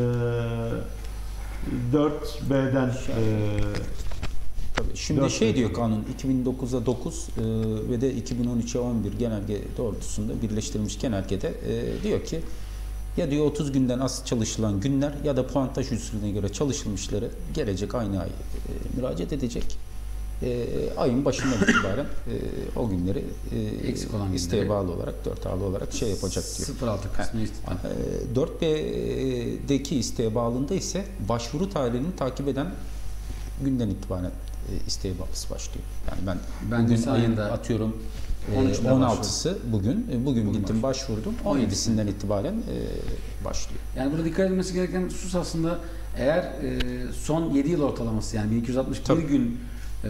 dört B'den e, Tabii. Şimdi dört şey gün diyor sonra. kanun iki bin dokuza dokuz e, ve de iki bin on üçe on bir genelge doğrultusunda birleştirilmiş genelgede e, diyor ki ya diyor otuz günden az çalışılan günler ya da puantaj usulüne göre çalışılmışları gelecek aynı ay e, müracaat edecek. E, ayın başından itibaren e, o günleri e, Eksik olan isteğe günleri. bağlı olarak dört A'lı olarak şey yapacak diyor. sıfır altı kısmı istihdam. E, dört B'deki isteğe bağlılığında ise başvuru tarihini takip eden günden itibaren e, isteğe bağlısı başlıyor. Yani ben, Ben bugün Nisan ayın ayında atıyorum e, on üçünde on altısı bugün. E, bugün Bugün gittim başvurdum. on yedisinden başvurdum. itibaren e, başlıyor. Yani burada dikkat edilmesi gereken husus aslında eğer e, son yedi yıl ortalaması yani bin iki yüz altmış bir Tabii. gün e,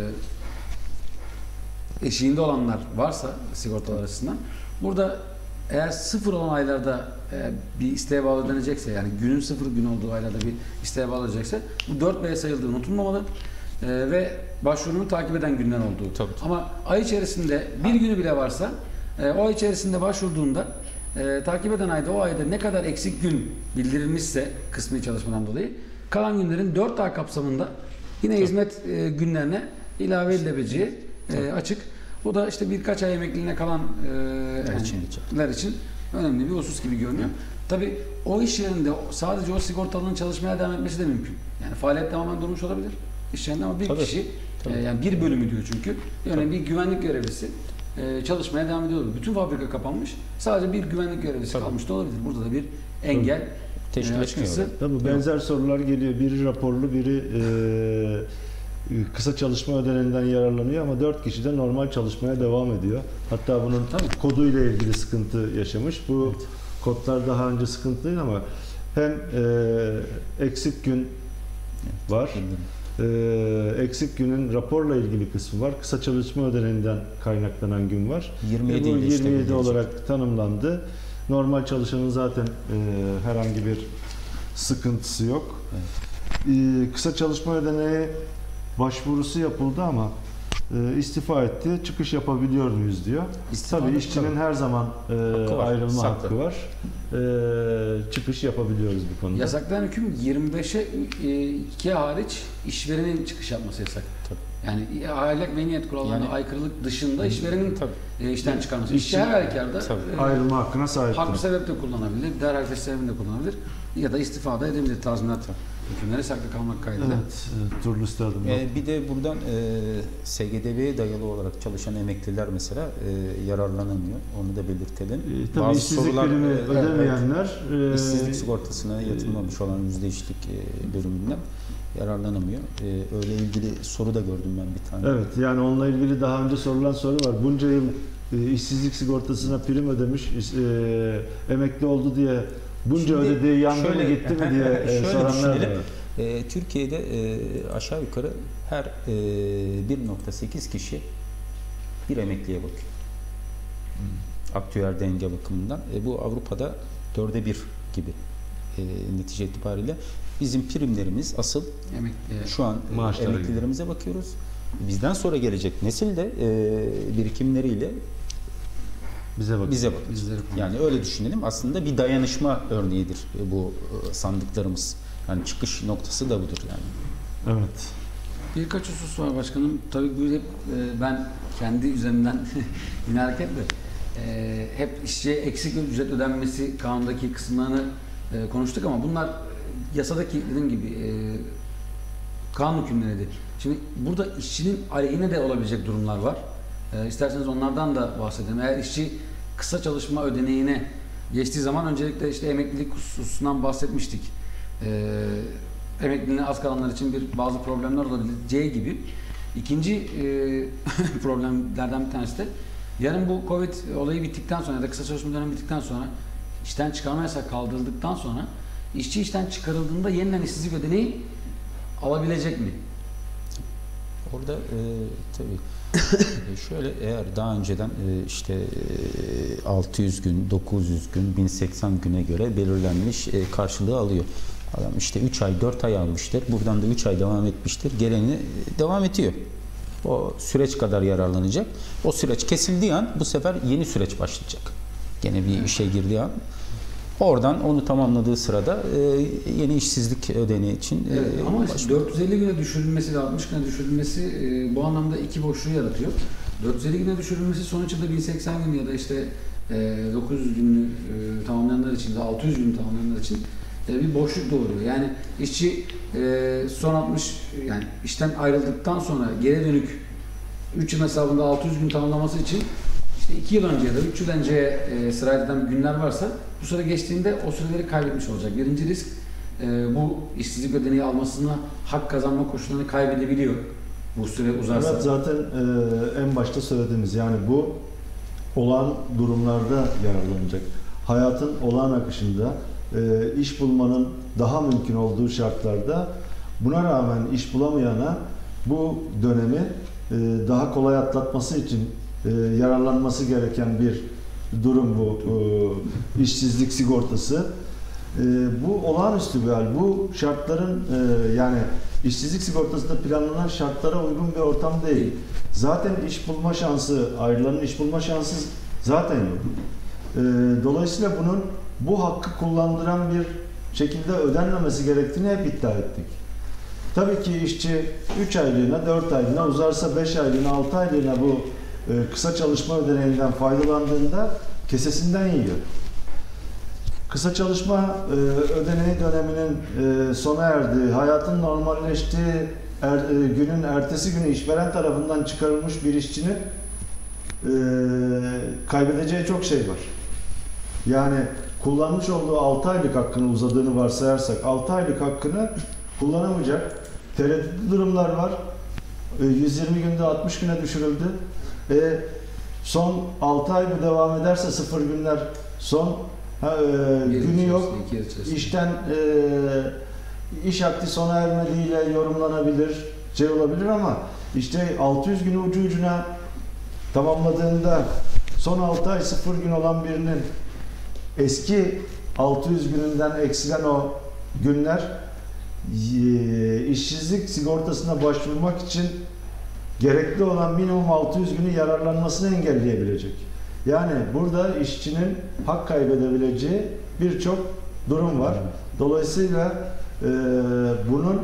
eşiğinde olanlar varsa sigortalar açısından burada eğer sıfır olan aylarda e, bir isteğe bağlı ödenecekse yani günün sıfır gün olduğu aylarda bir isteğe bağlı ödenecekse bu dört B'ye sayıldığı unutulmamalı e, ve başvurunun takip eden günden olduğu. Tabii. Ama ay içerisinde bir günü bile varsa e, o ay içerisinde başvurduğunda e, takip eden ayda o ayda ne kadar eksik gün bildirilmişse kısmi çalışmadan dolayı kalan günlerin dört A kapsamında yine Tabii. hizmet e, günlerine ilave edilebileceği e, açık. Bu da işte birkaç ay emekliliğine kalan e, yani için geçer. ler için önemli bir husus gibi görünüyor. Tabii o iş yerinde sadece o sigortalının çalışmaya devam etmesi de mümkün. Yani faaliyet tamamen durmuş olabilir iş yerinde ama bir Tabii. kişi Tabii. e, yani bir bölümü diyor çünkü yani bir güvenlik görevlisi e, çalışmaya devam ediyor. Bütün fabrika kapanmış. Sadece bir güvenlik görevlisi Tabii. kalmış da olabilir. Burada da bir engel Teşkil e, etmiyor açıkçası. orada. tabii benzer sorular geliyor. Biri raporlu, biri e, kısa çalışma ödeneğinden yararlanıyor ama dört kişi de normal çalışmaya devam ediyor. Hatta bunun Tabii. koduyla ilgili sıkıntı yaşamış. Bu kodlar daha önce sıkıntılıydı ama hem e, eksik gün var. Ee, eksik günün raporla ilgili kısmı var. Kısa çalışma ödeneğinden kaynaklanan gün var. yirmi yedi Ve bu ile işte yirmi yedi gelecek. olarak tanımlandı. Normal çalışanın zaten e, herhangi bir sıkıntısı yok. Ee, kısa çalışma ödeneği başvurusu yapıldı ama e, istifa etti. Çıkış yapabiliyor muyuz diyor. İstifa Tabii da- işçinin tabii. her zaman e, Hakkı var, ayrılma saklı. hakkı var. E, çıkış yapabiliyoruz bu konuda. Yasaklayan hüküm yirmi beşe iki hariç işverenin çıkış yapması yasak. Tabii. Yani ahlak ve niyet kurallarına Yani- aykırılık dışında işverenin Tabii. e, işten çıkarması. İşçi- İşçi her halükarda Tabii. e, Ayrılma hakkına sahip. haklı sebeple kullanabilir, derhal sebebinde kullanabilir ya da istifade edebilir tazminat hükümleri saklı kalmak kaydıyla. Evet, e, turlu üstadım. Ee, bir de buradan e, S G D B'ye dayalı olarak çalışan emekliler mesela e, yararlanamıyor. Onu da belirtelim. E, tabii Bazı işsizlik sorular, primi e, ödemeyenler e, İşsizlik sigortasına yatırılmamış olan yüzde işlik e, bölümünden yararlanamıyor. E, öyle ilgili soru da gördüm ben bir tane. evet, yani onunla ilgili daha önce sorulan soru var. Bunca yıl e, işsizlik sigortasına prim ödemiş, e, emekli oldu diye bunca Şimdi ödediği yandı mı şöyle- gitti mi diye e, şöyle soranlar da düşünelim. var. E, Türkiye'de e, aşağı yukarı her e, bir nokta sekiz kişi bir emekliye bakıyor. Aktüel denge bakımından. E, bu Avrupa'da dörde bir gibi e, netice itibariyle. Bizim primlerimiz asıl Emekli, şu an e, Maaşlara emeklilerimize bakıyoruz. Bizden sonra gelecek nesil de e, birikimleriyle Bize bak. bize bakıyor. bizleri kullanıyor. Yani öyle düşünelim. Aslında bir dayanışma örneğidir e, bu e, sandıklarımız. Yani çıkış noktası da budur yani. Evet. Birkaç husus var başkanım. Tabii bu hep e, ben kendi üzerimden yine hareketle e, hep işçiye eksik ücret ödenmesi kanundaki kısımlarını e, konuştuk ama bunlar e, yasadaki dediğim gibi e, kanun hükümleriydi. Şimdi burada işçinin aleyhine de olabilecek durumlar var. E, isterseniz onlardan da bahsedelim. Eğer işçi kısa çalışma ödeneğine geçtiği zaman öncelikle işte emeklilik hususundan bahsetmiştik. E, emekliliğine az kalanlar için bir bazı problemler olabileceği gibi İkinci e, problemlerden bir tanesi de yarın bu Covid olayı bittikten sonra ya da kısa çalışma dönemi bittikten sonra işten çıkarma yasağı kaldırıldıktan sonra işçi işten çıkarıldığında yeniden işsizlik ödeneği alabilecek mi? Orada e, tabii şöyle, eğer daha önceden e, işte e, altı yüz gün, dokuz yüz gün, bin seksen güne göre belirlenmiş e, karşılığı alıyor. Adam işte üç ay, dört ay almıştır. Buradan da üç ay devam etmiştir. Geleni devam ediyor. O süreç kadar yararlanacak. O süreç kesildiği an bu sefer yeni süreç başlayacak. Gene bir işe girdiği an. Oradan onu tamamladığı sırada e, yeni işsizlik ödeneği için evet, e, ama işte dört yüz elli güne düşürülmesi ve altmış güne düşürülmesi e, bu anlamda iki boşluğu yaratıyor. dört yüz elli güne düşürülmesi sonuçta bin seksen gün ya da işte e, dokuz yüz günlük e, tamamlayanlar için de altı yüz gün tamamlayanlar için e, bir boşluk doğuruyor. Yani işçi e, son altmış yani işten ayrıldıktan sonra geri dönük üç yıl hesabında altı yüz gün tamamlaması için işte iki yıl önce ya da üç yıl önceye e, sırayla eden günler varsa bu süre geçtiğinde o süreleri kaybetmiş olacak. Birinci risk e, bu işsizlik ödeneği almasına hak kazanma koşullarını kaybedebiliyor bu süre uzarsa. Evet, zaten e, en başta söylediğimiz, yani bu olağan durumlarda yararlanacak. Hayatın olağan akışında e, iş bulmanın daha mümkün olduğu şartlarda buna rağmen iş bulamayana bu dönemi e, daha kolay atlatması için e, yararlanması gereken bir durum bu e, işsizlik sigortası. E, bu olağanüstü bir hal. Bu şartların e, yani işsizlik sigortasında planlanan şartlara uygun bir ortam değil. Zaten iş bulma şansı, ayrılanın iş bulma şansı zaten yok. E, dolayısıyla bunun bu hakkı kullandıran bir şekilde ödenmemesi gerektiğini hep iddia ettik. Tabii ki işçi üç aylığına, dört aylığına, uzarsa beş aylığına, altı aylığına bu e, kısa çalışma ödeneğinden faydalandığında kesesinden yiyor. Kısa çalışma e, ödeneği döneminin e, sona erdiği, hayatın normalleştiği er, e, günün ertesi günü işveren tarafından çıkarılmış bir işçinin e, kaybedeceği çok şey var. Yani kullanmış olduğu altı aylık hakkını uzadığını varsayarsak altı aylık hakkını kullanamayacak. Tereddütlü durumlar var. E, yüz yirmi günde altmış güne düşürüldü. E, son altı ay bu devam ederse sıfır günler son ha, e, günü yok. İşten e, iş akdi sona ermediğiyle yorumlanabilir, şey olabilir ama işte altı yüz günü ucu ucuna tamamladığında son altı ay sıfır gün olan birinin eski altı yüz gününden eksilen o günler e, işsizlik sigortasına başvurmak için gerekli olan minimum altı yüz günü yararlanmasını engelleyebilecek. Yani burada işçinin hak kaybedebileceği birçok durum var. Dolayısıyla e, bunun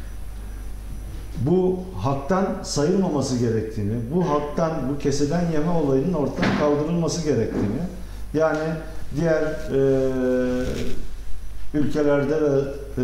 bu haktan sayılmaması gerektiğini, bu haktan, bu keseden yeme olayının ortadan kaldırılması gerektiğini, yani diğer e, ülkelerde ve e,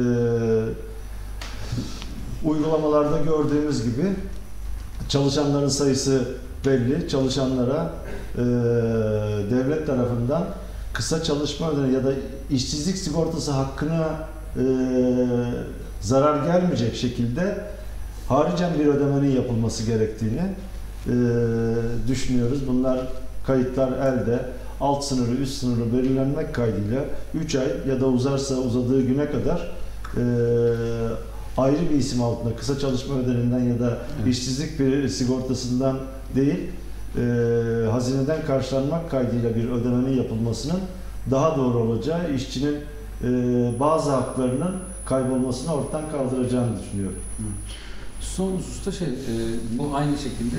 uygulamalarda gördüğümüz gibi çalışanların sayısı belli. Çalışanlara e, devlet tarafından kısa çalışma ödeneği ya da işsizlik sigortası hakkına e, zarar gelmeyecek şekilde haricen bir ödemenin yapılması gerektiğini e, düşünüyoruz. Bunlar kayıtlar elde. Alt sınırı, üst sınırı belirlenmek kaydıyla üç ay ya da uzarsa uzadığı güne kadar e, ayrı bir isim altında kısa çalışma ödeneğinden ya da evet. işsizlik bir sigortasından değil, e, hazineden karşılanmak kaydıyla bir ödemenin yapılmasının daha doğru olacağı, işçinin e, bazı haklarının kaybolmasını ortadan kaldıracağını düşünüyorum. Son hususta şey, e, bu aynı şekilde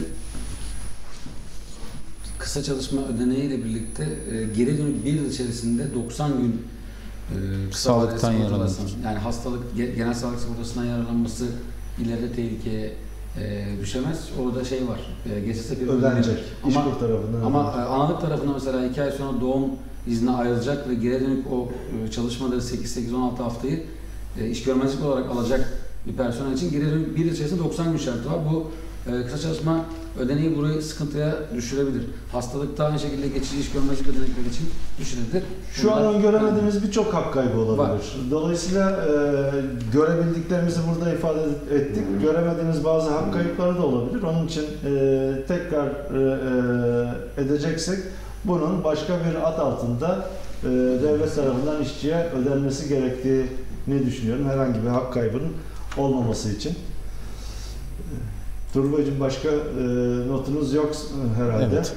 kısa çalışma ödeneğiyle birlikte e, geri dönük bir yıl içerisinde doksan gün e, kısa sağlıktan yararlanması, yani hastalık, genel sağlık sigortasından yararlanması ileride tehlikeye e, düşemez. Orada şey var, e, G S S bir ödenecek. Ama, İşkur tarafından ama e, analık tarafında mesela iki ay sonra doğum izni ayrılacak ve geri dönük o e, çalışmaları sekiz sekiz on altı haftayı e, iş görmezlik olarak alacak bir personel için geri dönük bir yıl içerisinde doksan gün şartı var. Bu e, kısa çalışma ödeneği burayı sıkıntıya düşürebilir. Hastalıkta aynı şekilde geçici iş görmezlik ödenekleri için düşürebilir. Şu Bunlar, an öngöremediğimiz birçok hak kaybı olabilir. Var. Dolayısıyla e, görebildiklerimizi burada ifade ettik. Göremediğimiz bazı hak kayıpları da olabilir. Onun için e, tekrar e, e, edeceksek bunun başka bir ad altında e, devlet tarafından işçiye ödenmesi gerektiğini düşünüyorum. Herhangi bir hak kaybının olmaması için. Turgay Beyciğim, başka e, notunuz yok herhalde. Evet.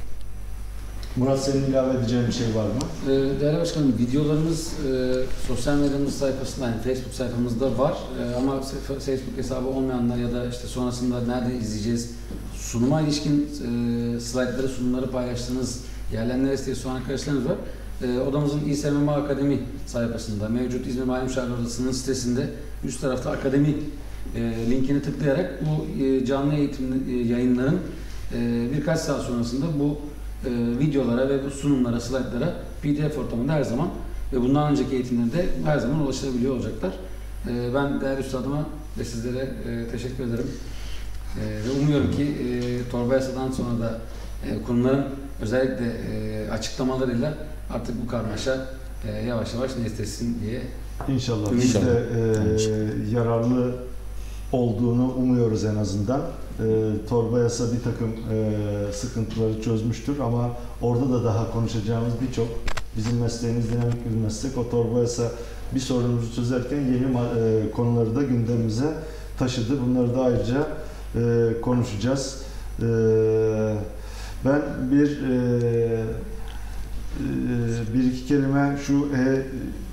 Murat, senin ilave edeceğin bir şey var mı? e, değerli başkanım, videolarımız e, sosyal medyamız sayfasında, yani Facebook sayfamızda var. E, ama Facebook hesabı olmayanlar ya da işte sonrasında nerede izleyeceğiz, sunuma ilişkin e, slaytları, sunumları paylaştığınız yerlenler isteği soğan arkadaşlarımız var. E, odamızın İ S M M Akademi sayfasında, mevcut İzmir Mali Müşavir Odası'nın sitesinde üst tarafta akademi e, linkini tıklayarak bu e, canlı eğitim e, yayınların e, birkaç saat sonrasında bu e, videolara ve bu sunumlara, slaytlara P D F ortamında her zaman ve bundan önceki eğitimlerde her zaman ulaşılabiliyor olacaklar. E, ben değerli üstadıma ve sizlere e, teşekkür ederim. E, ve umuyorum ki e, torba yasadan sonra da e, kurumların özellikle e, açıklamalarıyla artık bu karmaşa e, yavaş yavaş neslesin diye. İnşallah. Ümit Biz de ederim. e, yararlı olduğunu umuyoruz en azından. E, torba yasa bir takım e, sıkıntıları çözmüştür ama orada da daha konuşacağımız birçok, bizim mesleğimiz dinamik bir meslek. O torba yasa bir sorunumuzu çözerken yeni e, konuları da gündemimize taşıdı. Bunları da ayrıca e, konuşacağız. E, ben bir e, e, bir iki kelime şu e,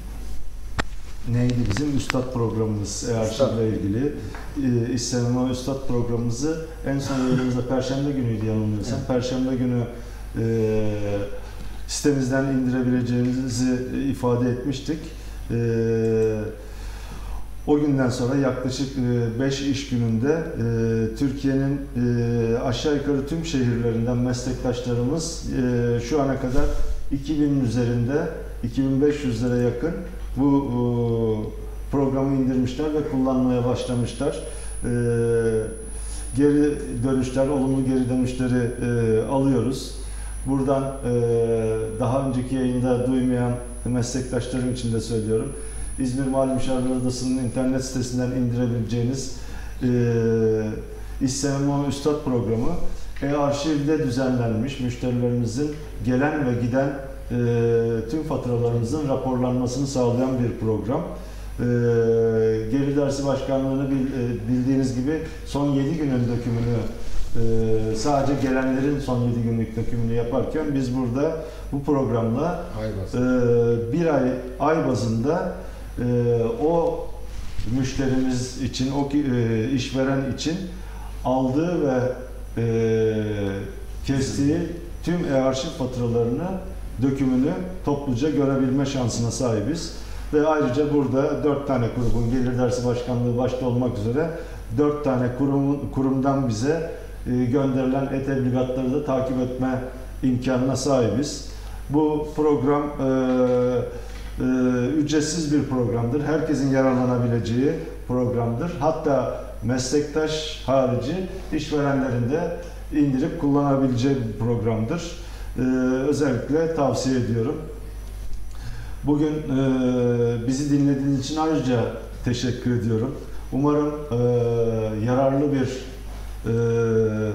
neydi bizim Üstad programımız, e-arşivle ilgili. E, İ S M M Üstad programımızı en son yayınımızda Perşembe günüydü yanılmıyorsam. Evet. Perşembe günü e, sitemizden indirebileceğimizi ifade etmiştik. E, o günden sonra yaklaşık beş iş gününde e, Türkiye'nin e, aşağı yukarı tüm şehirlerinden meslektaşlarımız e, şu ana kadar iki binin üzerinde, iki bin beş yüzlere yakın bu e, programı indirmişler ve kullanmaya başlamışlar. E, geri dönüşler, olumlu geri dönüşleri e, alıyoruz. Buradan e, daha önceki yayında duymayan meslektaşlarım için de söylüyorum. İzmir Mali Müşavir Odası'nın internet sitesinden indirebileceğiniz e, İ S M M Üstad programı e-arşivde düzenlenmiş, müşterilerimizin gelen ve giden e, tüm faturalarımızın raporlanmasını sağlayan bir program. E, Gelir İdaresi Başkanlığı'nı bil, e, bildiğiniz gibi son yedi günün dökümünü, e, sadece gelenlerin son yedi günlük dökümünü yaparken biz burada bu programla e, bir ay ay bazında e, o müşterimiz için, o e, işveren için aldığı ve e, kestiği tüm e-arşiv faturalarını, dökümünü topluca görebilme şansına sahibiz. Ve ayrıca burada dört tane kurumun, Gelir İdaresi Başkanlığı başta olmak üzere dört tane kurum, kurumdan bize e, gönderilen e-tebligatları da takip etme imkanına sahibiz. Bu program e, e, ücretsiz bir programdır. Herkesin yararlanabileceği programdır. Hatta meslektaş harici işverenlerin de indirip kullanabileceği bir programdır. Ee, özellikle tavsiye ediyorum. Bugün e, bizi dinlediğiniz için ayrıca teşekkür ediyorum. Umarım e, yararlı bir e,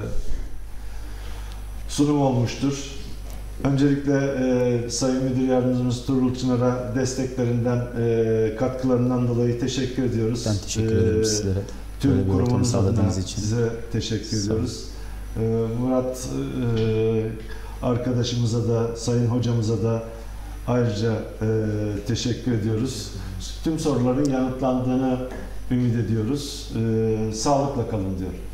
sunum olmuştur. Öncelikle e, Sayın Müdür Yardımcımız Tuğrul Çınar'a desteklerinden, e, katkılarından dolayı teşekkür ediyoruz. Ben teşekkür ederim e, sizlere. Tüm kurumunuz sağladığınız adına için size teşekkür ediyoruz. E, Murat e, arkadaşımıza da, Sayın Hocamıza da ayrıca e, teşekkür ediyoruz. Tüm soruların yanıtlandığını ümit ediyoruz. E, sağlıkla kalın diyorum.